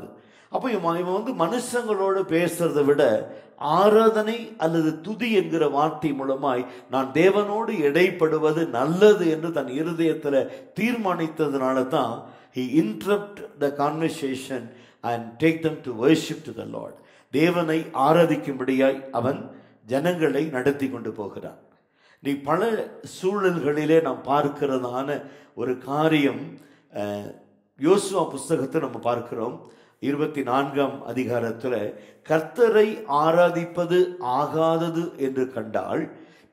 அப்போ இவன் வந்து மனுஷங்களோடு பேசுறதை விட ஆராதனை அல்லது துதி என்கிற வார்த்தை மூலமாய் நான் தேவனோடு இடைப்படுவது நல்லது என்று தன் இருதயத்தில் தீர்மானித்ததுனால தான் he interrupt the conversation and take them to worship to the Lord. தேவனை ஆராதிக்கும்படியாய் அவன் ஜனங்களை நடத்தி கொண்டு போகிறான். நீ பல சூழல்களிலே நாம் பார்க்கிறதான ஒரு காரியம் யோசுவா புஸ்தகத்தை நம்ம பார்க்கிறோம். 24ஆம் அதிகாரத்தில் கர்த்தரை ஆராதிப்பது ஆகாதது என்று கண்டால்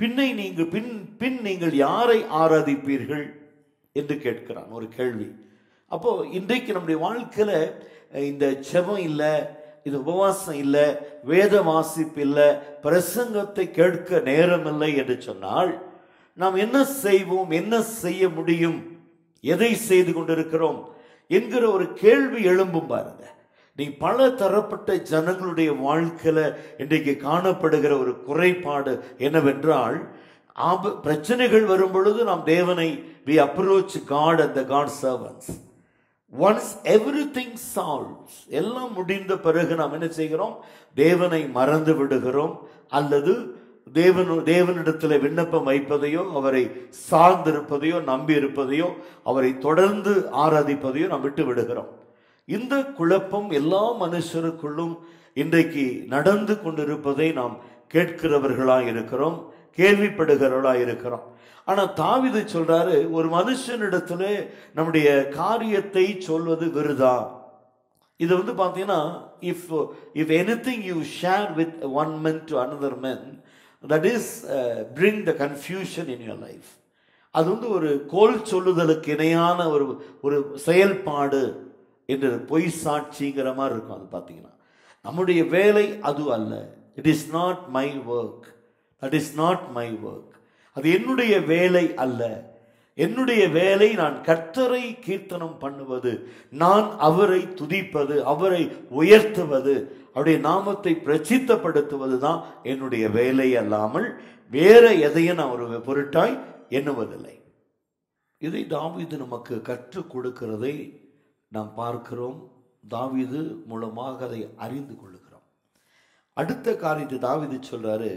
பின் நீங்கள் யாரை ஆராதிப்பீர்கள் என்று கேட்கிறான் ஒரு கேள்வி. அப்போ இன்றைக்கு நம்முடைய வாழ்க்கையில இந்த ஜெபம் இல்லை, இது உபவாசம் இல்லை, வேத வாசிப்பு இல்லை, பிரசங்கத்தை கேட்க நேரம் இல்லை என்று சொன்னால் நாம் என்ன செய்வோம், என்ன செய்ய முடியும், எதை செய்து கொண்டிருக்கிறோம் என்கிற ஒரு கேள்வி எழும்பும் பாருங்க. நீ பல தரப்பட்ட ஜனங்களுடைய வாழ்க்கையில இன்றைக்கு காணப்படுகிற ஒரு குறைபாடு என்னவென்றால், பிரச்சனைகள் வரும் பொழுது நாம் தேவனை we approach God and the God servants. Once everything solves, எல்லாம் முடிந்த பிறகு நாம் என்ன செய்கிறோம், தேவனை மறந்து விடுகிறோம், அல்லது தேவனிடத்தில் விண்ணப்பம் வைப்பதையோ, அவரை சார்ந்திருப்பதையோ, நம்பி இருப்பதையோ, அவரை தொடர்ந்து ஆராதிப்பதையோ நாம் விட்டு விடுகிறோம். இந்த குழப்பம் எல்லா மனுஷருக்குள்ளும் இன்றைக்கு நடந்து கொண்டிருப்பதை நாம் கேட்கிறவர்களாக இருக்கிறோம், கேள்விப்படுகிறவர்களாக இருக்கிறோம். ஆனா தாவீது சொல்றாரு, ஒரு மனுஷனிடத்துல நம்முடைய காரியத்தை சொல்வது விருதா. இது வந்து பாத்தீங்கன்னா, if anything you share with one man to another man, that is bring the confusion in your life. அது வந்து ஒரு கோல் சொல்லுதலுக்கு இணையான ஒரு செயல்பாடு என்று பொய் சாட்சிங்கிற மாதிரி இருக்கும். அது பார்த்தீங்கன்னா நம்முடைய வேலை அது அல்ல. It is not my work, that is not my work. அது என்னுடைய வேலை அல்ல. என்னுடைய வேலை நான் கர்த்தரை கீர்த்தனம் பண்ணுவது, நான் அவரை துதிப்பது, அவரை உயர்த்துவது, அவருடைய நாமத்தை பிரசித்தப்படுத்துவது தான் என்னுடைய வேலை அல்லாமல் வேற எதையும் நான் ஒரு பொருட்டாய் எண்ணுவதில்லை. இதை தாவீது நமக்கு கற்றுக் கொடுக்கிறதை நாம் பார்க்கிறோம். தாவீது மூலமாக அதை அறிந்து கொள்ளுகிறோம். அடுத்த காரியத்தை தாவீது சொல்றாரு,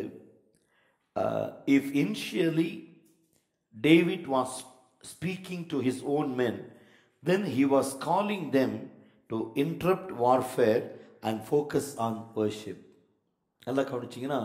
if initially David was speaking to his own men, then he was calling them to interrupt warfare and focus on worship. நல்லா கவனிச்சிங்கன்னா,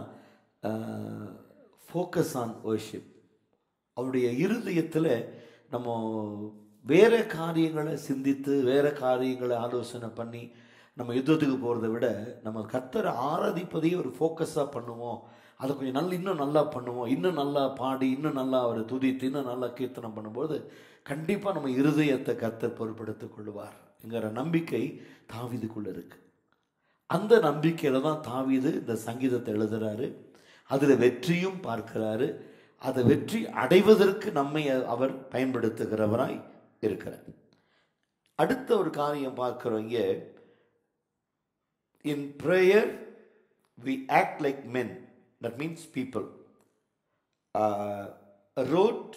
focus on worship. அவருடைய இருதயத்தில் நம்ம வேற காரியங்களை சிந்தித்து வேற காரியங்களை ஆலோசனை பண்ணி நம்ம யுத்தத்துக்கு போகிறத விட நம்ம கர்த்தரை ஆராதிப்பதையே ஒரு ஃபோக்கஸாக பண்ணுவோம். அதை கொஞ்சம் இன்னும் நல்லா பண்ணுவோம், இன்னும் நல்லா பாடி, இன்னும் நல்லா அவரை துதித்து, இன்னும் நல்லா கீர்த்தனம் பண்ணும்போது கண்டிப்பாக நம்ம இருதயத்தை கர்த்தர் பொறுப்படுத்திக் கொள்வார் என்கிற நம்பிக்கை தாவீதுக்குள்ள இருக்கு. அந்த நம்பிக்கையில தான் தாவீது இந்த சங்கீதத்தை எழுதுறாரு. அதில் வெற்றியும் பார்க்கிறாரு. அதை வெற்றி அடைவதற்கு நம்மை அவர் பயன்படுத்துகிறவராய் இருக்கிறார். அடுத்த ஒரு காரியம் பார்க்கிறோம் இங்கே, in prayer we act like men, that means people. Wrote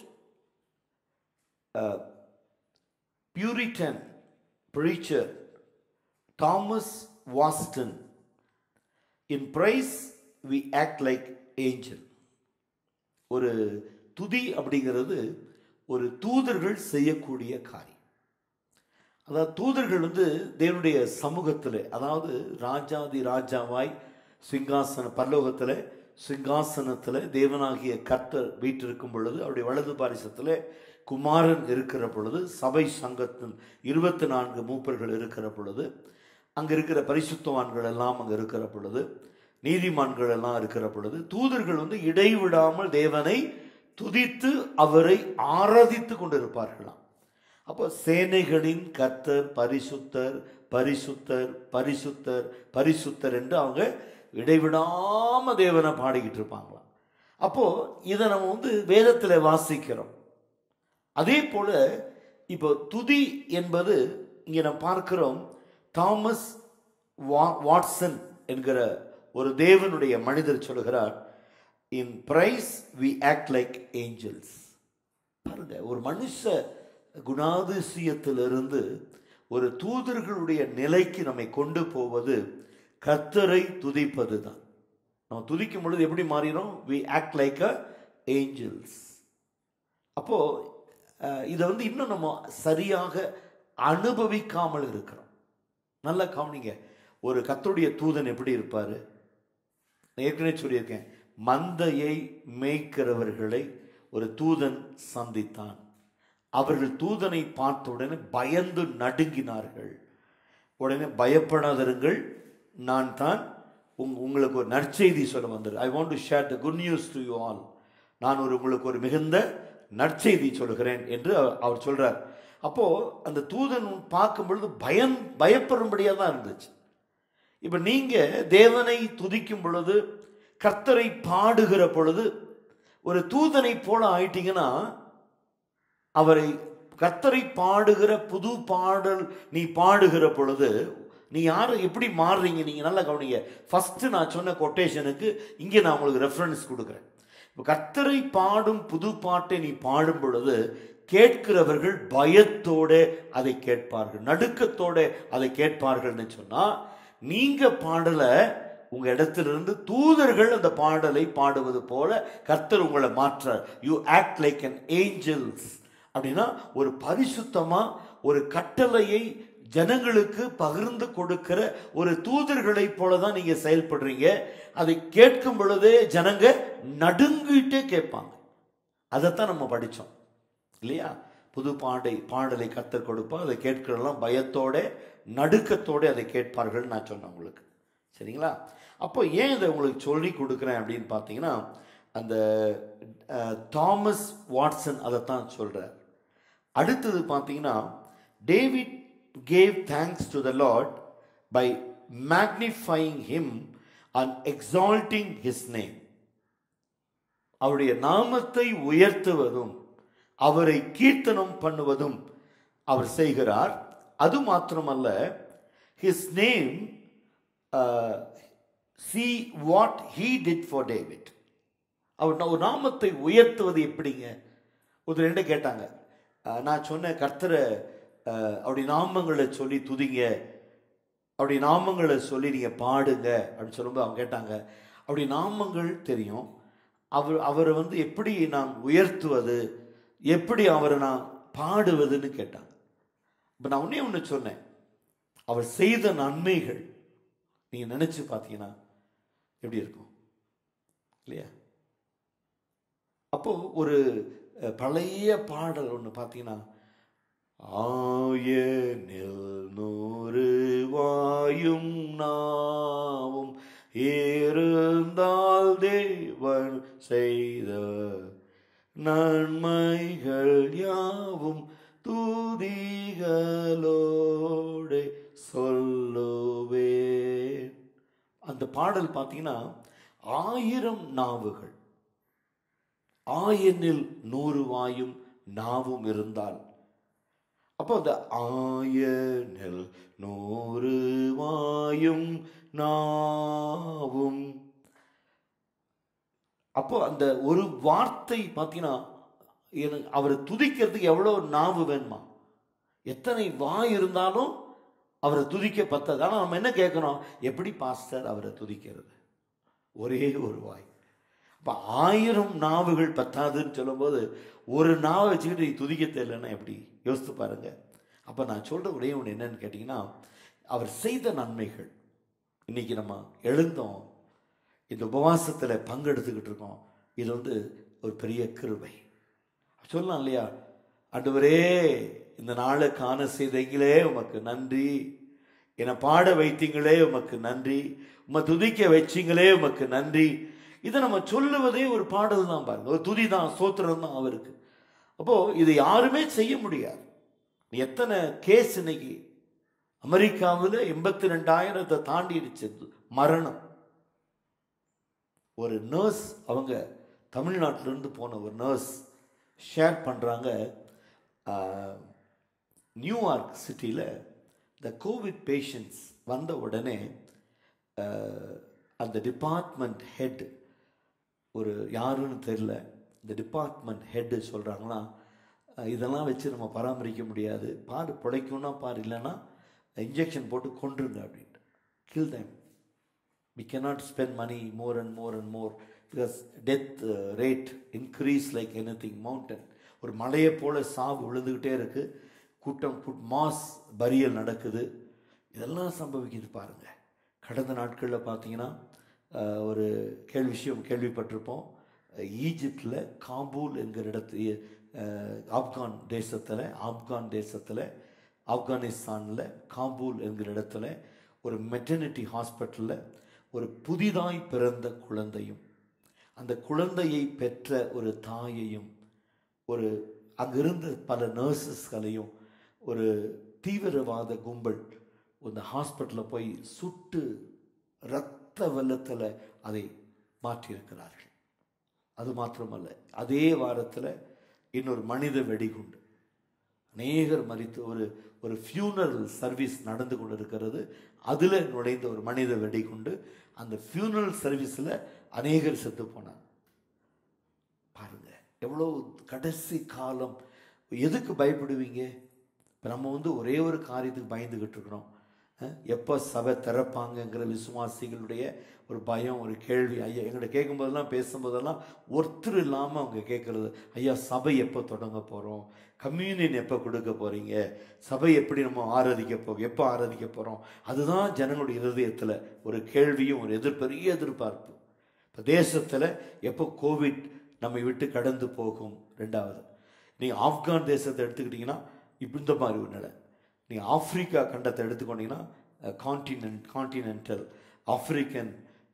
Puritan preacher Thomas Watson, in praise we act like angel. ஒரு துதி அப்படிங்கிறது ஒரு தூதர்கள் செய்யக்கூடிய காரியம். அதாவது தூதர்கள் வந்து தேவனுடைய சமூகத்தில், அதாவது ராஜாதி ராஜாவாய் பரலோகத்தில் சிங்காசனத்தில் தேவனாகிய கர்த்தர் வீற்றிருக்கும் பொழுது, அவருடைய வலது பாரிசத்தில் குமாரன் இருக்கிற பொழுது, சபை சங்கத்தின் 24 மூப்பர்கள் இருக்கிற பொழுது, அங்கே இருக்கிற பரிசுத்தவான்கள் எல்லாம் அங்கே இருக்கிற பொழுது, நீதிமான்கள் எல்லாம் இருக்கிற பொழுது, தூதர்கள் வந்து இடைவிடாமல் தேவனை துதித்து அவரை ஆராதித்து கொண்டிருப்பார்களாம். அப்போ சேனைகளின் கர்த்தர் பரிசுத்தர் பரிசுத்தர் பரிசுத்தர் பரிசுத்தர் என்று அவங்க இடைவிடாம தேவனை பாடிக்கிட்டு இருப்பாங்களாம். அப்போ இதை நம்ம வந்து வேதத்தில் வாசிக்கிறோம். அதே போல இப்போ துதி என்பது இங்கே நம்ம பார்க்கிறோம். தாமஸ் வாட்சன் என்கிற ஒரு தேவனுடைய மனிதர் சொல்கிறார், in praise we act like angels. பாருங்க, ஒரு மனுஷ குணாதிசயத்திலிருந்து ஒரு தூதர்களுடைய நிலைக்கு நம்மை கொண்டு போவது கர்த்தரை துதிப்பது தான். நம்ம துதிக்கும் பொழுது எப்படி மாறிடும்? we act like a angels. அப்போ இதை இன்னும் நம்ம சரியாக அனுபவிக்காமல் இருக்கிறோம். நல்லா கவனிங்க. ஒரு கர்த்தருடைய தூதன் எப்படி இருப்பாரு? ஏற்கனவே சொல்லியிருக்கேன், மந்தையை மேய்க்கிறவர்களை ஒரு தூதன் சந்தித்தான். அவர்கள் தூதனை பார்த்த உடனே பயந்து நடுங்கினார்கள். உடனே பயப்படாதிருங்கள், நான் தான் உங்களுக்கு ஒரு நற்செய்தி சொல்ல வந்தது. I want to share the good news to you all. நான் உங்களுக்கு ஒரு மிகுந்த நற்செய்தி சொல்கிறேன் என்று அவர் சொல்றார். அப்போ அந்த தூதன் பார்க்கும் பொழுது பயப்படும்படியாக தான் இருந்துச்சு. இப்ப நீங்க தேவனை துதிக்கும் பொழுது, கர்த்தரை பாடுகிற பொழுது ஒரு தூதனை போல ஆயிட்டீங்கன்னா, அவரை கர்த்தரை பாடுகிற புது பாடல் நீ பாடுகிற பொழுது நீ யாரை எப்படி மாறுறீங்க? நீங்க நல்லா கவனிங்க. ஃபர்ஸ்ட் நான் சொன்ன கொட்டேஷனுக்கு இங்கே நான் உங்களுக்கு ரெஃபரன்ஸ் கொடுக்குறேன். இப்போ கர்த்தரை பாடும் புது பாட்டை நீ பாடும் பொழுது கேட்கிறவர்கள் பயத்தோட அதை கேட்பார்கள், நடுக்கத்தோட அதை கேட்பார்கள்னு சொன்னா, நீங்க பாடல உங்க இடத்திலிருந்து தூதர்கள் அந்த பாடலை பாடுவது போல கர்த்தர் உங்களை மாற்றார். You act like an angels. அப்படின்னா ஒரு பரிசுத்தமா ஒரு கட்டளையை ஜனங்களுக்கு பகிர்ந்து கொடுக்கிற ஒரு தூதர்களை போலதான் நீங்க செயல்படுறீங்க. அதை கேட்கும் பொழுதே ஜனங்க நடுங்கிட்டே கேட்பாங்க. அதைத்தான் நம்ம படிச்சோம் இல்லையா? புது பாடலை கர்த்தர் கொடுப்பா, அதை கேட்கிறதெல்லாம் பயத்தோட நடுக்கத்தோட அதை கேட்பார்கள் நான் சொன்னேன் உங்களுக்கு. சரிங்களா? அப்போ ஏன் இதை உங்களுக்கு சொல்லி கொடுக்குறேன் அப்படின்னு பார்த்தீங்கன்னா, அந்த தாமஸ் வாட்சன் அதைத்தான் சொல்றார். அடுத்தது பார்த்தீங்கன்னா, David gave thanks to the Lord by magnifying him and exalting his name. அவருடைய நாமத்தை உயர்த்துவதும் அவரை கீர்த்தனம் பண்ணுவதும் அவர் செய்கிறார். அது மாத்திரமல்ல, his name, see what he did for David. அவர் நாமத்தை உயர்த்துவது எப்படிங்க? ஒரு ரெண்டு கேட்டாங்க. நான் சொன்ன கர்த்தரை அப்படி நாமங்களை சொல்லி துதிங்க, அப்படி நாமங்களை சொல்லி நீங்க பாடுங்க அப்படின்னு சொல்லும்போது அவங்க கேட்டாங்க, அப்படி நாமங்கள் தெரியும், அவரை எப்படி நான் உயர்த்துவது, எப்படி அவரை நான் பாடுவதுன்னு கேட்டாங்க. இப்போ நான் ஒன்று சொன்னேன், அவர் செய்த நன்மைகள் நீங்க நினைச்சு பார்த்தீங்கன்னா எப்படி இருக்கும் இல்லையா? அப்போ ஒரு பழைய பாடல் ஒன்று பார்த்தீங்கன்னா, ஆயனில் 100 வாயும் நாவும் இருந்தால் தேவன் செய்த நன்மைகள் யாவும் துதிகளோடு சொல்லுவேன். அந்த பாடல் பார்த்தீங்கன்னா, 1000 நாவுகள், ஆயனில் 100 வாயும் நாவும் இருந்தால், அப்போ அந்த ஆயனில் 100 வாயும் நாவும், அப்போ அந்த ஒரு வார்த்தை பார்த்தீங்கன்னா, அவரை துதிக்கிறதுக்கு எவ்வளோ நாவு வேணுமா? எத்தனை வாய் இருந்தாலும் அவரை துதிக்க பத்தாது. ஆனால் நம்ம என்ன கேட்குறோம், எப்படி பாஸ்டர் அவரை துதிக்கிறது? ஒரே ஒரு வாய். அப்போ 1000 நாவுகள் பத்தாதுன்னு சொல்லும்போது, ஒரு நாவை வச்சுக்கிட்டு நீ துதிக்க தெரியலன்னா எப்படி? யோசித்து பாருங்க. அப்போ நான் சொல்ற ஒரே ஒன்று என்னன்னு கேட்டிங்கன்னா, அவர் செய்த நன்மைகள். இன்னைக்கு நம்ம எழுந்தோம், இந்த உபவாசத்தில் பங்கெடுத்துக்கிட்டு இருக்கோம். இது ஒரு பெரிய கிருபை. சொல்லலாம் இல்லையா? ஆண்டவரே, இந்த நாளை காண செய்தீங்களே உமக்கு நன்றி, என்னை பாட வைத்தீங்களே உமக்கு நன்றி, உம்மை துதிக்க வச்சிங்களே உமக்கு நன்றி. இதை நம்ம சொல்லுவதே ஒரு பாடல் தான் பாருங்க, ஒரு துதி தான், ஸ்தோத்திரம் தான் அவருக்கு. அப்போ இது யாருமே செய்ய முடியாது. எத்தனை கேஸ் இன்னைக்கு அமெரிக்காவில் 82,000 தாண்டிடுச்சு மரணம். ஒரு நர்ஸ், அவங்க தமிழ்நாட்டிலிருந்து போன ஒரு நர்ஸ் ஷேர் பண்ணுறாங்க, நியூயார்க் சிட்டியில் இந்த கோவிட் பேஷண்ட்ஸ் வந்த உடனே அந்த டிபார்ட்மெண்ட் ஹெட், ஒரு யாருன்னு தெரியல, இந்த டிபார்ட்மெண்ட் ஹெட்டு சொல்கிறாங்கன்னா, இதெல்லாம் வச்சு நம்ம பராமரிக்க முடியாது, பாரு பிழைக்கும்னா பாரு, இல்லைன்னா இன்ஜெக்ஷன் போட்டு கொன்றுங்க அப்படின்ட்டு. Kill them. We cannot spend money more and more and more because death rate increase like anything mountain. ஒரு மலையை போல சாவு விழுந்துக்கிட்டே இருக்கு, கூட்டம் மாஸ் பரியல் நடக்குது, இதெல்லாம் சம்பவிக்குது பாருங்க. கடந்த நாட்களில் பார்த்தீங்கன்னா ஒரு விஷயம் கேள்விப்பட்டிருப்போம். ஈஜிப்டில் காபூல் என்கிற இடத்து ஆப்கான் தேசத்தில் ஆப்கானிஸ்தானில் காபூல் என்கிற இடத்துல ஒரு மெட்டர்னிட்டி ஹாஸ்பிட்டலில் ஒரு புதிதாய் பிறந்த குழந்தையும் அந்த குழந்தையை பெற்ற ஒரு தாயையும் ஒரு அங்கிருந்த பல நர்சஸ்களையும் ஒரு தீவிரவாத கும்பல் அந்த ஹாஸ்பிட்டலில் போய் சுட்டு இரத்த வெள்ளத்தில் அதை மாற்றியிருக்கிறார்கள். அது மாத்திரமல்ல, அதே வாரத்தில் இன்னொரு மனித வெடிகுண்டு, அநேகர் மரித்து ஒரு ஃபியூனரல் சர்வீஸ் நடந்து கொண்டு இருக்கிறது, அதில் நுழைந்த ஒரு மனித வெடிகுண்டு, அந்த ஃபியூனரல் சர்வீஸில் அநேகர் செத்து போனாங்க. பாருங்க எவ்வளோ கடைசி காலம். எதுக்கு பயப்படுவீங்க? இப்போ நம்ம ஒரே ஒரு காரியத்துக்கு பயந்துக்கிட்டு இருக்கிறோம். எப்போ சபை திறப்பாங்கங்கிற விசுவாசிகளுடைய ஒரு பயம், ஒரு கேள்வி. ஐயா எங்கள்கிட்ட கேட்கும்போதெல்லாம் பேசும்போதெல்லாம் ஒருத்தர் இல்லாமல் அவங்க கேட்குறது, ஐயா சபை எப்போ தொடங்க போகிறோம், கம்யூனியன் எப்போ கொடுக்க போகிறீங்க, சபை எப்படி நம்ம எப்போ ஆராதிக்க போகிறோம். அதுதான் ஜனங்களுடைய இருதயத்தில் ஒரு கேள்வியும் ஒரு பெரிய எதிர்பார்ப்பு. இப்போ தேசத்தில் எப்போ கோவிட் நம்மை விட்டு கடந்து போகும். ரெண்டாவது, நீங்கள் ஆப்கான் தேசத்தை எடுத்துக்கிட்டிங்கன்னா இப்போ இந்த மாதிரி ஒரு நிலை. நீங்கள் ஆப்பிரிக்கா கண்டத்தை எடுத்துக்கொண்டீங்கன்னா கான்டினென்டல் ஆப்பிரிக்கன்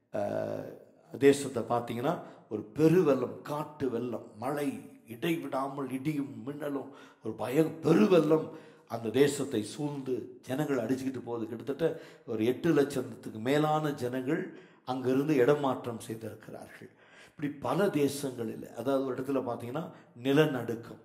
தேசத்தை பார்த்தீங்கன்னா ஒரு பெருவெள்ளம், காட்டு வெள்ளம், மழை இடைவிடாமல் இடியும் மின்னலும் ஒரு பெருவெள்ளம் அந்த தேசத்தை சூழ்ந்து ஜனங்கள் அடிச்சுக்கிட்டு போகுது. கிட்டத்தட்ட ஒரு 8 லட்சத்துக்கு மேலான ஜனங்கள் அங்கிருந்து இடமாற்றம் செய்திருக்கிறார்கள். இப்படி பல தேசங்களில், அதாவது ஒரு இடத்துல பார்த்தீங்கன்னா நிலநடுக்கம்,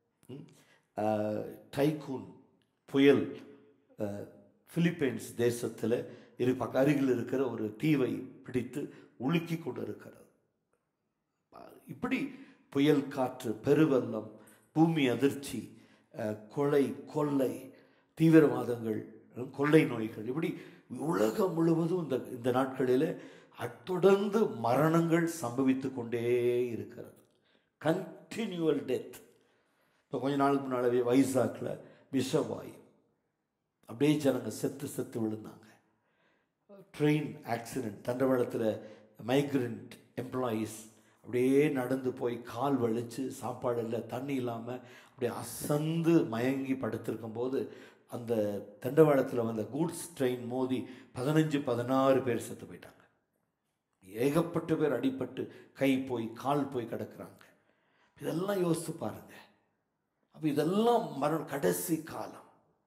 டைகூன் புயல் பிலிப்பைன்ஸ் தேசத்தில் அருகில் இருக்கிற ஒரு தீவை பிடித்து உலுக்கி கொண்டு இருக்கிறது. இப்படி புயல் காற்று, பெருவெள்ளம், பூமி அதிர்ச்சி, கொள்ளை, தீவிரவாதங்கள், கொள்ளை நோய்கள், இப்படி உலகம் முழுவதும் இந்த நாட்களில் தொடர்ந்து மரணங்கள் சம்பவித்து கொண்டே இருக்கிறது. Continual death. இப்போ கொஞ்ச நாளுக்கு முன்னாலே வைசாக்கில் விஷவாயு, அப்படியே ஜனங்க செத்து விழுந்தாங்க. ட்ரெயின் ஆக்சிடென்ட், தண்டவாளத்தில் மைக்ரண்ட் எம்ப்ளாயீஸ் அப்படியே நடந்து போய் கால் வலிச்சு, சாப்பாடு இல்லை, தண்ணி இல்லாமல் அப்படியே அசந்து மயங்கி படுத்திருக்கும் போது அந்த தண்டவாளத்தில் வந்த கூட்ஸ் ட்ரெயின் மோதி 15-16 பேர் செத்து போயிட்டாங்க. ஏகப்பட்ட பேர் அடிபட்டு கை போய் கால் போய் கிடக்குறாங்க. இதெல்லாம் யோசித்து பாருங்க. அப்போ இதெல்லாம் கடைசி காலம்.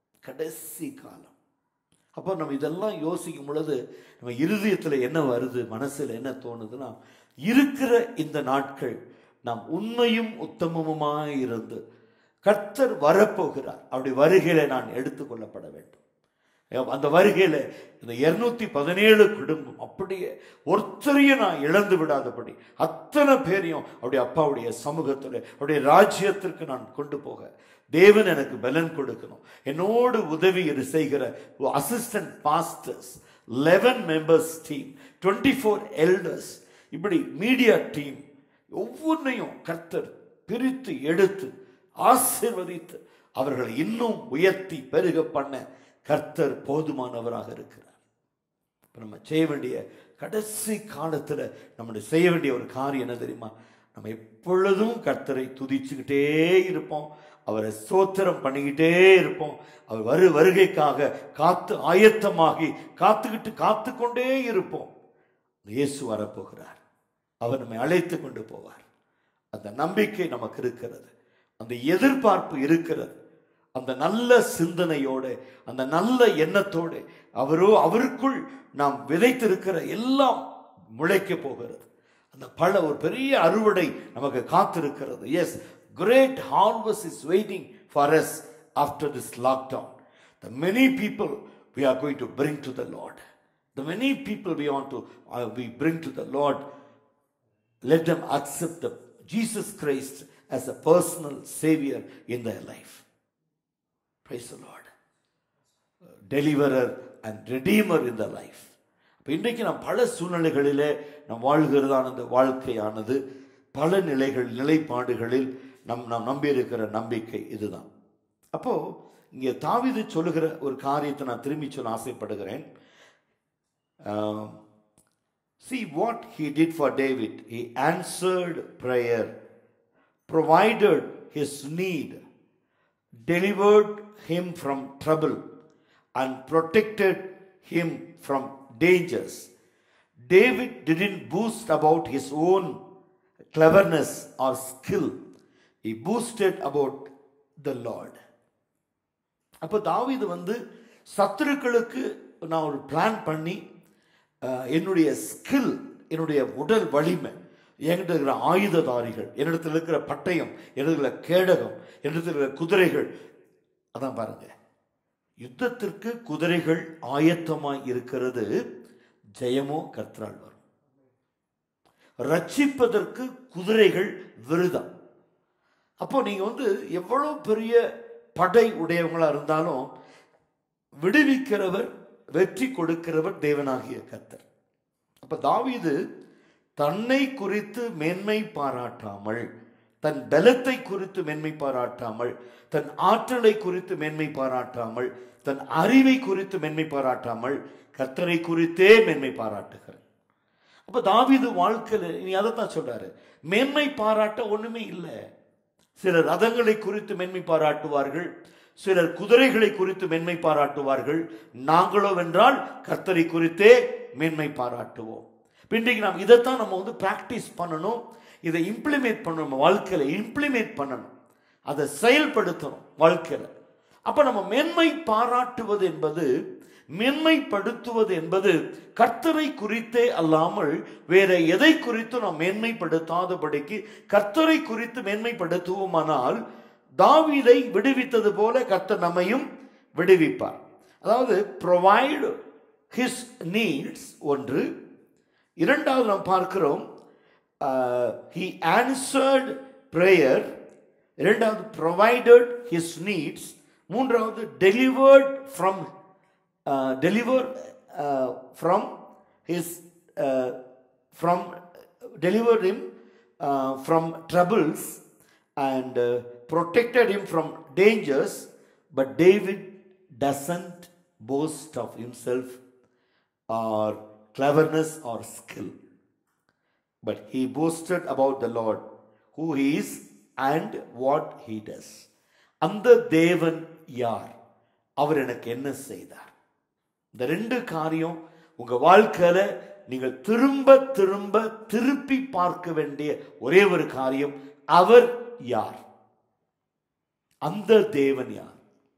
அப்போ நம்ம இதெல்லாம் யோசிக்கும் பொழுது நம்ம இருதயத்தில் என்ன வருது, மனசில் என்ன தோணுதுன்னா, இருக்கிற இந்த நாட்கள் நாம் உண்மையும் உத்தமமுமாய் இருந்து கர்த்தர் வரப்போகிறார், அப்படி வருகையில நான் எடுத்துக்கொள்ளப்பட வேண்டும். அந்த வருகையில இந்த 217 குடும்பம் அப்படியே ஒருத்தரையும் நான் இழந்து விடாதபடி அத்தனை பேரையும் அவருடைய அப்பாவுடைய சமூகத்தில் அவருடைய ராஜ்யத்திற்கு நான் கொண்டு போக தேவன் எனக்கு பலன் கொடுக்கணும். என்னோடு உதவி செய்கிற assistant pastors, 11 members team, 24 elders, இப்படி மீடியா டீம் ஒவ்வொன்றையும் கர்த்தர் பிரித்து எடுத்து ஆசீர்வதித்து அவர்களை இன்னும் உயர்த்தி பெருக பண்ண கர்த்தர் போதுமானவராக இருக்கிறார். இப்போ நம்ம செய்ய வேண்டிய கடைசி காலத்தில் நம்ம செய்ய வேண்டிய ஒரு காரியம் என்ன தெரியுமா? நம்ம எப்பொழுதும் கர்த்தரை துதிச்சுக்கிட்டே இருப்போம், அவரை ஸ்தோத்திரம் பண்ணிக்கிட்டே இருப்போம். அவர் வருகைக்காக ஆயத்தமாகி காத்து கொண்டே இருப்போம். இயேசு வரப்போகிறார், அவர் நம்மை அழைத்து கொண்டு போவார். அந்த நம்பிக்கை நமக்கு இருக்கிறது, அந்த எதிர்பார்ப்பு இருக்கிறது. அந்த நல்ல சிந்தனையோடு, அந்த நல்ல எண்ணத்தோடு அவருக்குள் நாம் விதைத்திருக்கிற எல்லாம் முளைக்க போகிறது. அந்த ஒரு பெரிய அறுவடை நமக்கு காத்திருக்கிறது. Yes, great harvest is waiting for us after this lockdown. The many people we are going to bring to the Lord. The many people we bring to the Lord, let them accept Jesus Christ, as a personal savior in their life. Praise the Lord. Deliverer and redeemer in their life. இப்போ இன்றைக்கு நாம் பல சூழ்நிலைகளிலே நாம் வாழ்கிறதான இந்த வாழ்க்கையானது பல நிலைப்பாடுகளில் நாம் நம்பியிருக்கிற நம்பிக்கை இதுதான். அப்போ இங்கே தாவீது சொல்லுகிற ஒரு காரியத்தை நான் திரும்பி சொல்ல ஆசைப்படுகிறேன். See what he did for David. He answered prayer, provided his need, delivered him from trouble, and protected him from dangers. David didn't boast about his own cleverness or skill. He boasted about the Lord. அப்போ தாவீது சத்துருக்களுக்கு நான் ஒரு பிளான் பண்ணி என்னுடைய ஸ்கில், என்னுடைய உடல் வலிமை, என்கிட்ட இருக்கிற ஆயுததாரிகள், என்னிடத்தில் இருக்கிற பட்டயம், என்னிடத்துல கேடகம், என்னிடத்தில் இருக்கிற குதிரைகள், அதான் பாருங்க, யுத்தத்திற்கு குதிரைகள் ஆயத்தமாய் இருக்கிறது, ஜெயமோ கர்த்தரால் வரும். ரட்சிப்பதற்கு குதிரைகள் விருதம். அப்போ நீங்க எவ்வளவு பெரிய படை உடையவங்களா இருந்தாலும் விடுவிக்கிறவர், வெற்றி கொடுக்கிறவர் தேவனாகிய கர்த்தர். அப்ப தாவீது தன்னை குறித்து மேன்மை பாராட்டாமல், தன் பலத்தை குறித்து மேன்மை பாராட்டாமல், தன் ஆற்றலை குறித்து மேன்மை பாராட்டாமல், தன் அறிவை குறித்து மேன்மை பாராட்டாமல், கர்த்தரை குறித்தே மேன்மை பாராட்டுகிறார். அப்ப தாவீது வாழ்க்கையில நீ அதைத்தான் சொல்றாரு, மேன்மை பாராட்ட ஒண்ணுமே இல்லை. சிலர் ரதங்களை குறித்து மேன்மை பாராட்டுவார்கள், சிலர் குதிரைகளை குறித்து மேன்மை பாராட்டுவார்கள். நாங்களோ வென்றால் கர்த்தரை குறித்தே மேன்மை பாராட்டுவோம். இன்றைக்கு நாம் இதைத்தான் நம்ம பிராக்டிஸ் பண்ணணும், இதை இம்ப்ளிமெண்ட் பண்ணணும், வாழ்க்கையில இம்ப்ளிமெண்ட் பண்ணணும், அதை செயல்படுத்தணும் வாழ்க்கையில. அப்ப நம்ம மேன்மை பாராட்டுவது என்பது, மேன்மைப்படுத்துவது என்பது கர்த்தரை குறித்தே அல்லாமல் வேற எதை குறித்து நாம் மேன்மைப்படுத்தாதபடிக்கு கர்த்தரை குறித்து மேன்மைப்படுத்துவோமானால் தாவீதை விடுவித்தது போல கர்த்தர் நம்மையும் விடுவிப்பார். அதாவது provide his needs ஒன்று. இரண்டாவது நாம் பார்க்கிறோம் he answered prayer. இரண்டாவது provided his needs. மூன்றாவது delivered from delivered him from troubles and protected him from dangers. But David doesn't boast of himself or cleverness or skill, but he boasted about the Lord, who he is and what he does. அந்த தேவன் யார், அவர் எனக்கு என்ன செய்தார். இந்த ரெண்டு காரியம் உங்க வாழ்க்கையில நீங்கள் திரும்ப திரும்ப திருப்பி பார்க்க வேண்டிய ஒரே ஒரு காரியம், அவர் யார், அந்த தேவன் யார்.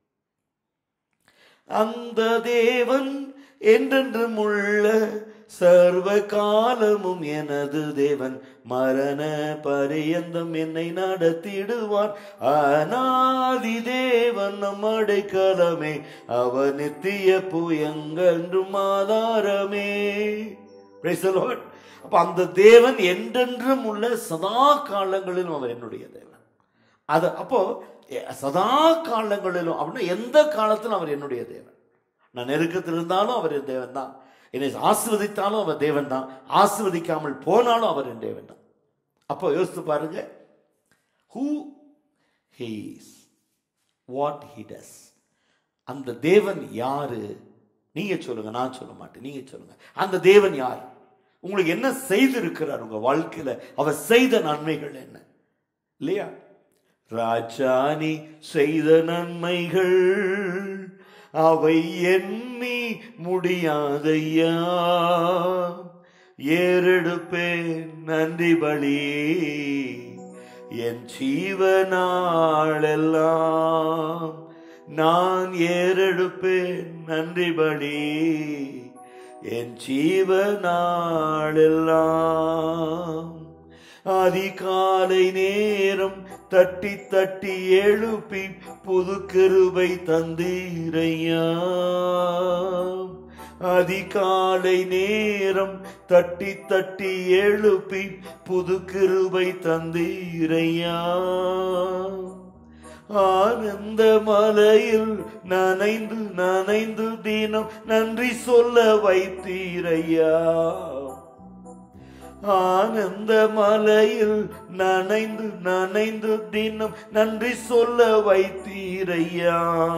அந்த தேவன் என்றென்றும் உள்ள சர்வ காலமும் எனது தேவன், மரண பரியந்தம் என்னை நடத்திடுவார். அநாதி தேவன் நம் அடைக்கலமே, அவர் நித்திய புயங்கன்றும் ஆதாரமே. Praise the Lord. அப்ப அந்த தேவன் என்றென்றும் உள்ள சதா காலங்களிலும் அவர் என்னுடைய தேவன். அது அப்போ சதா காலங்களிலும் அப்படின்னா எந்த காலத்திலும் அவர் என்னுடைய தேவன். நான் நெருக்கத்தில் இருந்தாலும் அவர் என் தேவன் தான், என்னை ஆசீர்வதித்தாலும் அவர் தேவன் தான், ஆசீர்வதிக்காமல் போனாலும் அவர் என் தேவன் தான். அப்போ யோசித்து பாருங்க, who he is, what he does. அந்த தேவன் யாரு, நீங்க சொல்லுங்க, நான் சொல்ல மாட்டேன், நீங்க சொல்லுங்க. அந்த தேவன் யார், உங்களுக்கு என்ன செய்திருக்கிறார் உங்க வாழ்க்கையில, அவர் செய்த நன்மைகள் என்ன, இல்லையா? ராஜானி செய்த நன்மைகள் அவை எண்ணி முடியாதையா, ஏறெடுப்பேன் நன்றி பலி என் ஜீவனாளெல்லாம், நான் ஏறெடுப்பேன் நன்றி பலி என் ஜீவனாளெல்லாம். அதிகாலை நேரம் தட்டி தட்டி எழுப்பி புது கிருபை தந்தீரையா, அதிகாலை நேரம் தட்டி தட்டி எழுப்பி புது கிருபை தந்தீரையா. ஆனந்த மலையில் நனைந்து நனைந்து தினம் நன்றி சொல்ல வைத்தீரையா. ஆனந்த மலையில் நனைந்து நனைந்து தினம் நன்றி சொல்ல வைத்தீரையா.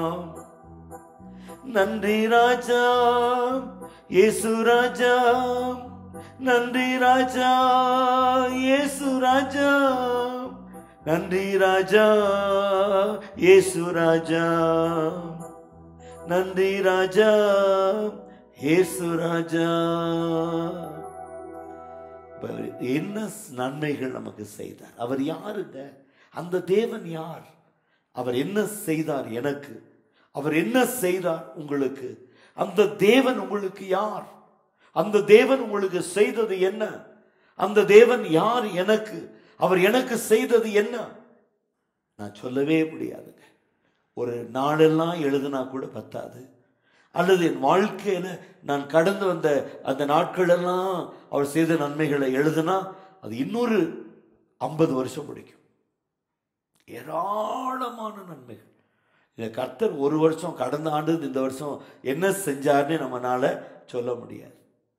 நன்றி ராஜா இயேசு ராஜா, நன்றி ராஜா இயேசு ராஜா, நன்றி ராஜா இயேசு ராஜா, நன்றி ராஜா இயேசு ராஜா. என்ன நன்மைகள் நமக்கு செய்தார். அவர் யாருங்க? அந்த தேவன் யார்? அவர் என்ன செய்தார் எனக்கு? அவர் என்ன செய்தார் உங்களுக்கு? அந்த தேவன் உங்களுக்கு யார்? அந்த தேவன் உங்களுக்கு செய்தது என்ன? அந்த தேவன் யார் எனக்கு? அவர் எனக்கு செய்தது என்ன? நான் சொல்லவே முடியாதுங்க. ஒரு நாளெல்லாம் எழுதுனா கூட பத்தாது. அல்லது என் வாழ்க்கையில் நான் கடந்து வந்த அந்த நாட்களெல்லாம் அவர் செய்த நன்மைகளை எழுதுனா அது இன்னொரு 50 வருஷம் பிடிக்கும். ஏராளமான நன்மைகள். இந்த கர்த்தர் ஒரு வருஷம், கடந்த ஆண்டு இந்த வருஷம் என்ன செஞ்சார்னு நம்மளால சொல்ல முடியாது.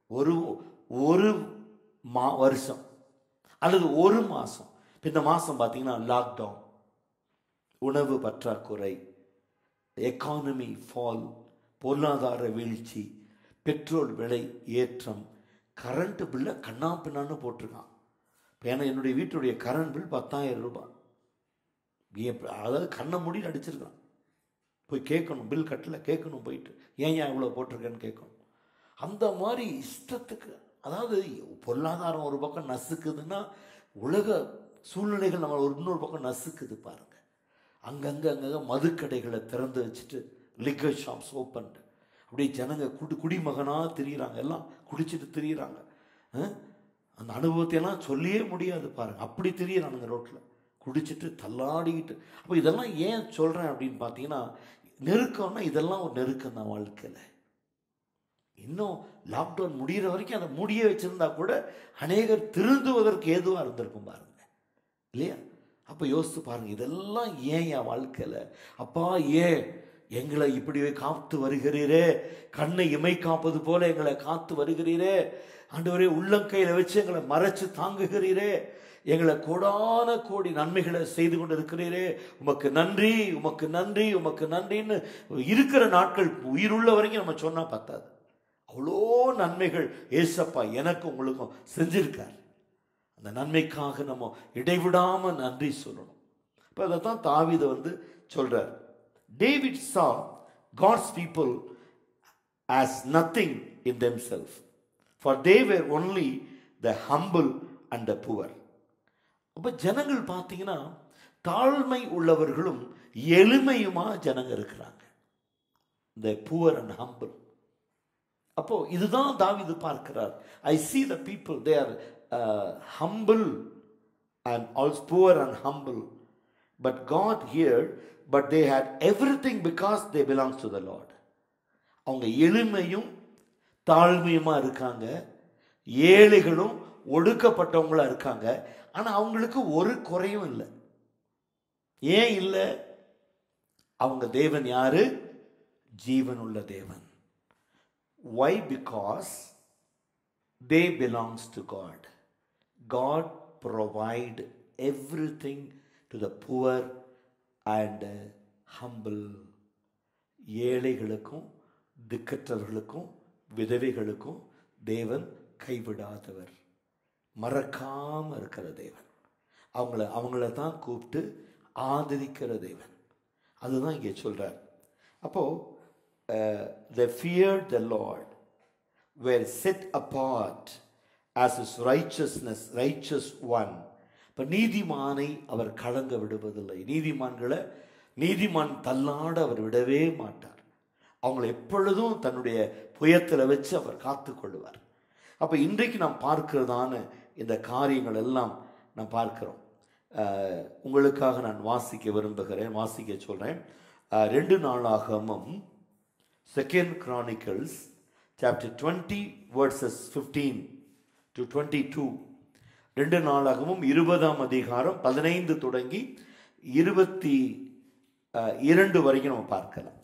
ஒரு வருஷம் அல்லது ஒரு மாதம். இந்த மாதம் பார்த்தீங்கன்னா லாக்டவுன், உணவு பற்றாக்குறை, எக்கானமி ஃபால், பொருளாதார வீழ்ச்சி, பெட்ரோல் விலை ஏற்றம், கரண்ட்டு பில்லை கண்ணா பின்னான்னு போட்டிருக்கான். இப்போ ஏன்னா என்னுடைய வீட்டுடைய கரண்ட் பில் 10,000 ரூபாய். அதாவது கண்ணை மூடி அடிச்சிருக்கான். போய் கேட்கணும், பில் கட்டல கேட்கணும், போயிட்டு ஏன் இவ்வளோ போட்டிருக்கேன்னு கேட்கணும். அந்த மாதிரி இஷ்டத்துக்கு, அதாவது பொருளாதாரம் ஒரு பக்கம் நசுக்குதுன்னா உலக சூழ்நிலைகள் நம்ம இன்னொரு பக்கம் நசுக்குது பாருங்க. அங்கங்கே மதுக்கடைகளை திறந்து வச்சுட்டு லிக்கர் ஷாப்ஸ் ஓப்பன், அப்படியே ஜனங்க குடிமகனாக திரியிறாங்க, எல்லாம் குடிச்சிட்டு திரியிறாங்க. அந்த அனுபவத்தை எல்லாம் சொல்லியே முடியாது பாருங்க. அப்படி திரியிறானுங்க ரோட்டில் குடிச்சிட்டு தள்ளாடிக்கிட்டு. அப்போ இதெல்லாம் ஏன் சொல்கிறேன் அப்படின்னு பார்த்தீங்கன்னா, நெருக்கம்னா இதெல்லாம் ஒரு நெருக்கம் தான் வாழ்க்கையில். இன்னும் லாக்டவுன் முடிகிற வரைக்கும் அதை மூடியே வச்சுருந்தா கூட அநேகர் திருந்துவதற்கு ஏதுவாக இருந்திருக்கும் பாருங்க, இல்லையா? அப்போ யோசித்து பாருங்கள், இதெல்லாம் ஏன் என் வாழ்க்கையில்? அப்பா ஏன் எங்களை இப்படி காத்து வருகிறீரே, கண்ணை இமை காப்பது போல எங்களை காத்து வருகிறீரே ஆண்டவரே, உள்ளங்கையில் வச்சு எங்களை மறைச்சு தாங்குகிறீரே, எங்களை கோடான கோடி நன்மைகளை செய்து கொண்டு இருக்கிறீரே, உமக்கு நன்றி, உமக்கு நன்றி, உமக்கு நன்றின்னு இருக்கிற நாட்கள் உயிருள்ள வரைக்கும் நம்ம சொன்னால் பத்தாது. அவ்வளோ நன்மைகள் ஏசப்பா எனக்கு உங்களுக்கும் செஞ்சிருக்கார். அந்த நன்மைக்காக நம்ம இடைவிடாமல் நன்றி சொல்லணும். இப்போ அதை தான் தாவீது சொல்றார். David saw God's people as nothing in themselves, for they were only the humble and the poor. அப்போ ஜனங்கள் பார்த்தீங்கன்னா தாழ்மை உள்ளவர்களும் எளிமையுமா ஜனங்க இருக்கிறாங்க, the poor and humble. அப்போ இதுதான் தாவீது பார்க்கிறார். I see the people, they are humble and also poor and humble, but God here, but they had everything because they belong to the Lord. அவங்க எளிமையும் தாழ்மையுமா இருக்காங்க, ஏழைகளும் ஒடுக்கப்பட்டவங்களா இருக்காங்க. ஆனால் அவங்களுக்கு ஒரு குறையும் இல்லை. ஏன் இல்லை? அவங்க தேவன் யாரு? ஜீவனுள்ள தேவன். Why? Because they belongs to God. God provide everything to the poor and humble. ஏழைகளுக்கும் திக்கற்றவர்களுக்கும் விதவைகளுக்கும் தேவன் கைவிடாதவர், மறக்காம இருக்கிற தேவன். அவங்கள தான் கூப்பிட்டு ஆதரிக்கிற தேவன். அதுதான் இங்கே சொல்றார். அப்போ they feared the Lord, were set apart as his righteousness, righteous one. இப்போ நீதிமானை அவர் கலங்க விடுவதில்லை. நீதிமான் தள்ளாட அவர் விடவே மாட்டார். அவங்களை எப்பொழுதும் தன்னுடைய புயத்தில் வச்சு அவர் காத்து கொள்வார். அப்போ இன்றைக்கு நாம் பார்க்கிறதான இந்த காரியங்கள் எல்லாம் நாம் பார்க்கிறோம். உங்களுக்காக நான் வாசிக்க விரும்புகிறேன், வாசிக்க சொல்கிறேன். 2 நாளாகமம் 2 Chronicles chapter 20 verses 15 to 22. 2 நாளாகமும் 20ஆம் அதிகாரம் 15 தொடங்கி 22 வரைக்கும் நம்ம பார்க்கலாம்.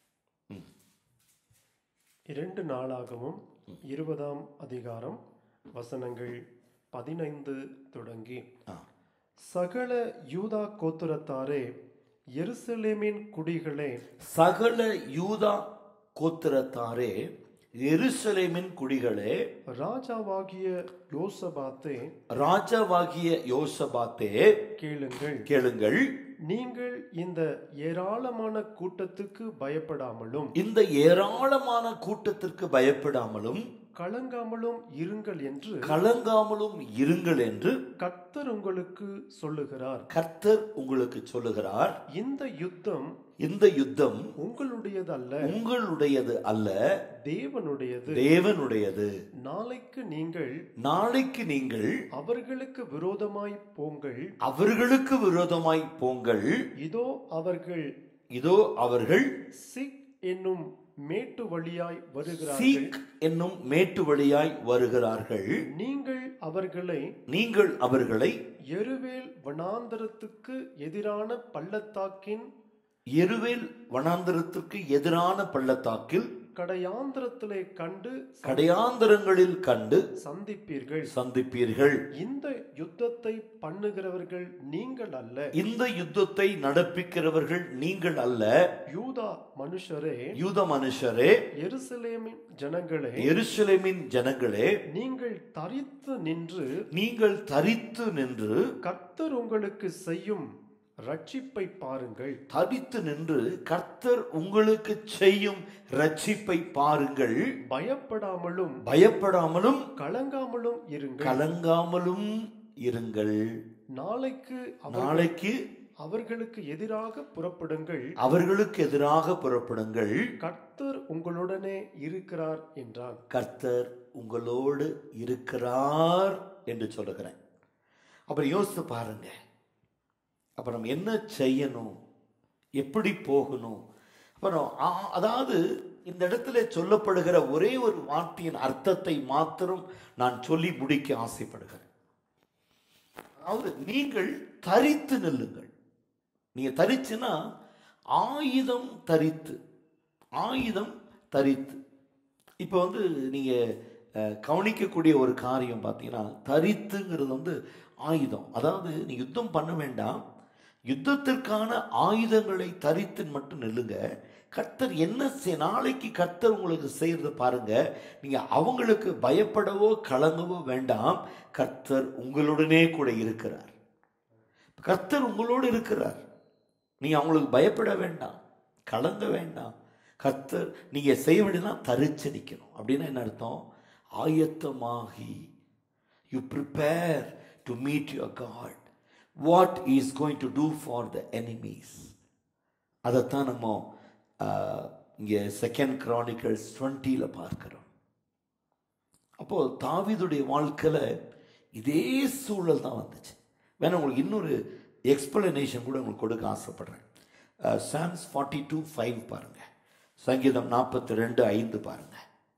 2 நாளாகமும் 20ஆம் அதிகாரம் வசனங்கள் 15 தொடங்கி. சகல யூதா கோத்திரத்தாரே, எருசலேமின் குடிகளே, சகல யூதா கோத்திரத்தாரே, எருசலேமின் குடிகளே, ராஜாவாகிய யோசபாத்தே, ராஜாவாகிய யோசபாத்தே, கேளுங்கள், கேளுங்கள். நீங்கள் இந்த ஏராளமான கூட்டத்துக்கு பயப்படாமலும், இந்த ஏராளமான கூட்டத்திற்கு பயப்படாமலும், கலங்காமலும் இருங்கள் என்று, கலங்காமலும் இருங்கள் என்று கர்த்தர் உங்களுக்கு சொல்லுகிறார். கர்த்தர் உங்களுக்கு சொல்லுகிறார். இந்த யுத்தம், இந்த யுத்தம் உங்களுடையது அல்ல, உங்களுடையது அல்ல, தேவனுடையது, தேவனுடையது. நாளைக்கு நீங்கள், நாளைக்கு நீங்கள் அவர்களுக்கு விரோதமாய் போங்கள், அவர்களுக்கு விரோதமாய் போங்கள். இதோ அவர்கள், இதோ அவர்கள் சிக் என்னும் மேட்டு வழியாய் வருகிறார்கள், சீக் என்னும் மேட்டு வழியாய் வருகிறார்கள். நீங்கள் அவர்களை, நீங்கள் அவர்களை எருவேல் வனாந்தரத்துக்கு எதிரான பள்ளத்தாக்கின், எருவேல் வனாந்தரத்துக்கு எதிரான பள்ளத்தாக்கில், கடையாந்திரத்திலே கண்டு, கடையாந்தரங்களில் கண்டு சந்திப்பீர்கள், சந்திப்பீர்கள். இந்த யுத்தத்தை பண்ணுகிறவர்கள் நீங்கள் அல்ல, இந்த யுத்தத்தை நடப்பிக்கிறவர்கள் நீங்கள் அல்ல, யூதா மனுஷரே, யூத மனுஷரே, எருசலேமின் ஜனங்களே, எருசலேமின் ஜனங்களே, நீங்கள் தரித்து நின்று, நீங்கள் தரித்து நின்று கர்த்தர் உங்களுக்கு செய்யும் ரட்சிப்பை பாருங்கள். தரித்து நின்று கர்த்தர் உங்களுக்கு செய்யும் ரட்சிப்பை பாருங்கள். பயப்படாமலும், பயப்படாமலும், கலங்காமலும் இருங்கள், கலங்காமலும் இருங்கள். நாளைக்கு, நாளைக்கு அவர்களுக்கு எதிராக புறப்படுங்கள், அவர்களுக்கு எதிராக புறப்படுங்கள். கர்த்தர் உங்களுடனே இருக்கிறார் என்றான். கர்த்தர் உங்களோடு இருக்கிறார் என்று சொல்லுகிறேன். அப்புறம் யோசித்து பாருங்க, அப்புறம் என்ன செய்யணும், எப்படி போகணும். அப்புறம் அதாவது இந்த இடத்துல சொல்லப்படுகிற ஒரே ஒரு வார்த்தையின் அர்த்தத்தை மாத்திரம் நான் சொல்லி முடிக்க ஆசைப்படுகிறேன். அதாவது நீங்கள் தரித்து நில்லுங்கள். நீங்க தரிச்சுன்னா ஆயுதம் தரித்து, ஆயுதம் தரித்து. இப்போ நீங்க கவனிக்கக்கூடிய ஒரு காரியம் பார்த்தீங்கன்னா, தரித்துங்கிறது ஆயுதம். அதாவது நீ யுத்தம் பண்ண வேண்டாம், யுத்தத்திற்கான ஆயுதங்களை தரித்து மட்டும் நில்லுங்க. கர்த்தர் என்ன நாளைக்கு கர்த்தர் உங்களுக்கு செய்யறத பாருங்க. நீங்க அவங்களுக்கு பயப்படவோ கலங்கவோ வேண்டாம். கர்த்தர் உங்களுடனே கூட இருக்கிறார். கர்த்தர் உங்களோடு இருக்கிறார். நீங்க அவங்களுக்கு பயப்பட வேண்டாம், கலங்க வேண்டாம். கர்த்தர் நீங்க செய்ய வேண்டியதான் தரிச்சு நிற்கணும். அப்படின்னா என்ன அர்த்தம்? ஆயத்தமாகி, you prepare to meet your God. What is going to do for the enemies. அதைத்தான் நம்ம இங்கே 2 Chronicles 20 பார்க்கிறோம். அப்போ தாவீதுடைய வாழ்க்கையில் இதே சூழல் தான் வந்துச்சு. வேணா உங்களுக்கு இன்னொரு எக்ஸ்பிளனேஷன் கூட உங்களுக்கு கொடுக்க ஆசைப்படுறேன். Psalms 42:5 பாருங்க, சங்கீதம் 42:5 பாருங்க.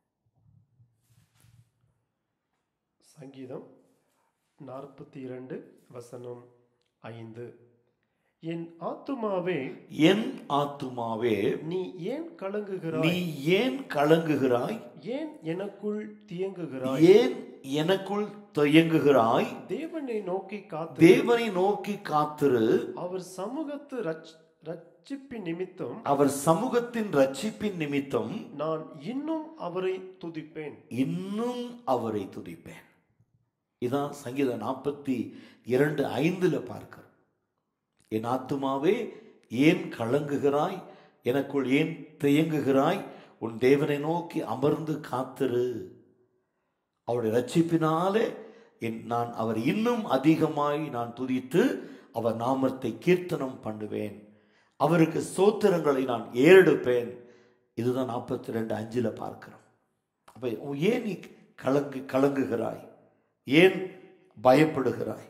சங்கீதம் 42 வசனம் 5. என் ஆத்துமாவே, என் ஆத்துமாவே, நீ ஏன் கலங்குகிறாய்? நீ ஏன் கலங்குகிறாய்? ஏன் எனக்குள் தியங்குகிறாய்? ஏன் எனக்குள் தியங்குகிறாய்? தேவனை நோக்கி காத்து, தேவனை நோக்கி காத்திரு. அவர் சமூகத்து ரட்சிப்பின் நிமித்தம், அவர் சமூகத்தின் ரட்சிப்பின் நிமித்தம் நான் இன்னும் அவரை துதிப்பேன், இன்னும் அவரை துதிப்பேன். இதான் சங்கீதம் 42:5 பார்க்கிறோம். என் ஆத்துமாவே ஏன் கலங்குகிறாய், எனக்குள் ஏன் தியங்குகிறாய்? உன் தேவனை நோக்கி அமர்ந்து காத்திரு. அவருடைய ரட்சிப்பினாலே நான் அவர் இன்னும் அதிகமாய் நான் துதித்து அவர் நாமத்தை கீர்த்தனம் பண்ணுவேன். அவருக்கு ஸ்தோத்திரங்களை நான் ஏறெடுப்பேன். இதுதான் 42:5 பார்க்கிறோம். அப்ப ஏன் நீ கலங்குகிறாய்? ஏன் பயப்படுகிறாய்?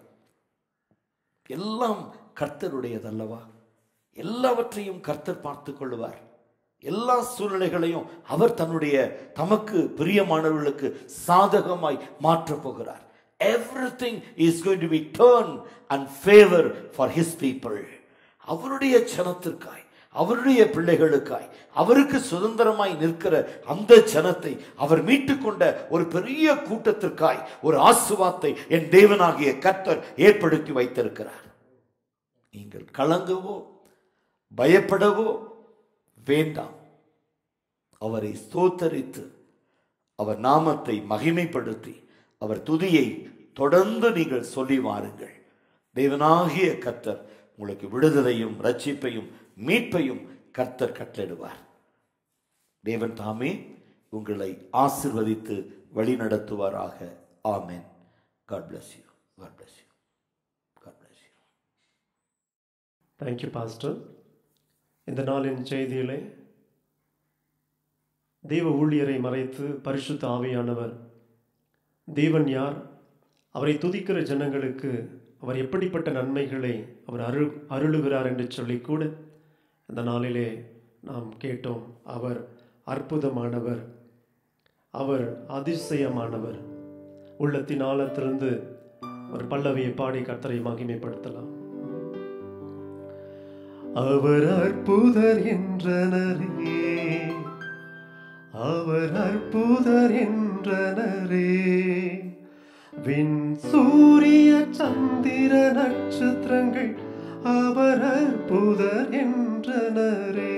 எல்லாம் கர்த்தருடையதல்லவா? எல்லாவற்றையும் கர்த்தர் பார்த்து கொள்வார். எல்லா சூழ்நிலைகளையும் அவர் தமக்கு பிரியமானவர்களுக்கு சாதகமாய் மாற்றப் போகிறார். Everything is going to be turned and favor for his people. அவருடைய ஜனத்திற்காய், அவருடைய பிள்ளைகளுக்காய், அவருக்கு சுதந்திரமாய் நிற்கிற அந்த ஜனத்தை அவர் மீட்டுக்கொண்ட ஒரு பெரிய கூட்டத்திற்காய் ஒரு ஆசீர்வாதத்தை என் தேவனாகிய கர்த்தர் ஏற்படுத்தி வைத்திருக்கிறார். நீங்கள் கலங்கவோ பயப்படவோ வேண்டாம். அவரை ஸ்தோத்தரித்து அவர் நாமத்தை மகிமைப்படுத்தி அவர் துதியை தொடர்ந்து நீங்கள் சொல்லி வாருங்கள். தேவனாகிய கர்த்தர் உங்களுக்கு விடுதலையும் ரட்சிப்பையும் மீட்பையும் கர்த்தர் கட்டளையிடுவார். தேவன் தாமே உங்களை ஆசீர்வதித்து வழி நடத்துவாராக. ஆமென். God bless you. God bless you. God bless you. Thank you, Pastor. இந்த நாளின் செய்தியிலே தேவ ஊழியரை மறைத்து பரிசுத்த ஆவியானவர் தேவன் யார், அவரை துதிக்கிற ஜனங்களுக்கு அவர் எப்படிப்பட்ட நன்மைகளை அவர் அருளுகிறார் என்று சொல்லி கூட இந்த நாளிலே நாம் கேட்டோம். அவர் அற்புதமானவர், அவர் அதிசயமானவர். உள்ளத்தின் ஆழத்திலிருந்து ஒரு பல்லவியை பாடி கர்த்தரை மகிமைப்படுத்தலாம். அவர் அற்புதர் என்றனரே, அவர் அற்புதர் என்றனரே, விண் சூரிய சந்திர நட்சத்திரங்கள் அவர் அற்புதர் என்றனரே.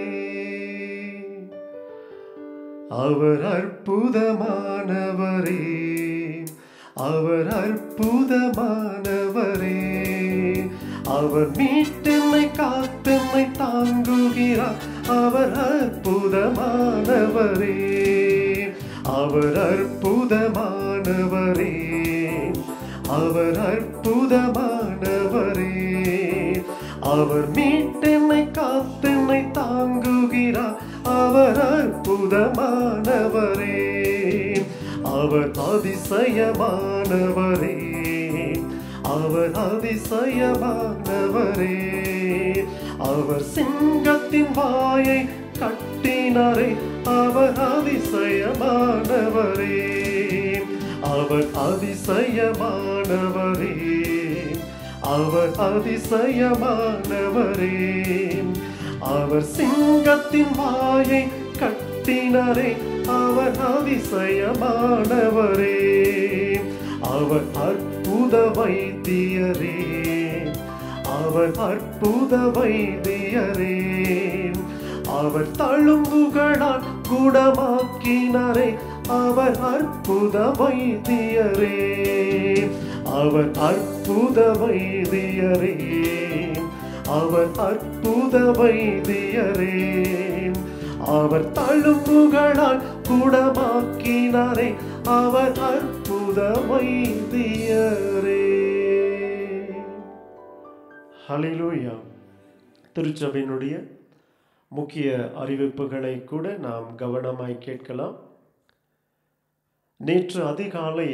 அவர் அற்புதமானவரே, அவர் அற்புதமானவரே, அவர் மீட்டென்னை காத்தென்னை தாங்குகிறார். அவர் அற்புதமானவரே, அவர் அற்புதமானவரே, அவர் அற்புதமானவரே, அவர் மீட்டென்னை காத்தென்னை தாங்குகிறார். அவர் அற்புதமானவரே, அவர் அதிசயமானவரே, அவர் அதிசயமானவரே, அவர் சிங்கத்தின் வாயை கட்டினாரே. அவர் அதிசயமானவரே, அவர் அதிசயமானவரே, அவர் அதிசயமானவரே, அவர் சிங்கத்தின் வாயை கட்டினாரே. அவர் அதிசயமானவரே, அவர் அற்புத வைத்தியரே, அவர் அற்புத வைத்தியரே, அவர் தழும்புகளால் குணமாக்கினாரே. அவர் அற்புத வைத்தியரே, அவர் அற்புத வைத்தியரே, அவர் அற்புத வைத்தியரே, அவர் தழும்புகளால் குணமாக்கினாரே. அவர் அற்புத வைத்தியரே. ஹல்லேலூயா. திருச்சபையினுடைய முக்கிய அறிவிப்புகளை கூட நாம் கவனமாய் கேட்கலாம். நேற்று அதிகாலை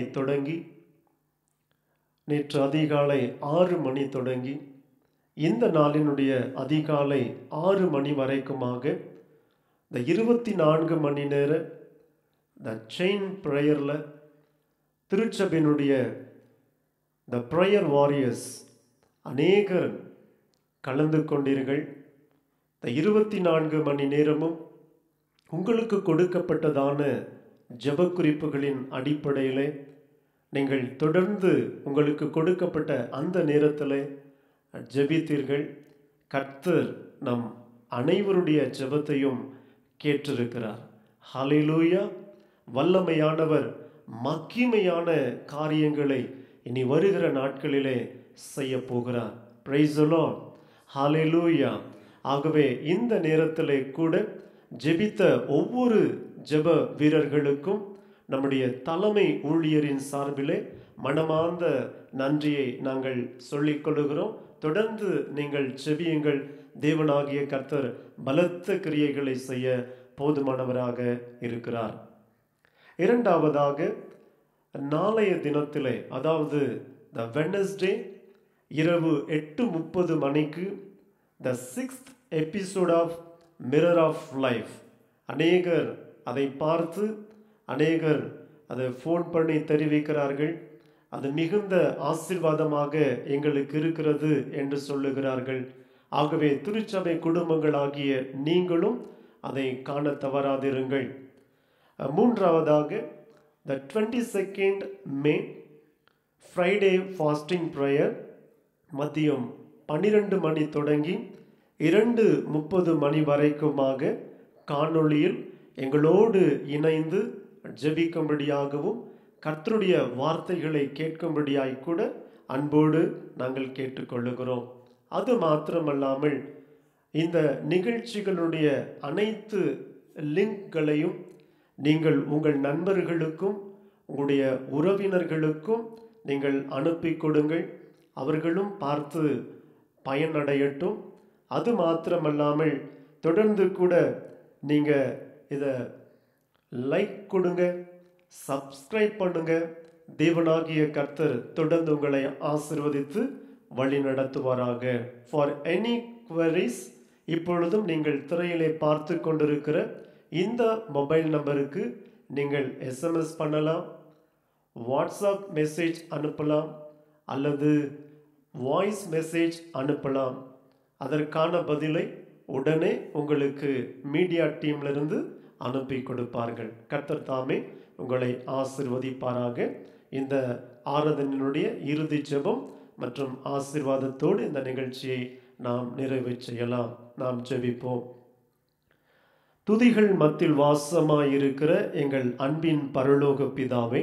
6 மணி தொடங்கி இந்த நாளினுடைய அதிகாலை 6 மணி வரைக்குமாக இந்த 24 மணி நேர இந்த செயின் ப்ரேயரில் திருச்சபையினுடைய இந்த ப்ரேயர் வாரியர்ஸ் அநேகர் கலந்து கொண்டீர்கள். இந்த 24 மணி நேரமும் உங்களுக்கு கொடுக்கப்பட்டதான ஜெப குறிப்புகளின் அடிப்படையில் நீங்கள் தொடர்ந்து உங்களுக்கு கொடுக்கப்பட்ட அந்த நேரத்தில் ஜெபித்தீர்கள். கர்த்தர் நம் அனைவருடைய ஜெபத்தையும் கேட்டிருக்கிறார். ஹல்லேலூயா. வல்லமையானவர் மகிமையான காரியங்களை இனி வருகிற நாட்களிலே செய்ய போகிறார். Praise the Lord. ஹல்லேலூயா. ஆகவே இந்த நேரத்திலே கூட ஜெபித்த ஒவ்வொரு ஜெப வீரர்களுக்கும் நம்முடைய தலைமை ஊழியரின் சார்பிலே மனமார்ந்த நன்றியை நாங்கள் சொல்லிக் கொள்கிறோம். தொடர்ந்து நீங்கள் ஜெபியுங்கள். தேவனாகிய கர்த்தர் பலத்த கிரியைகளை செய்ய போதுமானவராக இருக்கிறார். இரண்டாவதாக நாளைய தினத்திலே, அதாவது த வெட்னஸ்டே இரவு 8:30 மணிக்கு the 6th episode of Mirror of Life அநேகர் அதை பார்த்து அநேகர் அதை ஃபோன் பண்ணி தெரிவிக்கிறார்கள். அது மிகுந்த ஆசீர்வாதமாக எங்களுக்கு இருக்கிறது என்று சொல்லுகிறார்கள். ஆகவே திருச்சபை குடும்பங்களாகிய நீங்களும் அதை காண தவறாதிருங்கள். மூன்றாவதாக the 22nd May Friday fasting prayer மதியம் 12 மணி தொடங்கி 2:30 மணி வரைக்குமாக காணொளியில் எங்களோடு இணைந்து ஜெபிக்கும்படியாகவும் கர்த்தருடைய வார்த்தைகளை கேட்கும்படியாய் கூட அன்போடு நாங்கள் கேட்டுக்கொள்ளுகிறோம். அது மாத்திரமல்லாமல் இந்த நிகழ்ச்சிகளுடைய அனைத்து லிங்க்களையும் நீங்கள் உங்கள் நண்பர்களுக்கும் உங்களுடைய உறவினர்களுக்கும் நீங்கள் அனுப்பி கொடுங்கள். அவர்களும் பார்த்து பயனடையட்டும். அது மாத்திரமல்லாமல் தொடர்ந்து கூட நீங்கள் இதை லைக் கொடுங்க, சப்ஸ்கிரைப் பண்ணுங்க. தேவனாகிய கர்த்தர் தொடர்ந்து உங்களை ஆசீர்வதித்து வழி நடத்துவாராக. ஃபார் எனி queries இப்பொழுதும் நீங்கள் திரையிலே பார்த்து கொண்டிருக்கிற இந்த மொபைல் நம்பருக்கு நீங்கள் எஸ்எம்எஸ் பண்ணலாம், வாட்ஸ்அப் மெசேஜ் அனுப்பலாம் அல்லது வாய்ஸ் மெசேஜ் அனுப்பலாம். அதற்கான பதிலை உடனே உங்களுக்கு மீடியா டீம்லிருந்து அனுப்பி கொடுப்பார்கள். கர்த்தர் தாமே உங்களை ஆசீர்வதிப்பாராக. இந்த ஆராதனையினுடைய இறுதி ஜெபம் மற்றும் ஆசீர்வாதத்தோடு இந்த நிகழ்ச்சியை நாம் நிறைவு செய்யலாம். நாம் ஜெபிப்போம். துதிகள் மத்தியில் வாசமாயிருக்கிற எங்கள் அன்பின் பரலோக பிதாவே,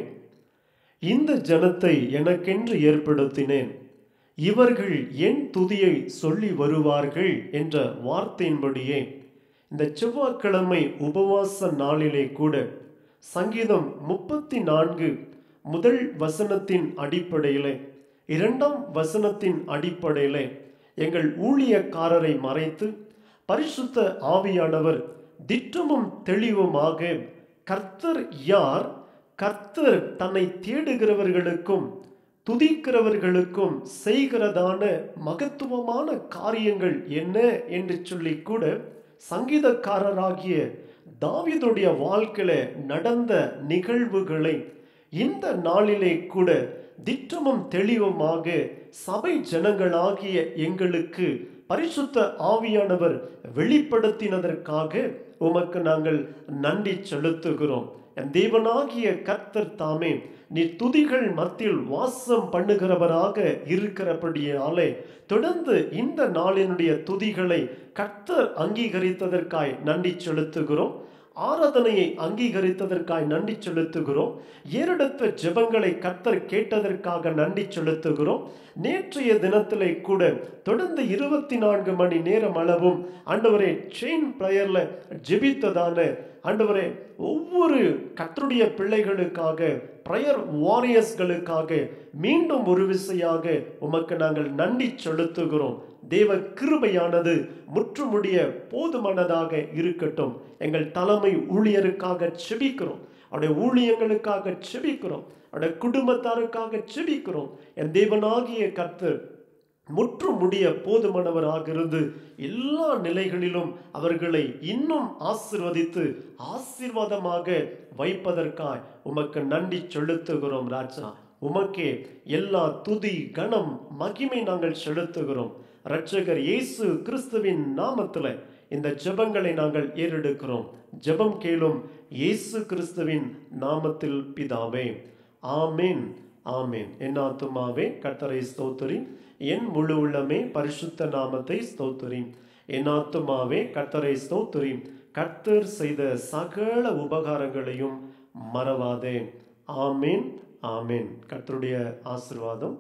இந்த ஜனத்தை எனக்கென்று ஏற்படுத்தினேன், இவர்கள் என் துதியை சொல்லி வருவார்கள் என்ற வார்த்தையின்படியே இந்த செவ்வாய்க்கிழமை உபவாச நாளிலே கூட சங்கீதம் 34 முதல் வசனத்தின் அடிப்படையிலே 2ஆம் வசனத்தின் அடிப்படையிலே எங்கள் ஊழியக்காரரை மறைத்து பரிசுத்த ஆவியானவர் திட்டமும் தெளிவுமாக கர்த்தர் யார், கர்த்தர் தன்னை தேடுகிறவர்களுக்கும் துதிக்கிறவர்களுக்கும் செய்கிறதான மகத்துவமான காரியங்கள் என்ன என்று சொல்லி கூட சங்கீதக்காரராகிய தாவீதுடைய வாழ்க்கையில நடந்த நிகழ்வுகளை இந்த நாளிலே கூட திட்டமும் தெளிவுமாக சபை ஜனங்களாகிய எங்களுக்கு பரிசுத்த ஆவியானவர் வெளிப்படுத்தினதற்காக உமக்கு நாங்கள் நன்றி செலுத்துகிறோம். என் தேவனாகிய கர்த்தர் தாமே நீ துதிகள் மத்தியில் வாசம் பண்ணுகிறவராக இருக்கிறபடியாலே தொடர்ந்து இந்த நாளினுடைய துதிகளை கர்த்தர் அங்கீகரித்ததற்காய் நன்றி செலுத்துகிறோம். ஆராதனையை அங்கீகரித்ததற்காய் நன்றி செலுத்துகிறோம். ஏறெடுத்த ஜெபங்களை கர்த்தர் கேட்டதற்காக நன்றி செலுத்துகிறோம். நேற்றைய தினத்திலே கூட தொடர்ந்து 24 மணி நேரம் அளவும் ஆண்டவரே செயின் பிரேயர்ல ஜெபித்ததான ஆண்டவரே ஒவ்வொரு கர்த்தருடைய பிள்ளைகளுக்காக பிரேயர் வாரியர்ஸ்களுக்காக மீண்டும் ஒரு விசையாக உமக்கு நாங்கள் நன்றி செலுத்துகிறோம். தேவ கிருபையானது முற்றுமுடிய போதுமானதாக இருக்கட்டும். எங்கள் தலைமை ஊழியருக்காக செபிக்கிறோம், அவருடைய ஊழியங்களுக்காக செபிக்கிறோம், அவருடைய குடும்பத்தாருக்காக செபிக்கிறோம். என் தேவனாகிய கர்த்தர் முற்றுமுடிய போதுமானவராக இருந்து எல்லா நிலைகளிலும் அவர்களை இன்னும் ஆசீர்வதித்து ஆசீர்வாதமாக வைப்பதற்காய் உமக்கு நன்றி செலுத்துகிறோம். ராஜா, உமக்கே எல்லா துதி கனம் மகிமை நாங்கள் செலுத்துகிறோம். இரட்சகர் இயேசு கிறிஸ்துவின் நாமத்தில் இந்த ஜெபங்களை நாங்கள் ஏறெடுக்கிறோம். ஜெபம் கேளும் இயேசு கிறிஸ்துவின் நாமத்தில் பிதாவே, ஆமேன் ஆமேன். என் ஆத்துமாவே கர்த்தரை ஸ்தோத்திரி, என் முழு உள்ளமே பரிசுத்த நாமத்தை ஸ்தோத்திரி. என் ஆத்துமாவே கர்த்தரை ஸ்தோத்திரி, கர்த்தர் செய்த சகல உபகாரங்களையும் மறவாதே. ஆமேன் ஆமேன். கர்த்தருடைய ஆசீர்வாதம்.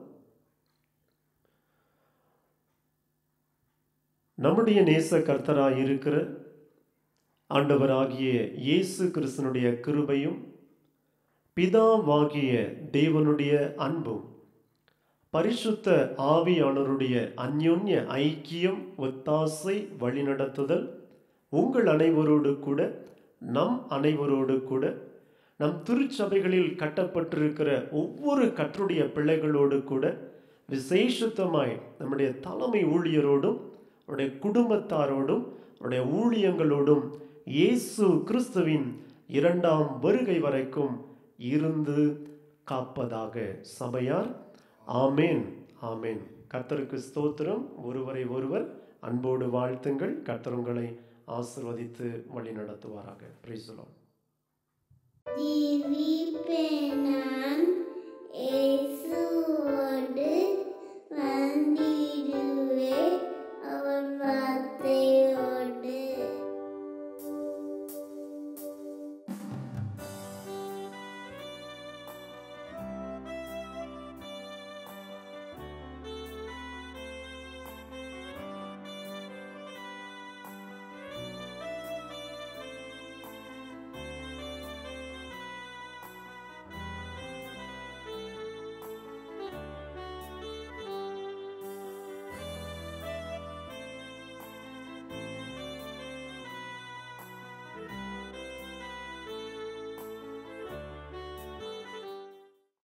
நம்முடைய நேச கர்த்தராய் இருக்கிற ஆண்டவராகிய இயேசு கிறிஸ்துனுடைய கிருபையும் பிதாவாகிய தேவனுடைய அன்பும் பரிசுத்த ஆவியானவருடைய அந்யோன்ய ஐக்கியம் ஒத்தாசை வழிநடத்துதல் உங்கள் அனைவரோடு கூட நம் அனைவரோடு கூட நம் திருச்சபைகளில் கட்டப்பட்டிருக்கிற ஒவ்வொரு கர்த்தருடைய பிள்ளைகளோடு கூட விசேஷத்தமாய் நம்முடைய தலைமை ஊழியரோடும் அவருடைய குடும்பத்தாரோடும் அவருடைய ஊழியங்களோடும் இயேசு கிறிஸ்துவின் இரண்டாம் வருகை வரைக்கும் இருந்து காப்பதாக. சபையார் ஆமேன், ஆமேன். கர்த்தருக்கு ஸ்தோத்திரம். ஒருவரை ஒருவர் அன்போடு வாழ்த்துங்கள். கர்த்தர் உங்களை ஆசீர்வதித்து வழி நடத்துவாராக. Price the Lord. ஜீவிப்பேனாம் இயேசுவோடு வந்திடுவே